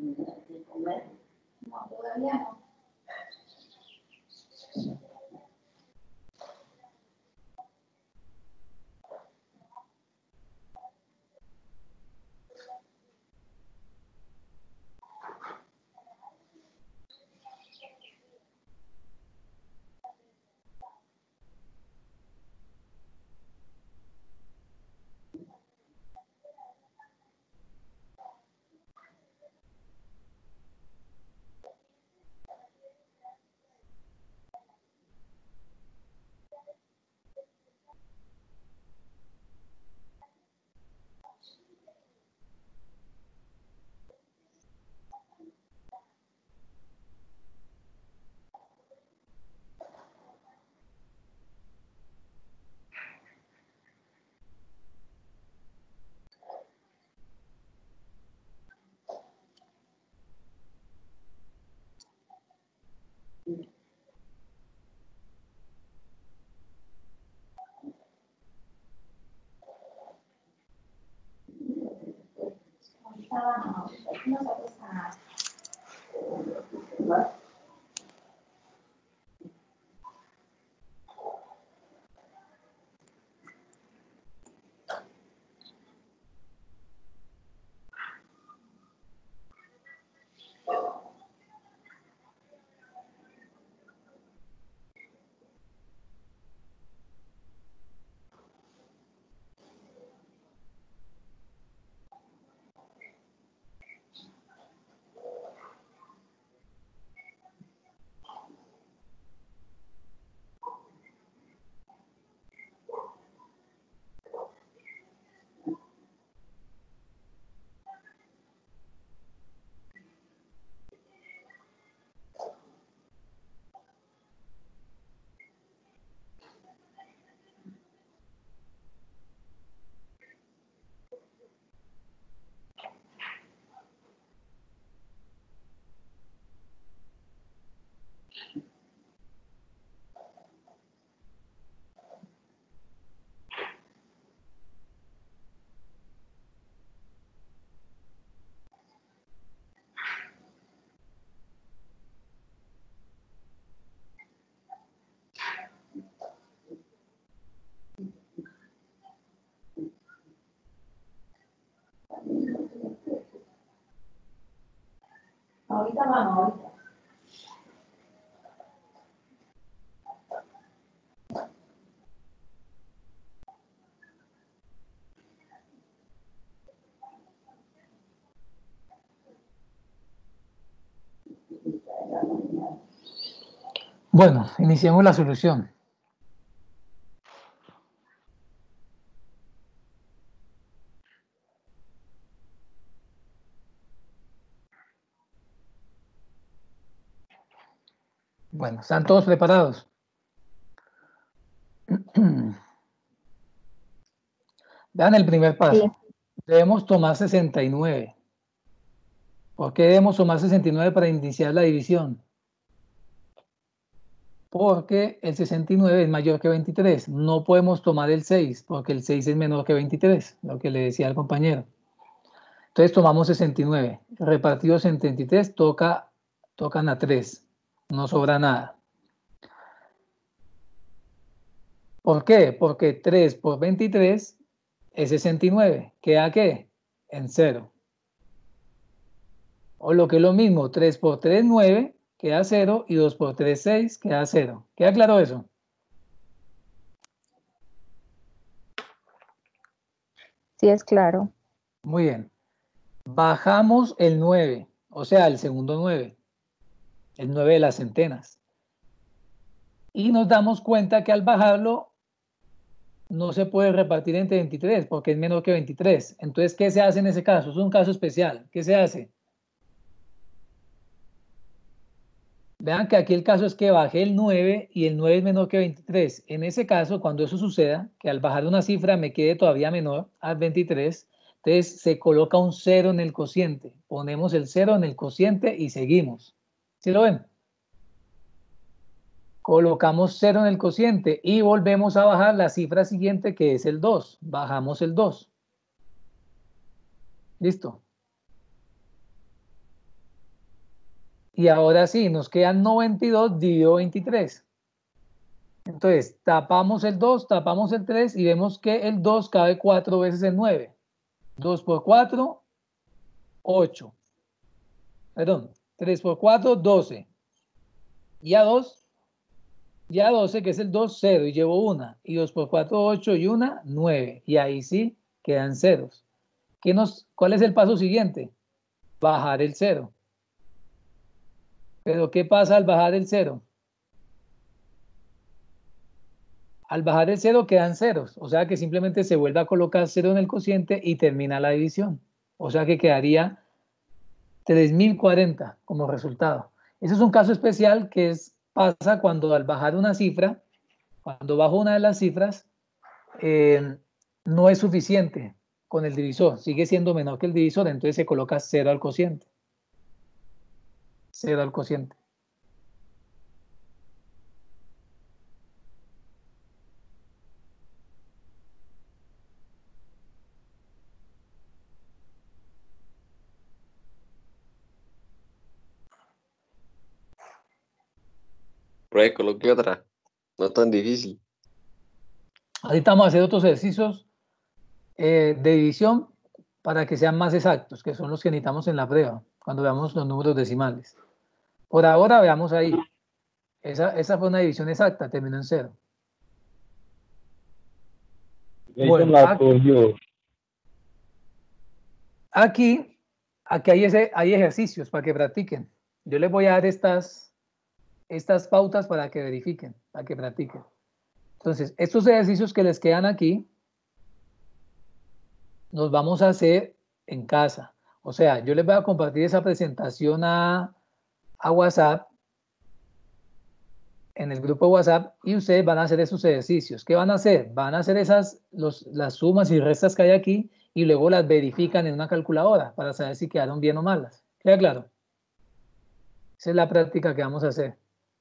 de comer. No, todavía no. Ahorita vamos, ahorita. Bueno, iniciemos la solución. Bueno, ¿están todos preparados? Vean el primer paso. Sí. Debemos tomar 69. ¿Por qué debemos tomar 69 para iniciar la división? Porque el 69 es mayor que 23. No podemos tomar el 6, porque el 6 es menor que 23, lo que le decía al compañero. Entonces tomamos 69. Repartidos en 33, tocan a 3. No sobra nada. ¿Por qué? Porque 3 por 23 es 69. ¿Queda qué? En 0. O lo que es lo mismo, 3 por 3, 9, queda 0, y 2 por 3, 6, queda 0. ¿Queda claro eso? Sí, es claro. Muy bien. Bajamos el 9, o sea, el segundo 9, el 9 de las centenas. Y nos damos cuenta que al bajarlo no se puede repartir entre 23 porque es menor que 23. Entonces, ¿qué se hace en ese caso? Es un caso especial. ¿Qué se hace? Vean que aquí el caso es que bajé el 9 y el 9 es menor que 23. En ese caso, cuando eso suceda, que al bajar una cifra me quede todavía menor al 23, entonces se coloca un 0 en el cociente. Ponemos el 0 en el cociente y seguimos. ¿Sí lo ven? Colocamos 0 en el cociente y volvemos a bajar la cifra siguiente, que es el 2. Bajamos el 2. ¿Listo? Y ahora sí, nos quedan 92 dividido 23. Entonces, tapamos el 2, tapamos el 3 y vemos que el 2 cabe 4 veces en 9. 2 por 4, 8. Perdón, 3 por 4, 12. Y a 2, y a 12, que es el 2, 0, y llevo 1. Y 2 por 4, 8, y 1, 9. Y ahí sí quedan ceros. ¿Cuál es el paso siguiente? Bajar el 0. Pero ¿qué pasa al bajar el 0? Al bajar el 0 quedan ceros, o sea que simplemente se vuelve a colocar 0 en el cociente y termina la división. O sea que quedaría 3040 como resultado. Ese es un caso especial que pasa cuando al bajar una cifra, cuando bajo una de las cifras, no es suficiente con el divisor, sigue siendo menor que el divisor, entonces se coloca 0 al cociente. 0 al cociente. Pruebe, coloque otra. No tan difícil. Ahorita vamos a hacer otros ejercicios de división para que sean más exactos, que son los que necesitamos en la prueba, cuando veamos los números decimales. Por ahora veamos ahí. Esa fue una división exacta, terminó en 0. Bueno, aquí hay ejercicios para que practiquen. Yo les voy a dar estas pautas para que verifiquen, para que practiquen. Entonces, estos ejercicios que les quedan aquí, los vamos a hacer en casa. O sea, yo les voy a compartir esa presentación a WhatsApp, en el grupo de WhatsApp, y ustedes van a hacer esos ejercicios. ¿Qué van a hacer? Van a hacer las sumas y restas que hay aquí y luego las verifican en una calculadora para saber si quedaron bien o malas. ¿Queda claro? Esa es la práctica que vamos a hacer.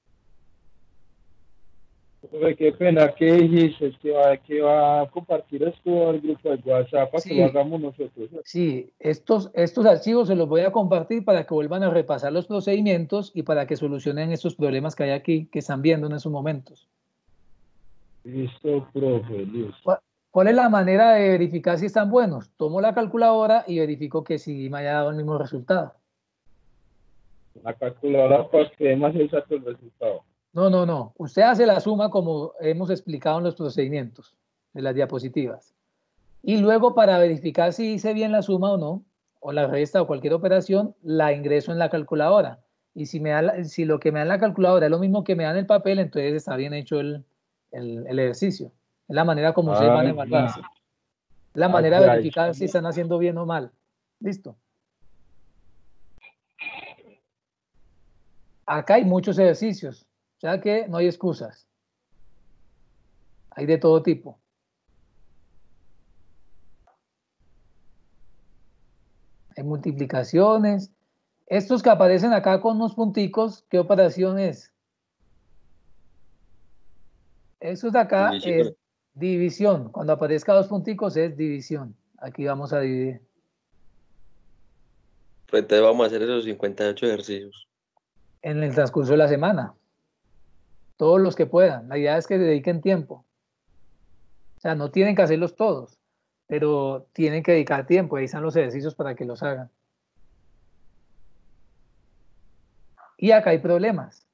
Qué pena que dices que va a compartir esto al grupo de WhatsApp para que lo hagamos nosotros. Sí, estos archivos se los voy a compartir para que vuelvan a repasar los procedimientos y para que solucionen estos problemas que hay aquí, que están viendo en esos momentos. Listo, profe, listo. ¿Cuál es la manera de verificar si están buenos? Tomo la calculadora y verifico que sí me haya dado el mismo resultado. La calculadora para que dé más exacto el resultado. No. Usted hace la suma como hemos explicado en los procedimientos de las diapositivas. Y luego para verificar si hice bien la suma o no, o la resta o cualquier operación, la ingreso en la calculadora. Y si lo que me da en la calculadora es lo mismo que me da en el papel, entonces está bien hecho el ejercicio. Es la manera como ustedes van a evaluarse. Es la manera de verificar si están haciendo bien o mal. ¿Listo? Acá hay muchos ejercicios. O sea que no hay excusas. Hay de todo tipo. Hay multiplicaciones. Estos que aparecen acá con unos punticos, ¿qué operación es? Estos de acá es división. Cuando aparezca 2 punticos es división. Aquí vamos a dividir. Pues entonces vamos a hacer esos 58 ejercicios. En el transcurso de la semana. Todos los que puedan. La idea es que dediquen tiempo. O sea, no tienen que hacerlos todos, pero tienen que dedicar tiempo. Ahí están los ejercicios para que los hagan. Y acá hay problemas.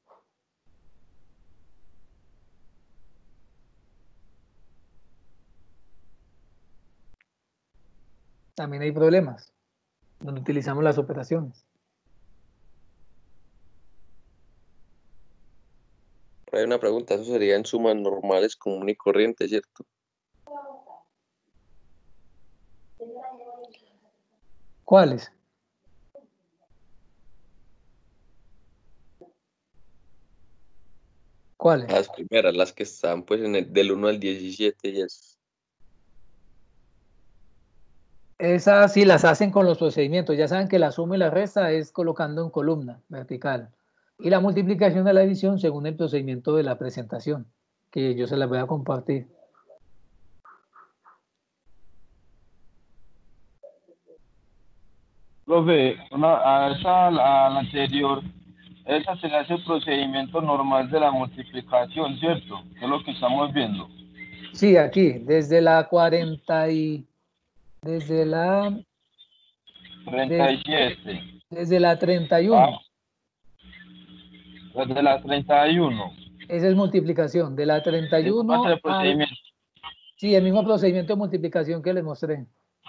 También hay problemas donde utilizamos las operaciones. Hay una pregunta, eso sería en sumas normales, común y corriente, ¿cierto? ¿Cuáles? ¿Cuáles? Las primeras, las que están pues del 1 al 17 y eso. Esas sí las hacen con los procedimientos. Ya saben que la suma y la resta es colocando en columna vertical. Y la multiplicación de la división según el procedimiento de la presentación, que yo se las voy a compartir. Profe, a la anterior, Ese se le hace el procedimiento normal de la multiplicación, ¿cierto? Que es lo que estamos viendo. Sí, aquí, desde la 40 y... Desde la... 37. Desde la 31. Desde la 31. Esa es multiplicación. De la 31 el procedimiento. Sí, el mismo procedimiento de multiplicación que les mostré.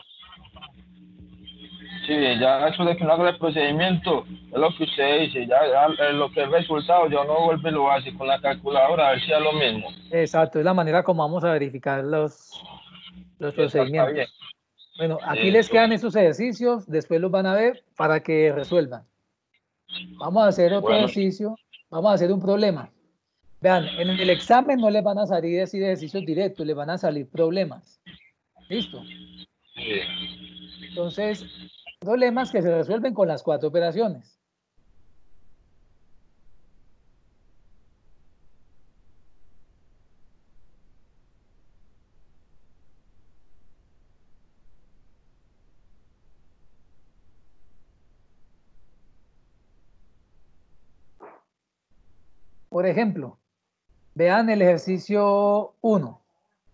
Sí, ya eso de que no haga el procedimiento es lo que usted dice, ya lo que el resultado ya no vuelve y lo hace con la calculadora a ver si es lo mismo. Exacto, es la manera como vamos a verificar los procedimientos. Bueno, aquí les quedan estos ejercicios, después los van a ver para que resuelvan. Vamos a hacer otro ejercicio, vamos a hacer un problema. Vean, en el examen no les van a salir así de ejercicios directos, les van a salir problemas. ¿Listo? Sí. Entonces, problemas que se resuelven con las 4 operaciones. Por ejemplo, vean el ejercicio 1.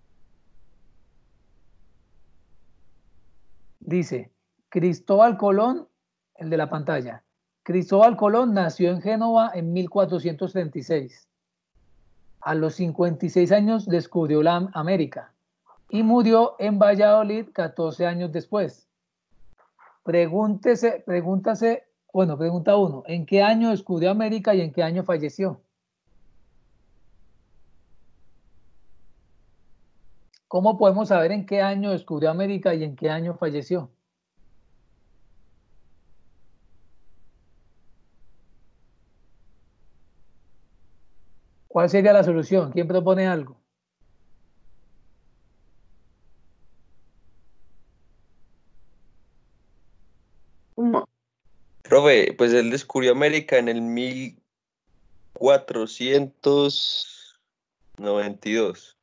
Dice, Cristóbal Colón, el de la pantalla. Cristóbal Colón nació en Génova en 1436. A los 56 años descubrió la América y murió en Valladolid 14 años después. Pregunta 1. ¿En qué año descubrió América y en qué año falleció? ¿Cómo podemos saber en qué año descubrió América y en qué año falleció? ¿Cuál sería la solución? ¿Quién propone algo? Profe, pues él descubrió América en el 1492.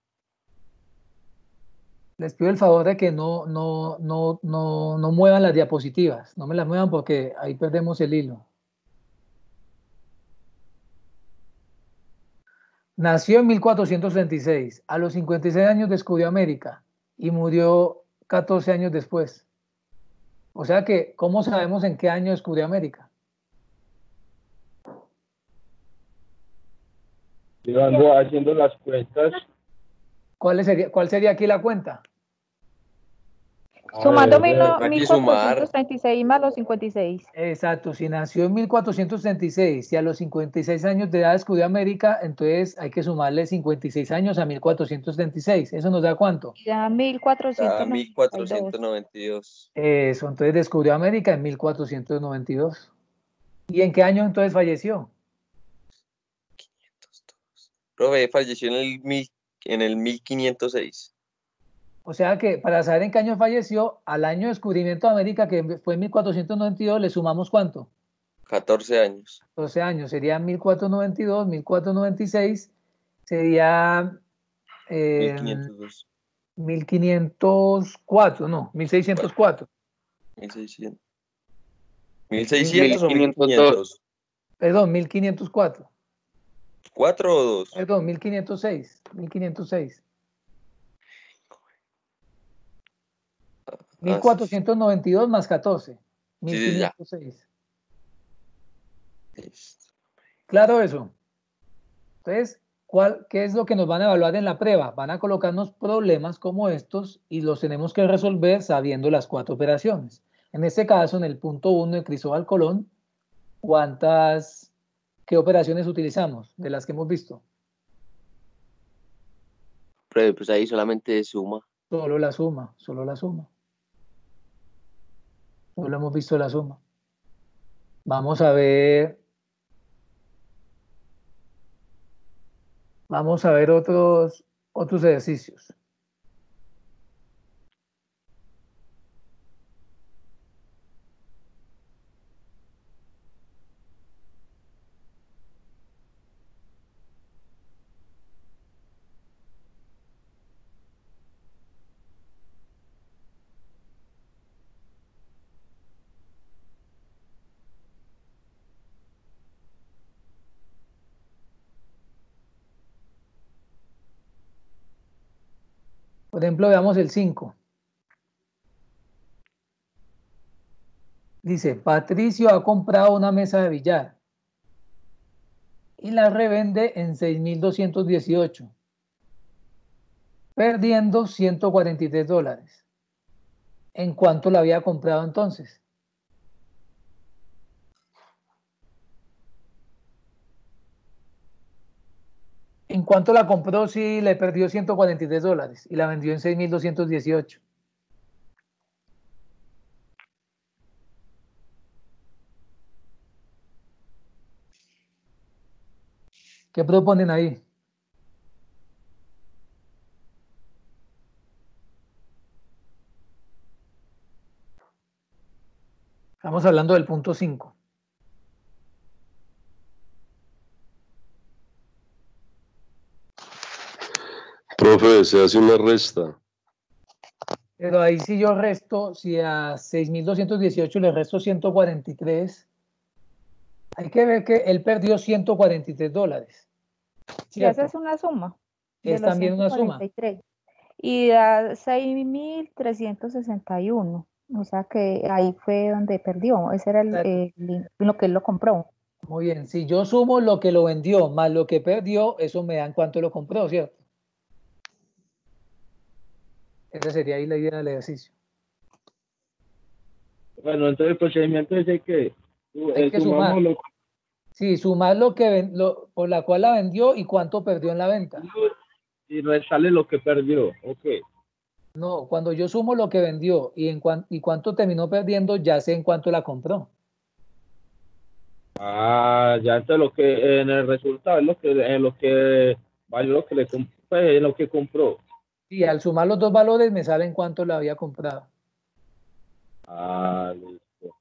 Les pido el favor de que no muevan las diapositivas. No me las muevan porque ahí perdemos el hilo. Nació en 1436. A los 56 años descubrió América y murió 14 años después. O sea que, ¿cómo sabemos en qué año descubrió América? Yo ando haciendo las cuentas. ¿Cuál sería aquí la cuenta? Sumando Aquí sumar. 1436 más los 56. Exacto, si nació en 1436 y a los 56 años de edad descubrió América, entonces hay que sumarle 56 años a 1436. ¿Eso nos da cuánto? Ya 1492. Eso, entonces descubrió América en 1492. ¿Y en qué año entonces falleció? 502. Profe, falleció en el 1506. O sea que para saber en qué año falleció, al año de descubrimiento de América, que fue en 1492, le sumamos ¿cuánto? 14 años. 12 años, sería 1492, 1496, sería 1502. 1504, no, 1604. 1600. 1600 o 1502. Perdón, 1504. ¿4 o 2? Perdón, 1506. 1506. 1492 más 14. 1506. Claro eso. Entonces, ¿qué es lo que nos van a evaluar en la prueba? Van a colocarnos problemas como estos y los tenemos que resolver sabiendo las 4 operaciones. En este caso, en el punto 1 de Cristóbal Colón, ¿qué operaciones utilizamos de las que hemos visto? Pues ahí solamente suma. Solo la suma. Solo hemos visto la suma. Vamos a ver otros ejercicios. Por ejemplo, veamos el 5. Dice, Patricio ha comprado una mesa de billar y la revende en 6.218, perdiendo $143. ¿En cuánto la había comprado entonces? ¿En cuánto la compró si le perdió $143 y la vendió en 6.218? ¿Qué proponen ahí? Estamos hablando del punto 5. Profe, se hace una resta. Pero ahí si yo resto, si a 6.218 le resto 143, hay que ver que él perdió $143. Y esa es una suma. Es también una suma. Y da 6.361. O sea que ahí fue donde perdió. Ese era lo que él lo compró. Muy bien. Si yo sumo lo que lo vendió más lo que perdió, eso me da en cuánto lo compró, ¿cierto? Esa sería ahí la idea del ejercicio. Bueno, entonces el procedimiento dice que hay que sumar. Sí, sumar lo que por la cual la vendió y cuánto perdió en la venta. Y resale lo que perdió, ok. No, cuando yo sumo lo que vendió y cuánto terminó perdiendo, ya sé en cuánto la compró. Ah, ya entonces lo que en el resultado es lo que valió lo que le compró, en lo que compró. Sí, al sumar los dos valores me sale en cuánto la había comprado. Ah, listo.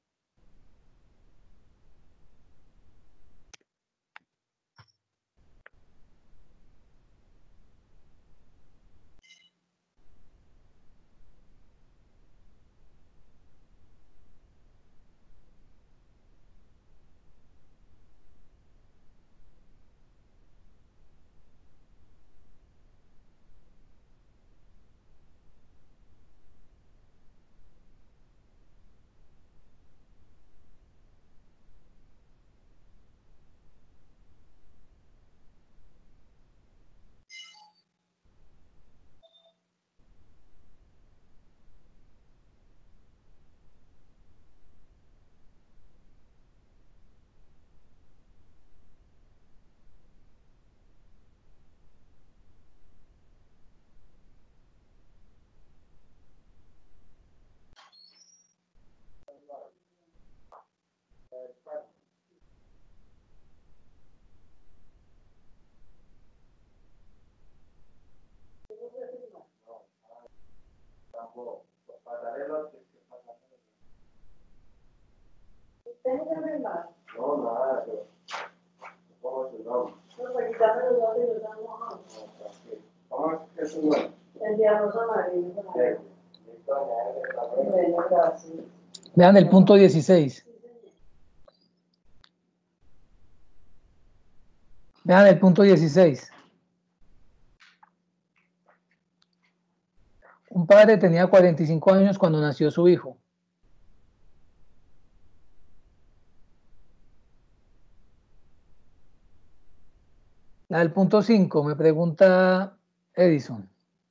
Vean el punto 16. Vean el punto 16. Un padre tenía 45 años cuando nació su hijo. La del punto 5 me pregunta Edison.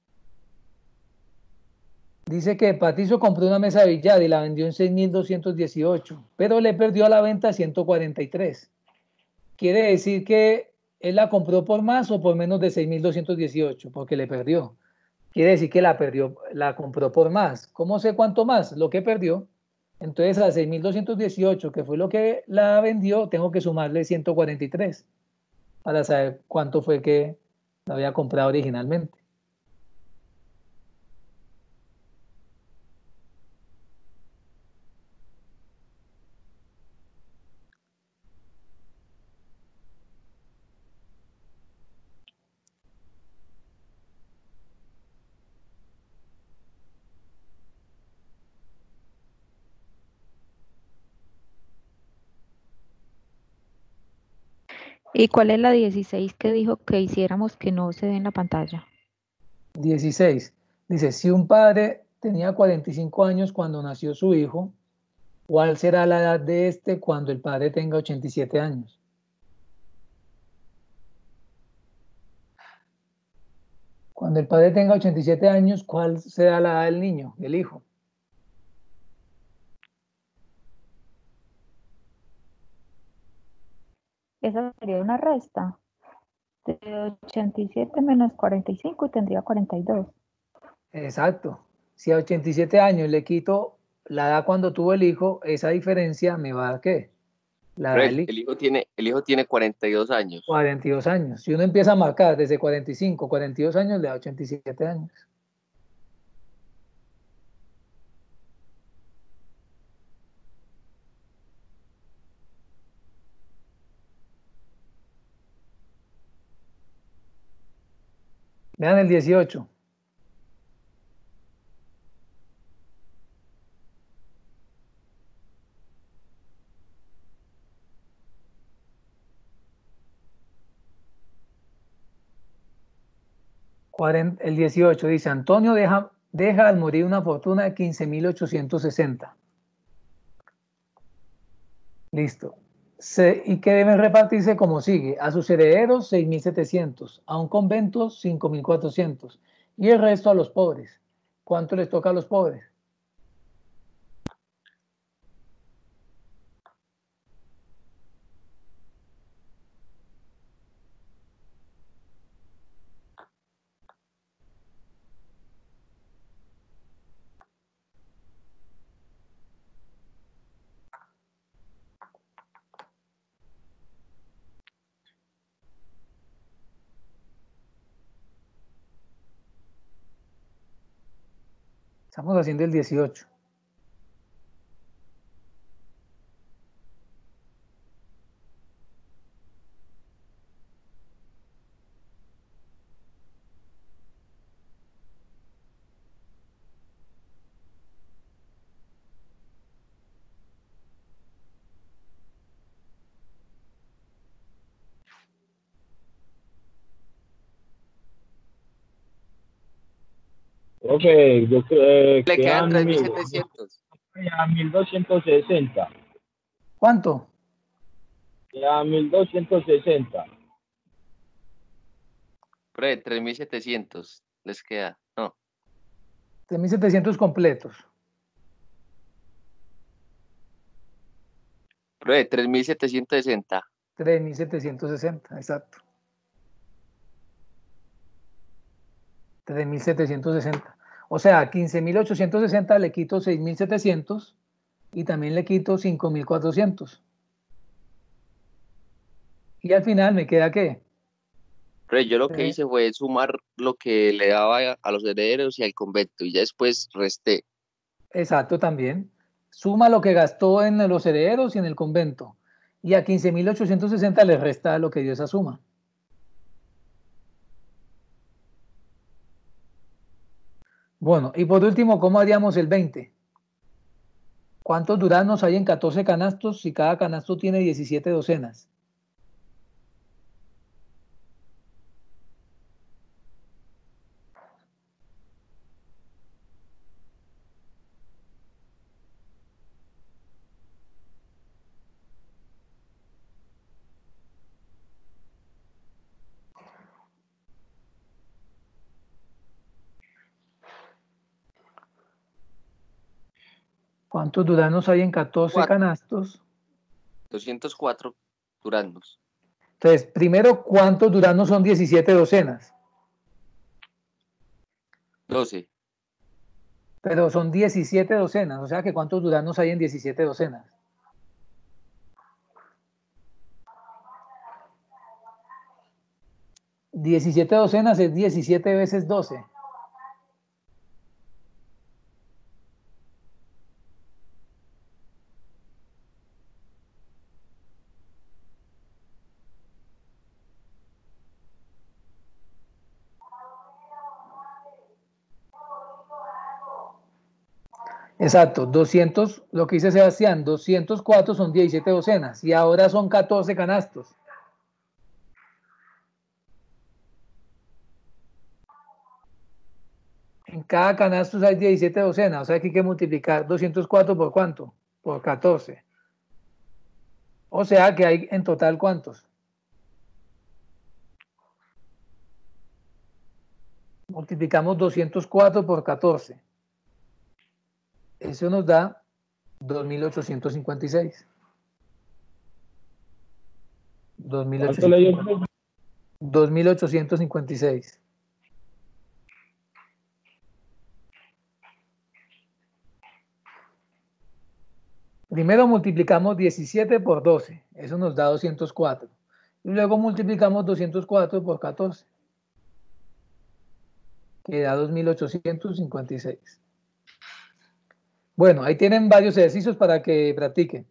Dice que Patricio compró una mesa de billar y la vendió en 6.218, pero le perdió a la venta 143. Quiere decir que él la compró por más o por menos de 6.218, porque le perdió. Quiere decir que la compró por más. ¿Cómo sé cuánto más? Lo que perdió. Entonces a 6.218, que fue lo que la vendió, tengo que sumarle 143 para saber cuánto fue que la había comprado originalmente. ¿Y cuál es la 16 que dijo que hiciéramos que no se ve en la pantalla? 16. Dice, si un padre tenía 45 años cuando nació su hijo, ¿cuál será la edad de este cuando el padre tenga 87 años? Cuando el padre tenga 87 años, ¿cuál será la edad del niño, del hijo? Esa sería una resta de 87 menos 45 y tendría 42. Exacto. Si a 87 años le quito la edad cuando tuvo el hijo, esa diferencia me va a dar ¿qué? La edad del hijo. El hijo tiene 42 años. 42 años. Si uno empieza a marcar desde 45, 42 años, le da 87 años. Vean el 18. El 18 dice, Antonio deja al morir una fortuna de 15.860. Listo. Y que deben repartirse como sigue. A sus herederos 6.700, a un convento 5.400 y el resto a los pobres. ¿Cuánto les toca a los pobres? Estamos haciendo el 18. Ok, yo creo Le que quedan 3.700. 1260. ¿Cuánto? Ya 1260. Por ahí, 3.700 les queda. No. 3.700 completos. Por ahí, 3.760. 3.760, exacto. 3.760. O sea, 15.860 le quito 6.700 y también le quito 5.400. Y al final me queda ¿qué? Pero yo lo que hice fue sumar lo que le daba a los herederos y al convento y ya después resté. Exacto, también. Suma lo que gastó en los herederos y en el convento. Y a 15.860 le resta lo que dio esa suma. Bueno, y por último, ¿cómo haríamos el 20? ¿Cuántos duranos hay en 14 canastos si cada canasto tiene 17 docenas? ¿Cuántos duranos hay en 14 canastos? 204 duranos. Entonces, primero, ¿cuántos duranos son 17 docenas? 12. Pero son 17 docenas, o sea que ¿cuántos duranos hay en 17 docenas? $17 docenas es 17 veces 12. Exacto, 200, lo que dice Sebastián, 204 son 17 docenas y ahora son 14 canastos. En cada canasto hay 17 docenas, o sea que hay que multiplicar 204 por ¿cuánto? Por 14. O sea que hay en total ¿cuántos? Multiplicamos 204 por 14. Eso nos da 2.856. 2.856. Primero multiplicamos 17 por 12. Eso nos da 204. Y luego multiplicamos 204 por 14. Que da 2.856. Bueno, ahí tienen varios ejercicios para que practiquen.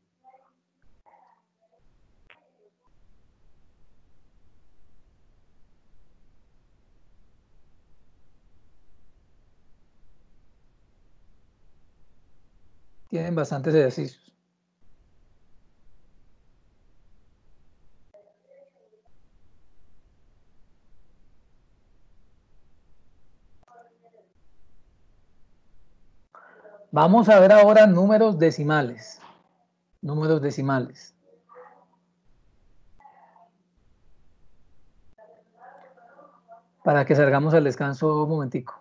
Tienen bastantes ejercicios. Vamos a ver ahora números decimales. Números decimales. Para que salgamos al descanso un momentico.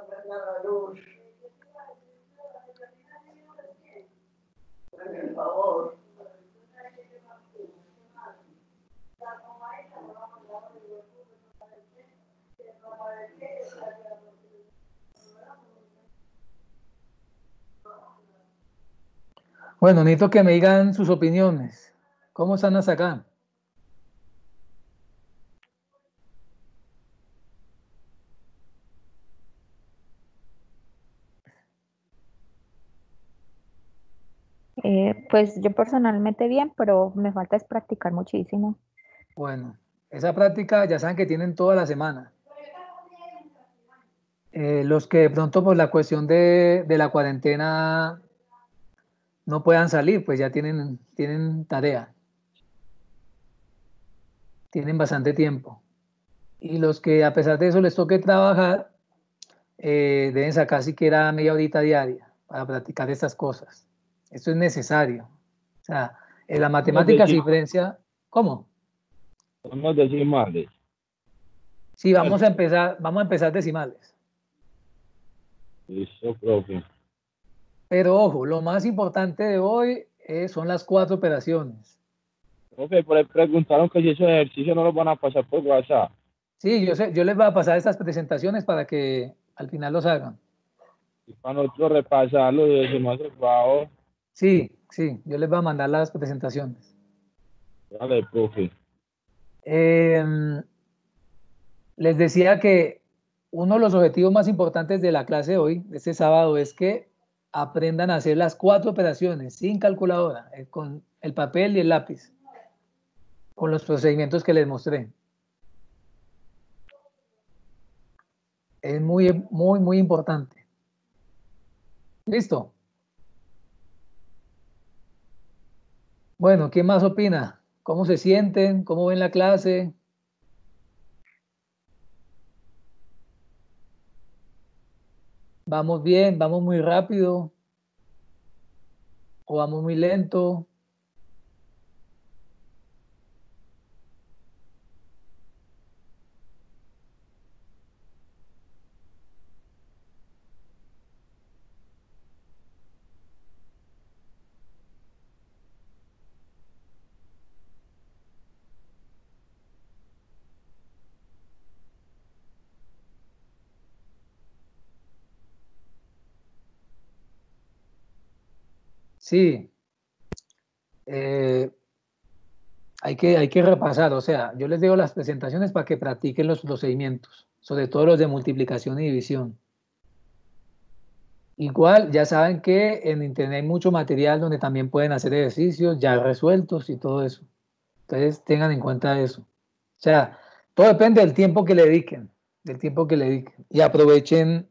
Bueno, necesito que me digan sus opiniones. ¿Cómo están hasta acá? Pues yo personalmente bien, pero me falta es practicar muchísimo. Bueno, esa práctica ya saben que tienen toda la semana. Los que de pronto por la cuestión de la cuarentena no puedan salir, pues ya tienen tarea. Tienen bastante tiempo. Y los que a pesar de eso les toque trabajar, deben sacar siquiera media horita diaria para practicar estas cosas. Esto es necesario. O sea, en la matemática se diferencia. ¿Cómo? Somos decimales. Sí, vamos a empezar decimales. Listo, profe. Pero ojo, lo más importante de hoy son las 4 operaciones. Profe, por ahí preguntaron que si esos ejercicios no los van a pasar por WhatsApp. Sí, yo sé, yo les voy a pasar estas presentaciones para que al final los hagan. Y para nosotros repasarlo y decimos el favor. Sí, sí, yo les voy a mandar las presentaciones. Dale, profe. Les decía que uno de los objetivos más importantes de la clase de hoy, de este sábado, es que aprendan a hacer las 4 operaciones sin calculadora, con el papel y el lápiz, con los procedimientos que les mostré. Es muy, muy, muy importante. ¿Listo? Bueno, ¿quién más opina? ¿Cómo se sienten? ¿Cómo ven la clase? ¿Vamos bien? ¿Vamos muy rápido? ¿O vamos muy lento? Sí. Hay que repasar, o sea, yo les digo las presentaciones para que practiquen los procedimientos, sobre todo los de multiplicación y división. Igual, ya saben que en internet hay mucho material donde también pueden hacer ejercicios ya resueltos y todo eso. Entonces, tengan en cuenta eso. O sea, todo depende del tiempo que le dediquen, Y aprovechen,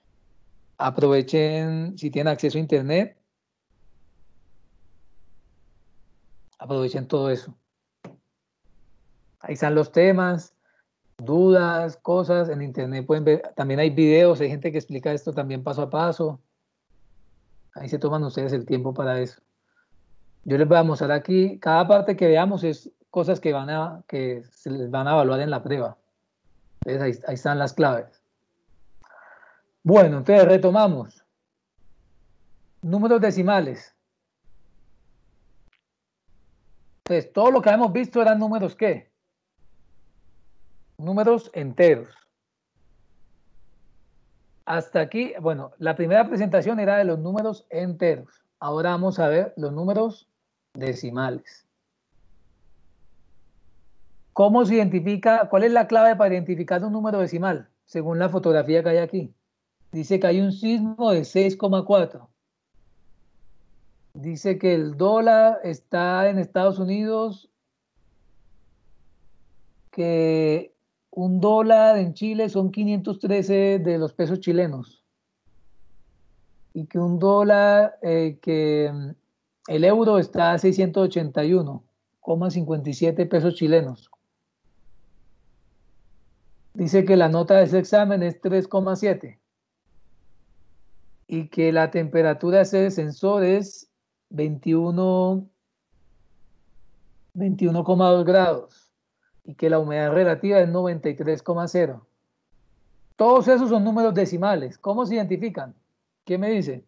si tienen acceso a internet, aprovechen todo eso. Ahí están los temas. dudas, cosas, en internet pueden ver, también hay videos, hay gente que explica esto también paso a paso. Ahí se toman ustedes el tiempo para eso. Yo les voy a mostrar aquí, cada parte que veamos es cosas que se les van a evaluar en la prueba. Entonces ahí están las claves. Bueno, entonces retomamos. Números decimales. Entonces, todo lo que hemos visto eran números ¿qué? Números enteros. Hasta aquí, bueno, la primera presentación era de los números enteros. Ahora vamos a ver los números decimales. ¿Cómo se identifica? ¿Cuál es la clave para identificar un número decimal? Según la fotografía que hay aquí. Dice que hay un signo de 6,4. Dice que el dólar está en Estados Unidos, que un dólar en Chile son 513 de los pesos chilenos. Y que un dólar, que el euro está a 681,57 pesos chilenos. Dice que la nota de ese examen es 3,7. Y que la temperatura de ese sensor es 21,2 grados. Y que la humedad relativa es 93,0. Todos esos son números decimales. ¿Cómo se identifican? ¿Qué me dice?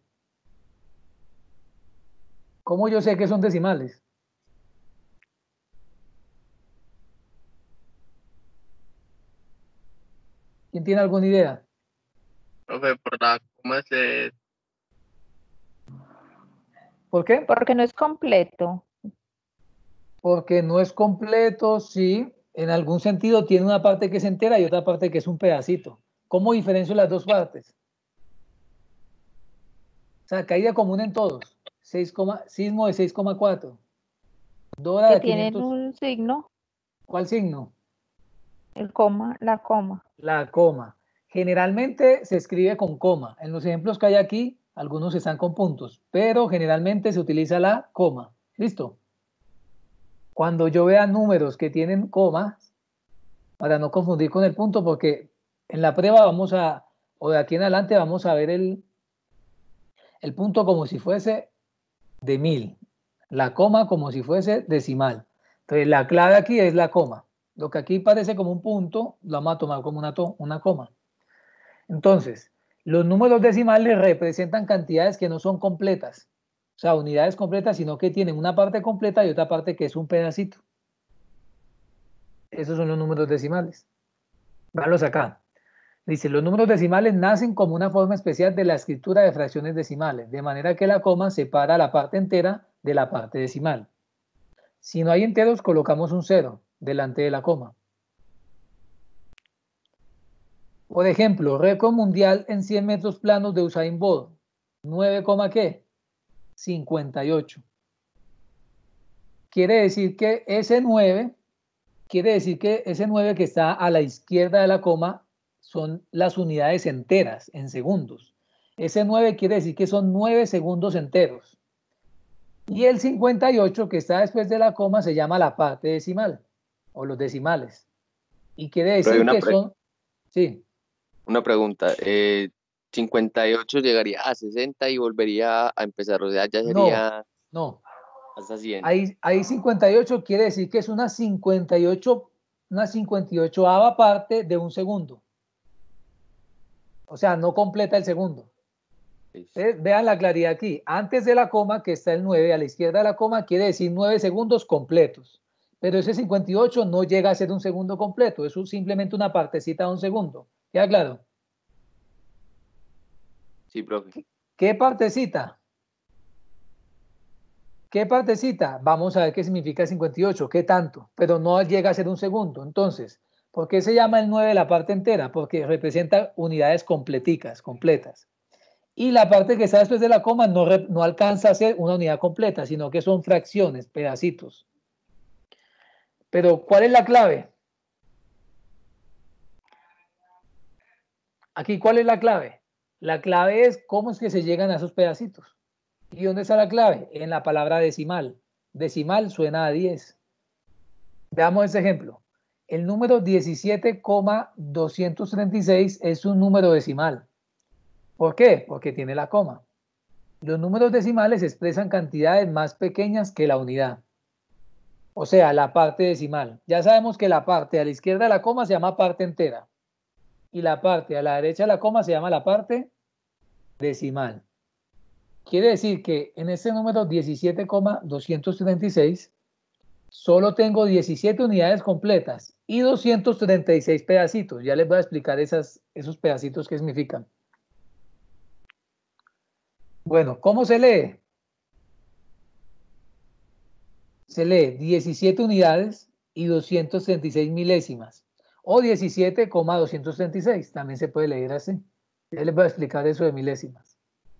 ¿Cómo yo sé que son decimales? ¿Quién tiene alguna idea? Profe, por la coma se... ¿Por qué? Porque no es completo. Porque no es completo, sí. En algún sentido tiene una parte que es entera y otra parte que es un pedacito. ¿Cómo diferencio las dos partes? O sea, caída común en todos. Sismo de 6,4. Dora Que de tienen 500. un signo, ¿Cuál signo? el coma, la coma. La coma. Generalmente se escribe con coma. En los ejemplos que hay aquí, algunos están con puntos, pero generalmente se utiliza la coma. ¿Listo? Cuando yo vea números que tienen comas, para no confundir con el punto, porque en la prueba o de aquí en adelante vamos a ver el punto como si fuese de 1000, la coma como si fuese decimal. Entonces la clave aquí es la coma. Lo que aquí parece como un punto, lo vamos a tomar como una coma. Entonces, los números decimales representan cantidades que no son completas, o sea, unidades completas, sino que tienen una parte completa y otra parte que es un pedacito. Esos son los números decimales. Véanlos acá. Dice, los números decimales nacen como una forma especial de la escritura de fracciones decimales, de manera que la coma separa la parte entera de la parte decimal. Si no hay enteros, colocamos un 0 delante de la coma. Por ejemplo, récord mundial en 100 metros planos de Usain Bolt. 9, ¿qué? 58. Quiere decir que ese 9 que está a la izquierda de la coma son las unidades enteras en segundos. Ese 9 quiere decir que son 9 segundos enteros. Y el 58 que está después de la coma se llama la parte decimal o los decimales. Y quiere decir que son... Sí. Una pregunta. 58 llegaría a 60 y volvería a empezar. O sea, ya sería... No. Hasta 100. Ahí 58 quiere decir que es una 58ava parte de un segundo. O sea, no completa el segundo. Vean la claridad aquí. Antes de la coma, que está el 9, a la izquierda de la coma, quiere decir 9 segundos completos. Pero ese 58 no llega a ser un segundo completo. Es simplemente una partecita de un segundo. ¿Queda claro? Sí, profe. ¿Qué partecita? ¿Qué partecita? Vamos a ver qué significa 58, qué tanto, pero no llega a ser un segundo. Entonces, ¿por qué se llama el 9 la parte entera? Porque representa unidades completas. Y la parte que está después de la coma no alcanza a ser una unidad completa, sino que son fracciones, pedacitos. Pero, ¿cuál es la clave? Aquí, ¿cuál es la clave? La clave es cómo es que se llegan a esos pedacitos. ¿Y dónde está la clave? En la palabra decimal. Decimal suena a 10. Veamos ese ejemplo. el número 17,236 es un número decimal. ¿Por qué? Porque tiene la coma. Los números decimales expresan cantidades más pequeñas que la unidad. O sea, la parte decimal. Ya sabemos que la parte a la izquierda de la coma se llama parte entera. Y la parte a la derecha de la coma se llama la parte decimal. Quiere decir que en este número 17,236 solo tengo 17 unidades completas y 236 pedacitos. Ya les voy a explicar esos pedacitos qué significan. Bueno, ¿cómo se lee? Se lee 17 unidades y 236 milésimas. O 17,236. También se puede leer así. Ya les voy a explicar eso de milésimas.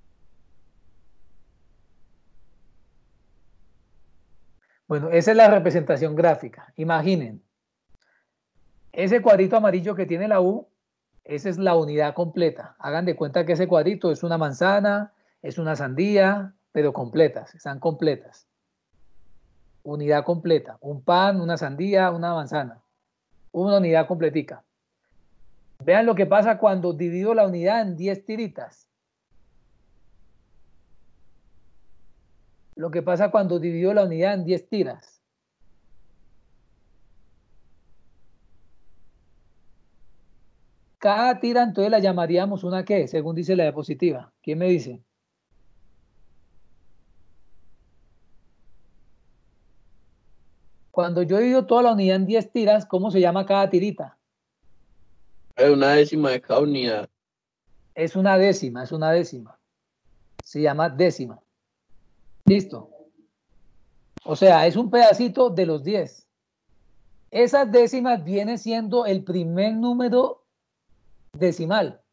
Bueno, esa es la representación gráfica. Imaginen. Ese cuadrito amarillo que tiene la U, esa es la unidad completa. Hagan de cuenta que ese cuadrito es una manzana, es una sandía, pero completas, están completas. Unidad completa. Un pan, una sandía, una manzana. Una unidad completica. Vean lo que pasa cuando divido la unidad en 10 tiritas. Lo que pasa cuando divido la unidad en 10 tiras. Cada tira entonces la llamaríamos una ¿qué? Según dice la diapositiva. ¿Quién me dice? Cuando yo divido toda la unidad en 10 tiras, ¿cómo se llama cada tirita? Es una décima de cada unidad. Es una décima, es una décima. Se llama décima. Listo. O sea, es un pedacito de los 10. Esas décimas viene siendo el primer número decimal.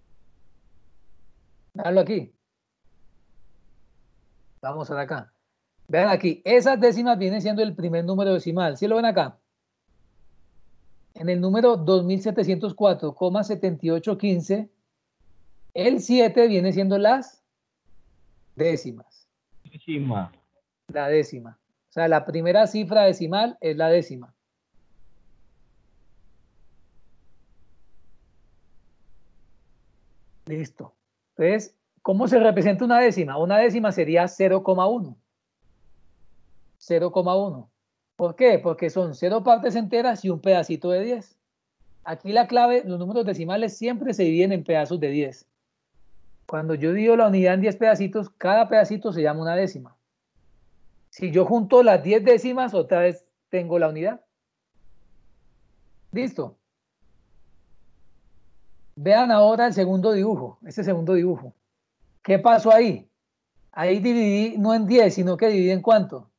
Veanlo aquí. Vamos a ver acá. Vean aquí, esas décimas vienen siendo el primer número decimal. ¿Sí lo ven acá? En el número 2704,7815, el 7 viene siendo las décimas. Décima. La décima. O sea, la primera cifra decimal es la décima. Listo. Entonces, ¿cómo se representa una décima? Una décima sería 0,1. 0,1. ¿Por qué? Porque son 0 partes enteras y un pedacito de 10. Aquí la clave, los números decimales siempre se dividen en pedazos de 10. Cuando yo divido la unidad en 10 pedacitos, cada pedacito se llama una décima. Si yo junto las 10 décimas, otra vez tengo la unidad. ¿Listo? Vean ahora el segundo dibujo, este segundo dibujo. ¿Qué pasó ahí? Ahí dividí no en 10, sino que dividí en ¿cuánto?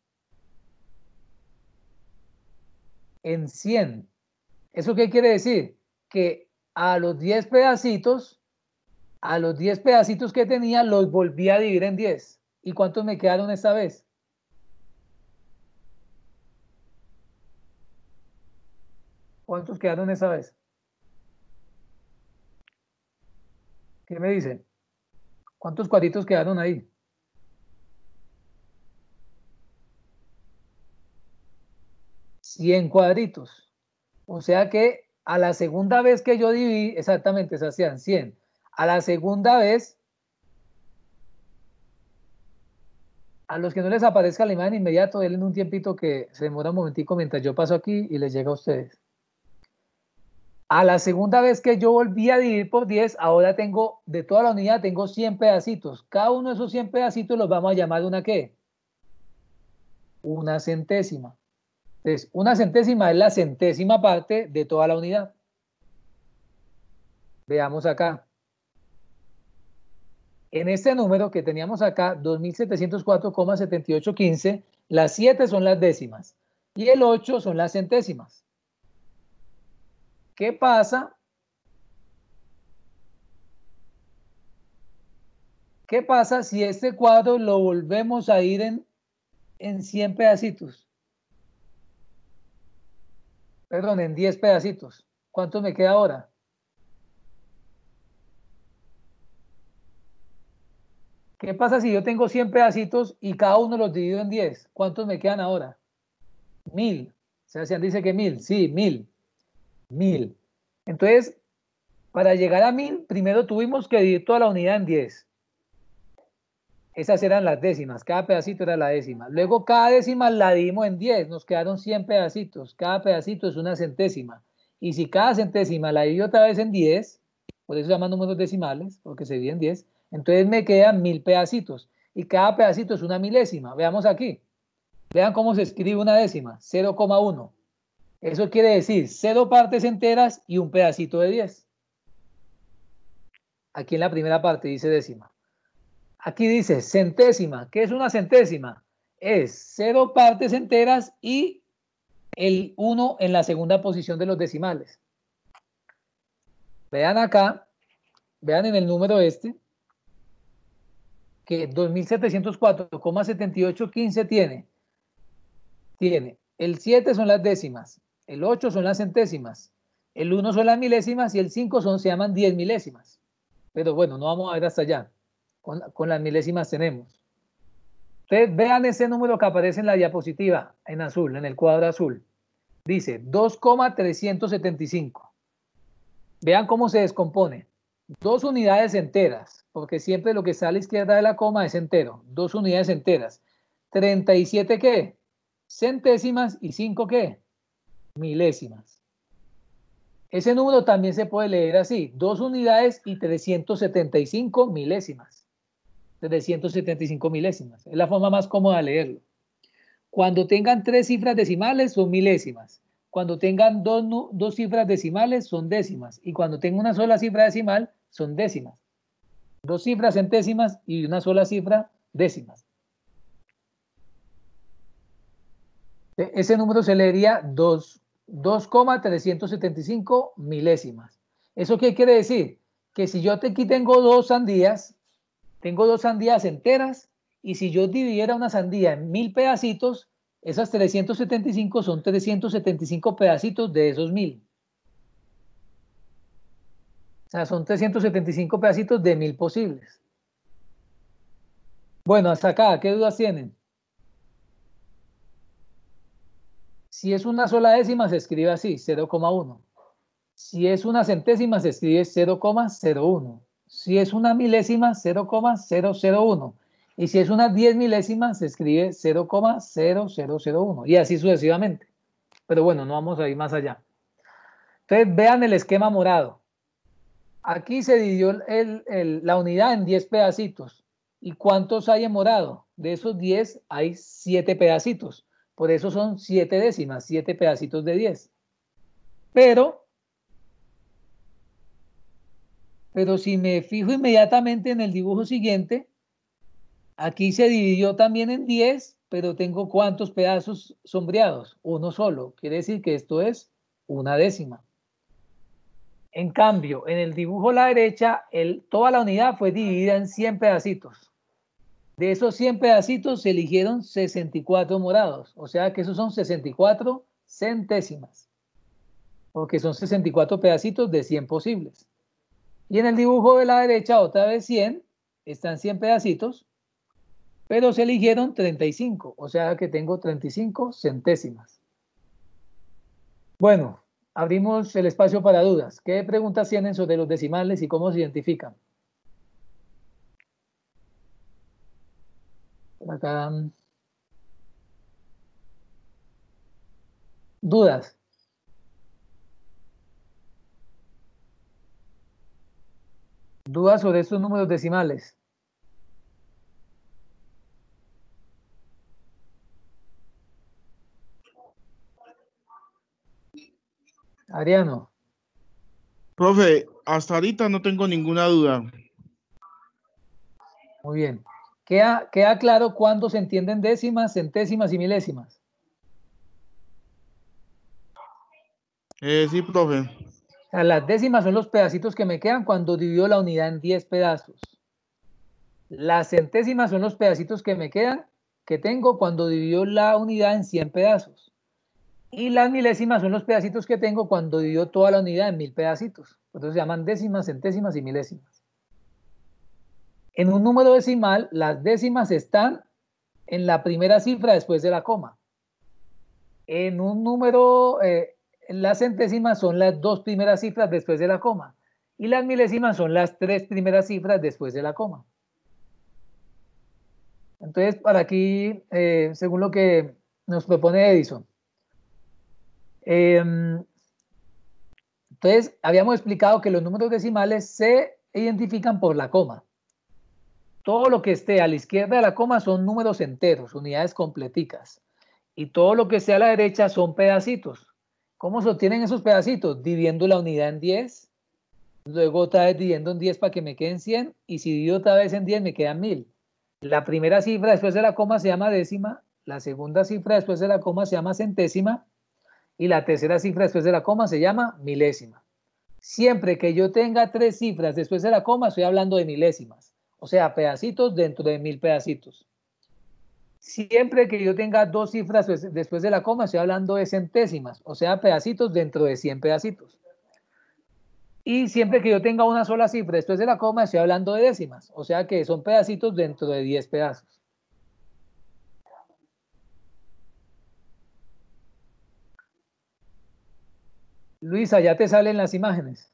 En 100. ¿Eso qué quiere decir? Que a los 10 pedacitos que tenía, los volví a dividir en 10. ¿Y cuántos me quedaron esta vez? ¿Cuántos quedaron esta vez? ¿Qué me dicen? ¿Cuántos cuadritos quedaron ahí? $100 cuadritos. O sea que a la segunda vez que yo dividí, exactamente, se hacían 100. A la segunda vez, a los que no les aparezca la imagen inmediato, denle un tiempito que se demora un momentico mientras yo paso aquí y les llega a ustedes. A la segunda vez que yo volví a dividir por 10, ahora tengo, de toda la unidad, tengo 100 pedacitos. Cada uno de esos 100 pedacitos los vamos a llamar una ¿qué? Una centésima. Entonces, una centésima es la centésima parte de toda la unidad. Veamos acá. En este número que teníamos acá, 2704,7815, las 7 son las décimas y el 8 son las centésimas. ¿Qué pasa? ¿Qué pasa si este cuadro lo volvemos a ir en 100 pedacitos? Perdón, en 10 pedacitos. ¿Cuánto me queda ahora? ¿Qué pasa si yo tengo 100 pedacitos y cada uno los divido en 10? ¿Cuántos me quedan ahora? 1000. Sebastián dice que 1000. Sí, 1000. 1000. Entonces, para llegar a 1000, primero tuvimos que dividir toda la unidad en 10. Esas eran las décimas, cada pedacito era la décima. Luego cada décima la dividimos en 10, nos quedaron 100 pedacitos. Cada pedacito es una centésima. Y si cada centésima la divido otra vez en 10, por eso se llaman números decimales, porque se divide en 10, entonces me quedan 1000 pedacitos. Y cada pedacito es una milésima. Veamos aquí. Vean cómo se escribe una décima, 0,1. Eso quiere decir 0 partes enteras y un pedacito de 10. Aquí en la primera parte dice décima. Aquí dice centésima. ¿Qué es una centésima? Es 0 partes enteras y el 1 en la segunda posición de los decimales. Vean acá, vean en el número este, que 2704,7815 tiene el 7 son las décimas, el 8 son las centésimas, el 1 son las milésimas y el 5 se llaman 10 milésimas. Pero bueno, no vamos a ver hasta allá. Con las milésimas tenemos. Ustedes vean ese número que aparece en la diapositiva, en azul, en el cuadro azul. Dice 2,375. Vean cómo se descompone. 2 unidades enteras, porque siempre lo que está a la izquierda de la coma es entero. 2 unidades enteras. 37, ¿qué? Centésimas y 5, ¿qué? Milésimas. Ese número también se puede leer así. 2 unidades y 375 milésimas. 375 milésimas. Es la forma más cómoda de leerlo. Cuando tengan 3 cifras decimales son milésimas. Cuando tengan 2 cifras decimales son décimas. Y cuando tengan una sola cifra decimal son décimas. 2 cifras centésimas y una sola cifra décimas. Ese número se leería 2,375 milésimas. ¿Eso qué quiere decir? Que si yo aquí tengo 2 sandías, tengo 2 sandías enteras, y si yo dividiera una sandía en 1000 pedacitos, esas 375 son 375 pedacitos de esos 1000. O sea, son 375 pedacitos de 1000 posibles. Bueno, hasta acá, ¿qué dudas tienen? Si es una sola décima, se escribe así, 0,1. Si es una centésima, se escribe 0,01. Si es una milésima, 0,001. Y si es una 10 milésimas, se escribe 0,0001. Y así sucesivamente. Pero bueno, no vamos a ir más allá. Entonces, vean el esquema morado. Aquí se dividió la unidad en 10 pedacitos. ¿Y cuántos hay en morado? De esos 10 hay 7 pedacitos. Por eso son 7 décimas, 7 pedacitos de 10. Pero si me fijo inmediatamente en el dibujo siguiente, aquí se dividió también en 10, pero tengo ¿cuántos pedazos sombreados? Uno solo. Quiere decir que esto es una décima. En cambio, en el dibujo a la derecha, toda la unidad fue dividida en 100 pedacitos. De esos 100 pedacitos se eligieron 64 morados. O sea que esos son 64 centésimas. Porque son 64 pedacitos de 100 posibles. Y en el dibujo de la derecha, otra vez 100, están 100 pedacitos, pero se eligieron 35, o sea que tengo 35 centésimas. Bueno, abrimos el espacio para dudas. ¿Qué preguntas tienen sobre los decimales y cómo se identifican? Por acá. ¿Dudas? ¿Dudas sobre estos números decimales? Ariano. Profe, hasta ahorita no tengo ninguna duda. Muy bien. ¿Queda claro cuándo se entienden décimas, centésimas y milésimas? Sí, profe. O sea, las décimas son los pedacitos que me quedan cuando divido la unidad en 10 pedazos. Las centésimas son los pedacitos que me quedan, que tengo cuando divido la unidad en 100 pedazos. Y las milésimas son los pedacitos que tengo cuando divido toda la unidad en 1000 pedacitos. Entonces se llaman décimas, centésimas y milésimas. En un número decimal, las décimas están en la primera cifra después de la coma. En un número las centésimas son las 2 primeras cifras después de la coma y las milésimas son las 3 primeras cifras después de la coma. Entonces, para aquí, según lo que nos propone Edison, entonces habíamos explicado que los números decimales se identifican por la coma. Todo lo que esté a la izquierda de la coma son números enteros, unidades completicas. Y todo lo que esté a la derecha son pedacitos. ¿Cómo se obtienen esos pedacitos? Dividiendo la unidad en 10, luego otra vez dividiendo en 10 para que me queden 100, y si divido otra vez en 10 me quedan 1000. La primera cifra después de la coma se llama décima, la segunda cifra después de la coma se llama centésima, y la tercera cifra después de la coma se llama milésima. Siempre que yo tenga 3 cifras después de la coma, estoy hablando de milésimas, o sea, pedacitos dentro de 1000 pedacitos. Siempre que yo tenga 2 cifras después de la coma, estoy hablando de centésimas, o sea, pedacitos dentro de 100 pedacitos. Y siempre que yo tenga una sola cifra después de la coma, estoy hablando de décimas, o sea que son pedacitos dentro de 10 pedazos. Luisa, ya te salen las imágenes.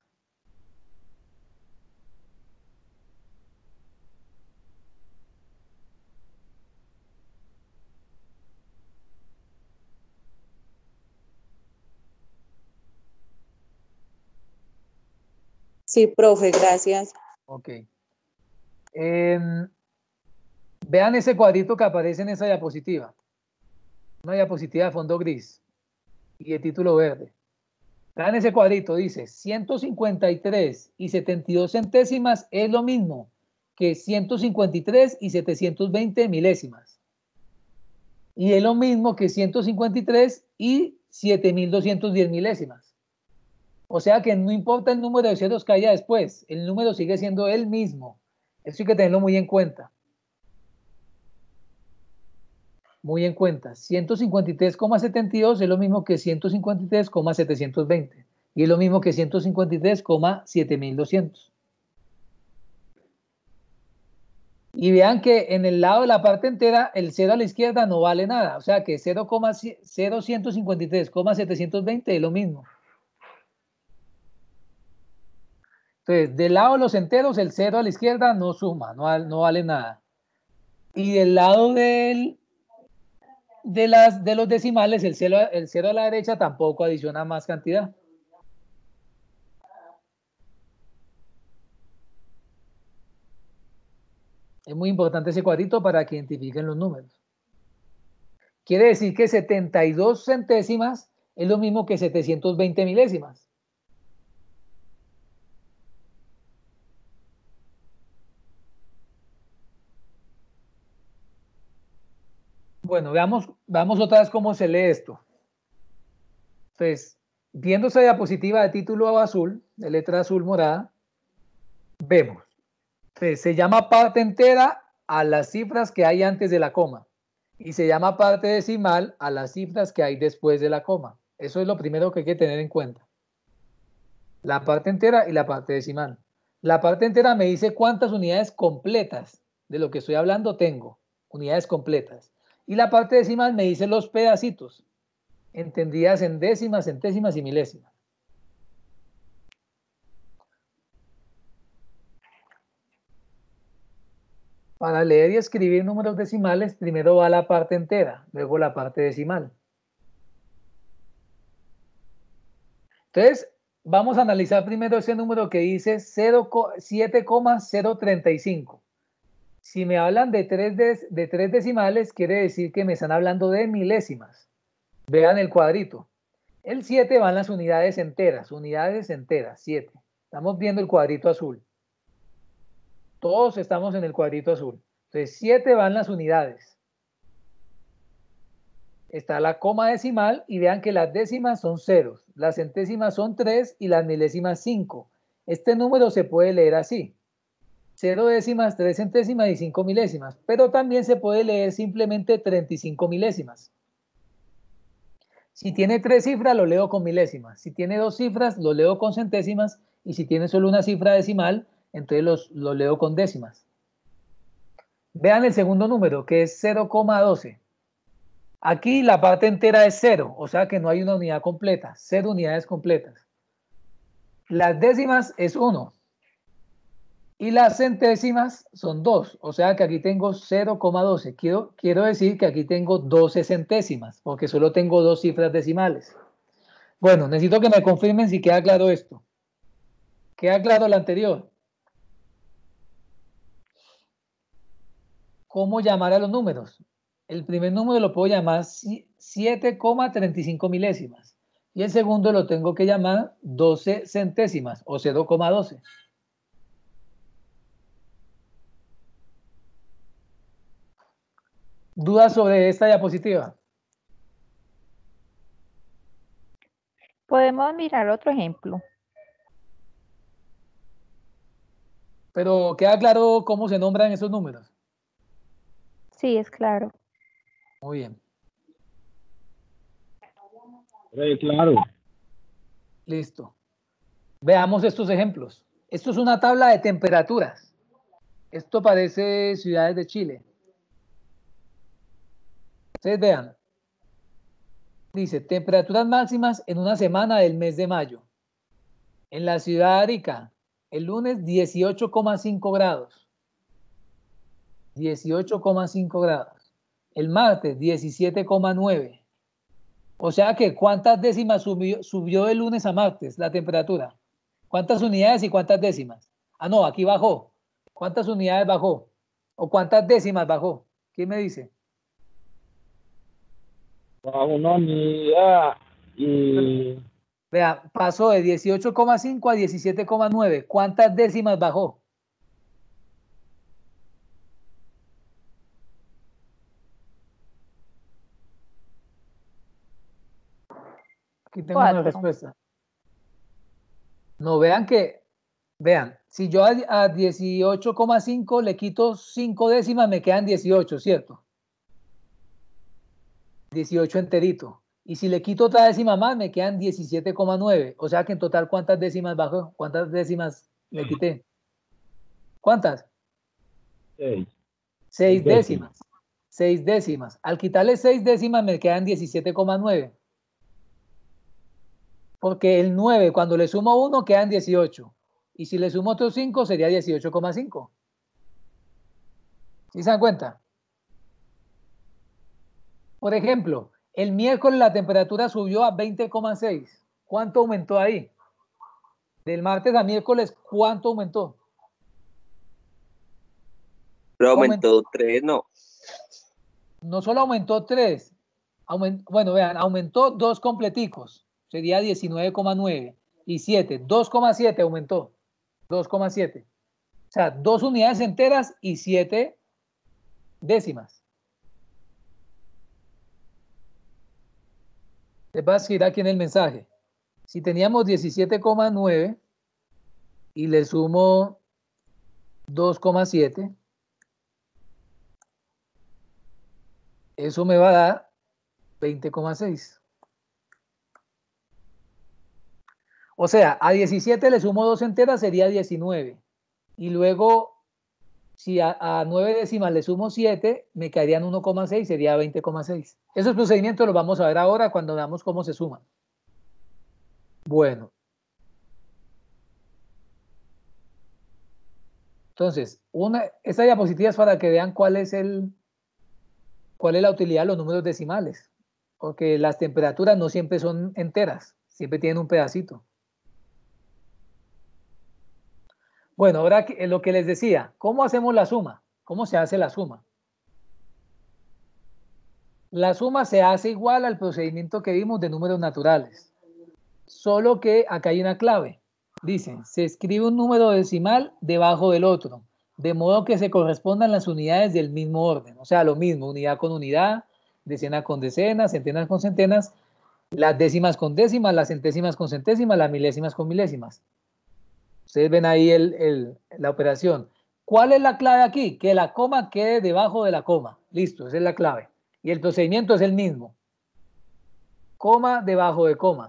Sí, profe, gracias. Ok. Vean ese cuadrito que aparece en esa diapositiva. Una diapositiva de fondo gris y de título verde. Vean ese cuadrito, dice 153 y 72 centésimas es lo mismo que 153 y 720 milésimas. Y es lo mismo que 153 y 7210 milésimas. O sea que no importa el número de ceros que haya después, el número sigue siendo el mismo. Eso hay que tenerlo muy en cuenta. Muy en cuenta. 153,72 es lo mismo que 153,720. Y es lo mismo que 153,7200. Y vean que en el lado de la parte entera, el 0 a la izquierda no vale nada. O sea que 0,153,720 es lo mismo. Entonces, del lado de los enteros, el 0 a la izquierda no suma, no vale nada. Y del lado de los decimales, el 0 a la derecha tampoco adiciona más cantidad. Es muy importante ese cuadrito para que identifiquen los números. Quiere decir que 72 centésimas es lo mismo que 720 milésimas. Bueno, veamos otra vez cómo se lee esto. Entonces, viendo esa diapositiva de título azul, de letra azul morada, vemos. Entonces, se llama parte entera a las cifras que hay antes de la coma. Y se llama parte decimal a las cifras que hay después de la coma. Eso es lo primero que hay que tener en cuenta. La parte entera y la parte decimal. La parte entera me dice cuántas unidades completas de lo que estoy hablando tengo. Unidades completas. Y la parte decimal me dice los pedacitos, entendidas en décimas, centésimas y milésimas. Para leer y escribir números decimales, primero va la parte entera, luego la parte decimal. Entonces, vamos a analizar primero ese número que dice 7,035. Si me hablan de tres decimales, quiere decir que me están hablando de milésimas. Vean el cuadrito. El 7 van las unidades enteras, 7. Estamos viendo el cuadrito azul. Todos estamos en el cuadrito azul. Entonces, 7 van las unidades. Está la coma decimal y vean que las décimas son ceros, las centésimas son 3 y las milésimas 5. Este número se puede leer así. 0 décimas, 3 centésimas y 5 milésimas, pero también se puede leer simplemente 35 milésimas. Si tiene 3 cifras, lo leo con milésimas. Si tiene 2 cifras, lo leo con centésimas. Y si tiene solo una cifra decimal, entonces lo leo con décimas. Vean el segundo número, que es 0,12. Aquí la parte entera es 0, o sea que no hay una unidad completa, 0 unidades completas. Las décimas es 1. Y las centésimas son 2, o sea que aquí tengo 0,12. Quiero decir que aquí tengo 12 centésimas, porque solo tengo 2 cifras decimales. Bueno, necesito que me confirmen si queda claro esto. ¿Queda claro lo anterior? ¿Cómo llamar a los números? El primer número lo puedo llamar 7,35 milésimas. Y el segundo lo tengo que llamar 12 centésimas o 0,12. ¿Dudas sobre esta diapositiva? Podemos mirar otro ejemplo. Pero ¿queda claro cómo se nombran esos números? Sí, es claro. Muy bien. Claro. Listo. Veamos estos ejemplos. Esto es una tabla de temperaturas. Esto parece ciudades de Chile. Ustedes vean. Dice, temperaturas máximas en una semana del mes de mayo. En la ciudad de Arica, el lunes 18,5 grados. 18,5 grados. El martes 17,9. O sea que ¿cuántas décimas subió de lunes a martes la temperatura? ¿Cuántas unidades y cuántas décimas? Ah, no, aquí bajó. ¿Cuántas unidades bajó? ¿O cuántas décimas bajó? ¿Quién me dice? Bajo una unidad y Vea, pasó de 18,5 a 17,9. ¿Cuántas décimas bajó? Aquí tengo una 4. respuesta. No, vean, si yo a 18,5 le quito 5 décimas, me quedan 18, ¿cierto? 18 enterito. Y si le quito otra décima más, me quedan 17,9. O sea que en total, ¿cuántas décimas bajó? ¿Cuántas décimas le quité? ¿Cuántas? 6. 6 décimas. 6 décimas. Al quitarle 6 décimas, me quedan 17,9. Porque el 9, cuando le sumo 1, quedan 18. Y si le sumo otros 5, sería 18,5. ¿Sí se dan cuenta? Por ejemplo, el miércoles la temperatura subió a 20,6. ¿Cuánto aumentó ahí? Del martes a miércoles, ¿cuánto aumentó? Pero aumentó 3, no. No solo aumentó 3. Bueno, vean, aumentó 2 completicos. Sería 19,9. Y 7. 2,7 aumentó. 2,7. O sea, 2 unidades enteras y 7 décimas. Les voy a escribir aquí en el mensaje. Si teníamos 17,9 y le sumo 2,7, eso me va a dar 20,6. O sea, a 17 le sumo 2 enteras, sería 19. Y luego, si a 9 décimas le sumo 7, me caerían 1,6, sería 20,6. Esos procedimientos los vamos a ver ahora cuando veamos cómo se suman. Bueno. Entonces, esta diapositiva es para que vean cuál es la utilidad de los números decimales. Porque las temperaturas no siempre son enteras, siempre tienen un pedacito. Bueno, ahora lo que les decía, ¿cómo hacemos la suma? ¿Cómo se hace la suma? La suma se hace igual al procedimiento que vimos de números naturales, solo que acá hay una clave. Dice, se escribe un número decimal debajo del otro, de modo que se correspondan las unidades del mismo orden. O sea, lo mismo, unidad con unidad, decena con decena, centenas con centenas, las décimas con décimas, las centésimas con centésimas, las milésimas con milésimas. Ustedes ven ahí la operación. ¿Cuál es la clave aquí? Que la coma quede debajo de la coma. Listo, esa es la clave. Y el procedimiento es el mismo. Coma debajo de coma.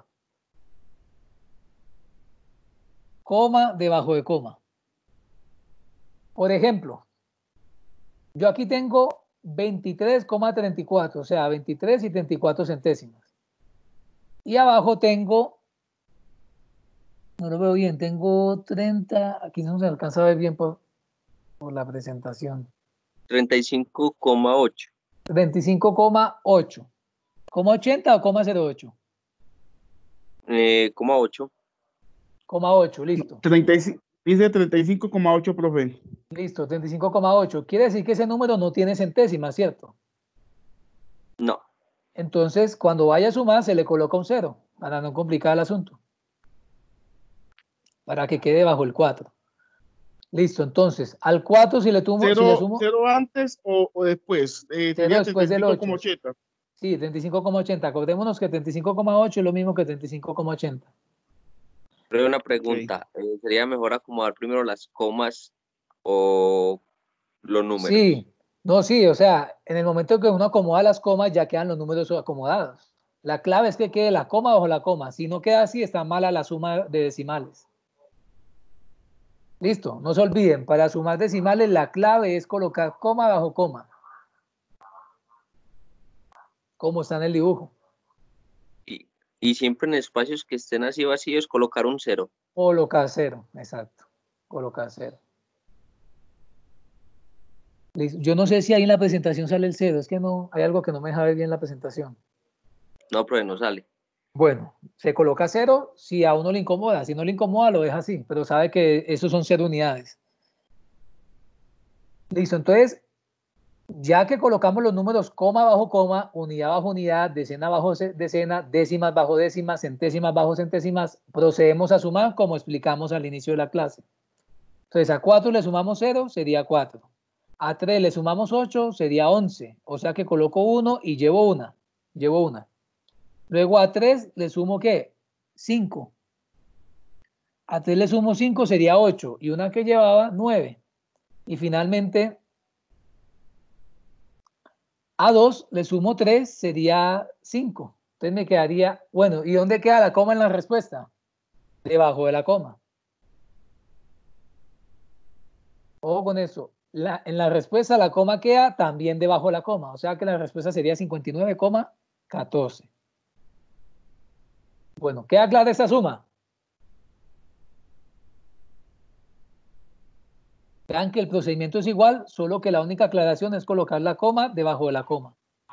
Coma debajo de coma. Por ejemplo, yo aquí tengo 23,34, o sea, 23 y 34 centésimas. Y abajo tengo, no lo veo bien, tengo 30, aquí no se alcanza a ver bien por la presentación. 35,8. 35,8. ¿,80 o ,08? 0,8. 0,8, listo. 35, dice 35,8, profe. Listo, 35,8. Quiere decir que ese número no tiene centésimas, ¿cierto? No. Entonces, cuando vaya a sumar, se le coloca un 0, para no complicar el asunto. Para que quede bajo el 4. Listo, entonces, al 4 si le sumo... ¿Cero antes o después? Sería después del 35,80. Sí, 35,80. Acordémonos que 35,8 es lo mismo que 35,80. Pero una pregunta, ¿sería mejor acomodar primero las comas o los números? Sí, no, sí, o sea, en el momento que uno acomoda las comas ya quedan los números acomodados. La clave es que quede la coma bajo la coma. Si no queda así, está mala la suma de decimales. Listo, no se olviden, para sumar decimales la clave es colocar coma bajo coma. Como está en el dibujo. Y siempre en espacios que estén así vacíos colocar un 0. Colocar 0, exacto. Colocar 0. Listo. Yo no sé si ahí en la presentación sale el 0, es que no, hay algo que no me deja ver bien la presentación. No, pero no sale. Bueno, se coloca 0 si a uno le incomoda. Si no le incomoda, lo deja así, pero sabe que esos son 0 unidades. Listo, entonces, ya que colocamos los números coma bajo coma, unidad bajo unidad, decena bajo decena, décimas bajo décimas, centésimas bajo centésimas, procedemos a sumar como explicamos al inicio de la clase. Entonces, a 4 le sumamos 0, sería 4. A 3 le sumamos 8, sería 11. O sea que coloco 1 y llevo una. Luego a 3 le sumo, ¿qué? 5. A 3 le sumo 5, sería 8. Y una que llevaba, 9. Y finalmente, a 2 le sumo 3, sería 5. Entonces me quedaría, bueno, ¿y dónde queda la coma en la respuesta? Debajo de la coma. Ojo con eso. En la respuesta la coma queda también debajo de la coma. O sea que la respuesta sería 59,14. Bueno, ¿queda clara esta suma? Vean que el procedimiento es igual, solo que la única aclaración es colocar la coma debajo de la coma.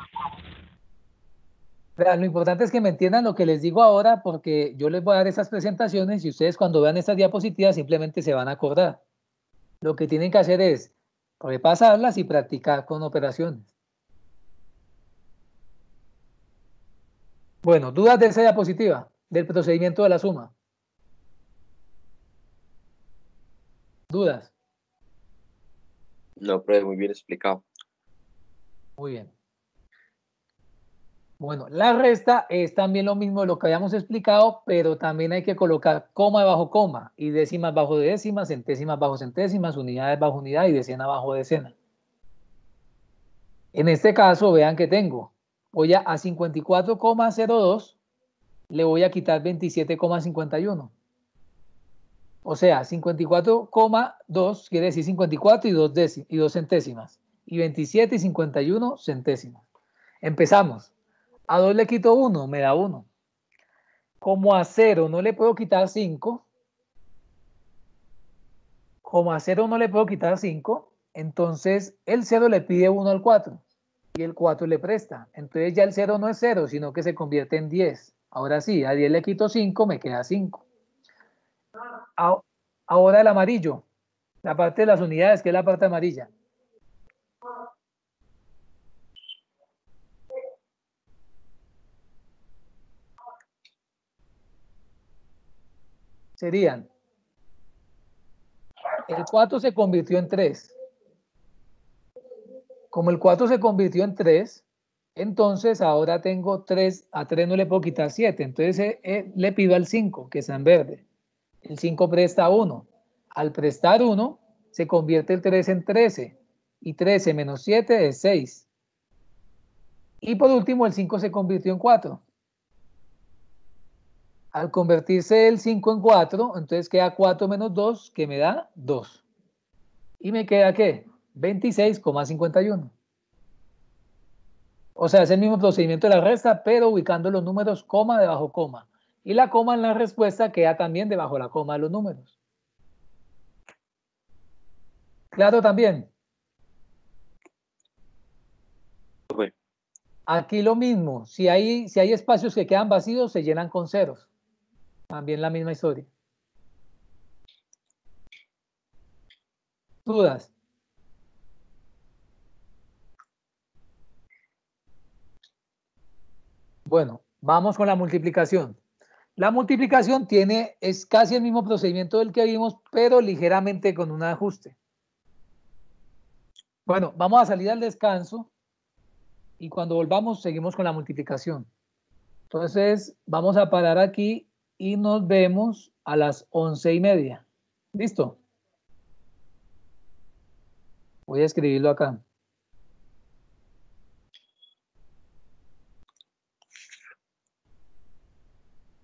Vean, lo importante es que me entiendan lo que les digo ahora, porque yo les voy a dar esas presentaciones y ustedes cuando vean estas diapositivas simplemente se van a acordar. Lo que tienen que hacer es repasarlas y practicar con operaciones. Bueno, ¿dudas de esa diapositiva? Del procedimiento de la suma. ¿Dudas? No, pero muy bien explicado. Muy bien. Bueno, la resta es también lo mismo de lo que habíamos explicado, pero también hay que colocar coma bajo coma y décimas bajo décimas, centésimas bajo centésimas, unidades bajo unidad y decena bajo decena. En este caso, vean que tengo, voy a 54,02, le voy a quitar 27,51. O sea, 54,2 quiere decir 54 y 2 centésimas. Y 27 y 51 centésimas. Empezamos. A 2 le quito 1, me da 1. Como a 0 no le puedo quitar 5. Como a 0 no le puedo quitar 5. Entonces el 0 le pide 1 al 4. Y el 4 le presta. Entonces ya el 0 no es 0, sino que se convierte en 10. Ahora sí, a 10 le quito 5, me queda 5. Ahora el amarillo. La parte de las unidades, que es la parte amarilla. Serían, el 4 se convirtió en 3. Como el 4 se convirtió en 3, entonces ahora tengo 3, a 3 no le puedo quitar 7, entonces le pido al 5, que está en verde. El 5 presta 1. Al prestar 1, se convierte el 3 en 13, y 13 menos 7 es 6. Y por último, el 5 se convirtió en 4. Al convertirse el 5 en 4, entonces queda 4 menos 2, que me da 2. ¿Y me queda qué? 26,51. O sea, es el mismo procedimiento de la resta, pero ubicando los números coma debajo coma. Y la coma en la respuesta queda también debajo de la coma de los números. ¿Claro también? Aquí lo mismo. Si hay espacios que quedan vacíos, se llenan con ceros. También la misma historia. ¿Dudas? Bueno, vamos con la multiplicación. La multiplicación es casi el mismo procedimiento del que vimos, pero ligeramente con un ajuste. Bueno, vamos a salir al descanso y cuando volvamos seguimos con la multiplicación. Entonces, vamos a parar aquí y nos vemos a las 11:30. ¿Listo? Voy a escribirlo acá.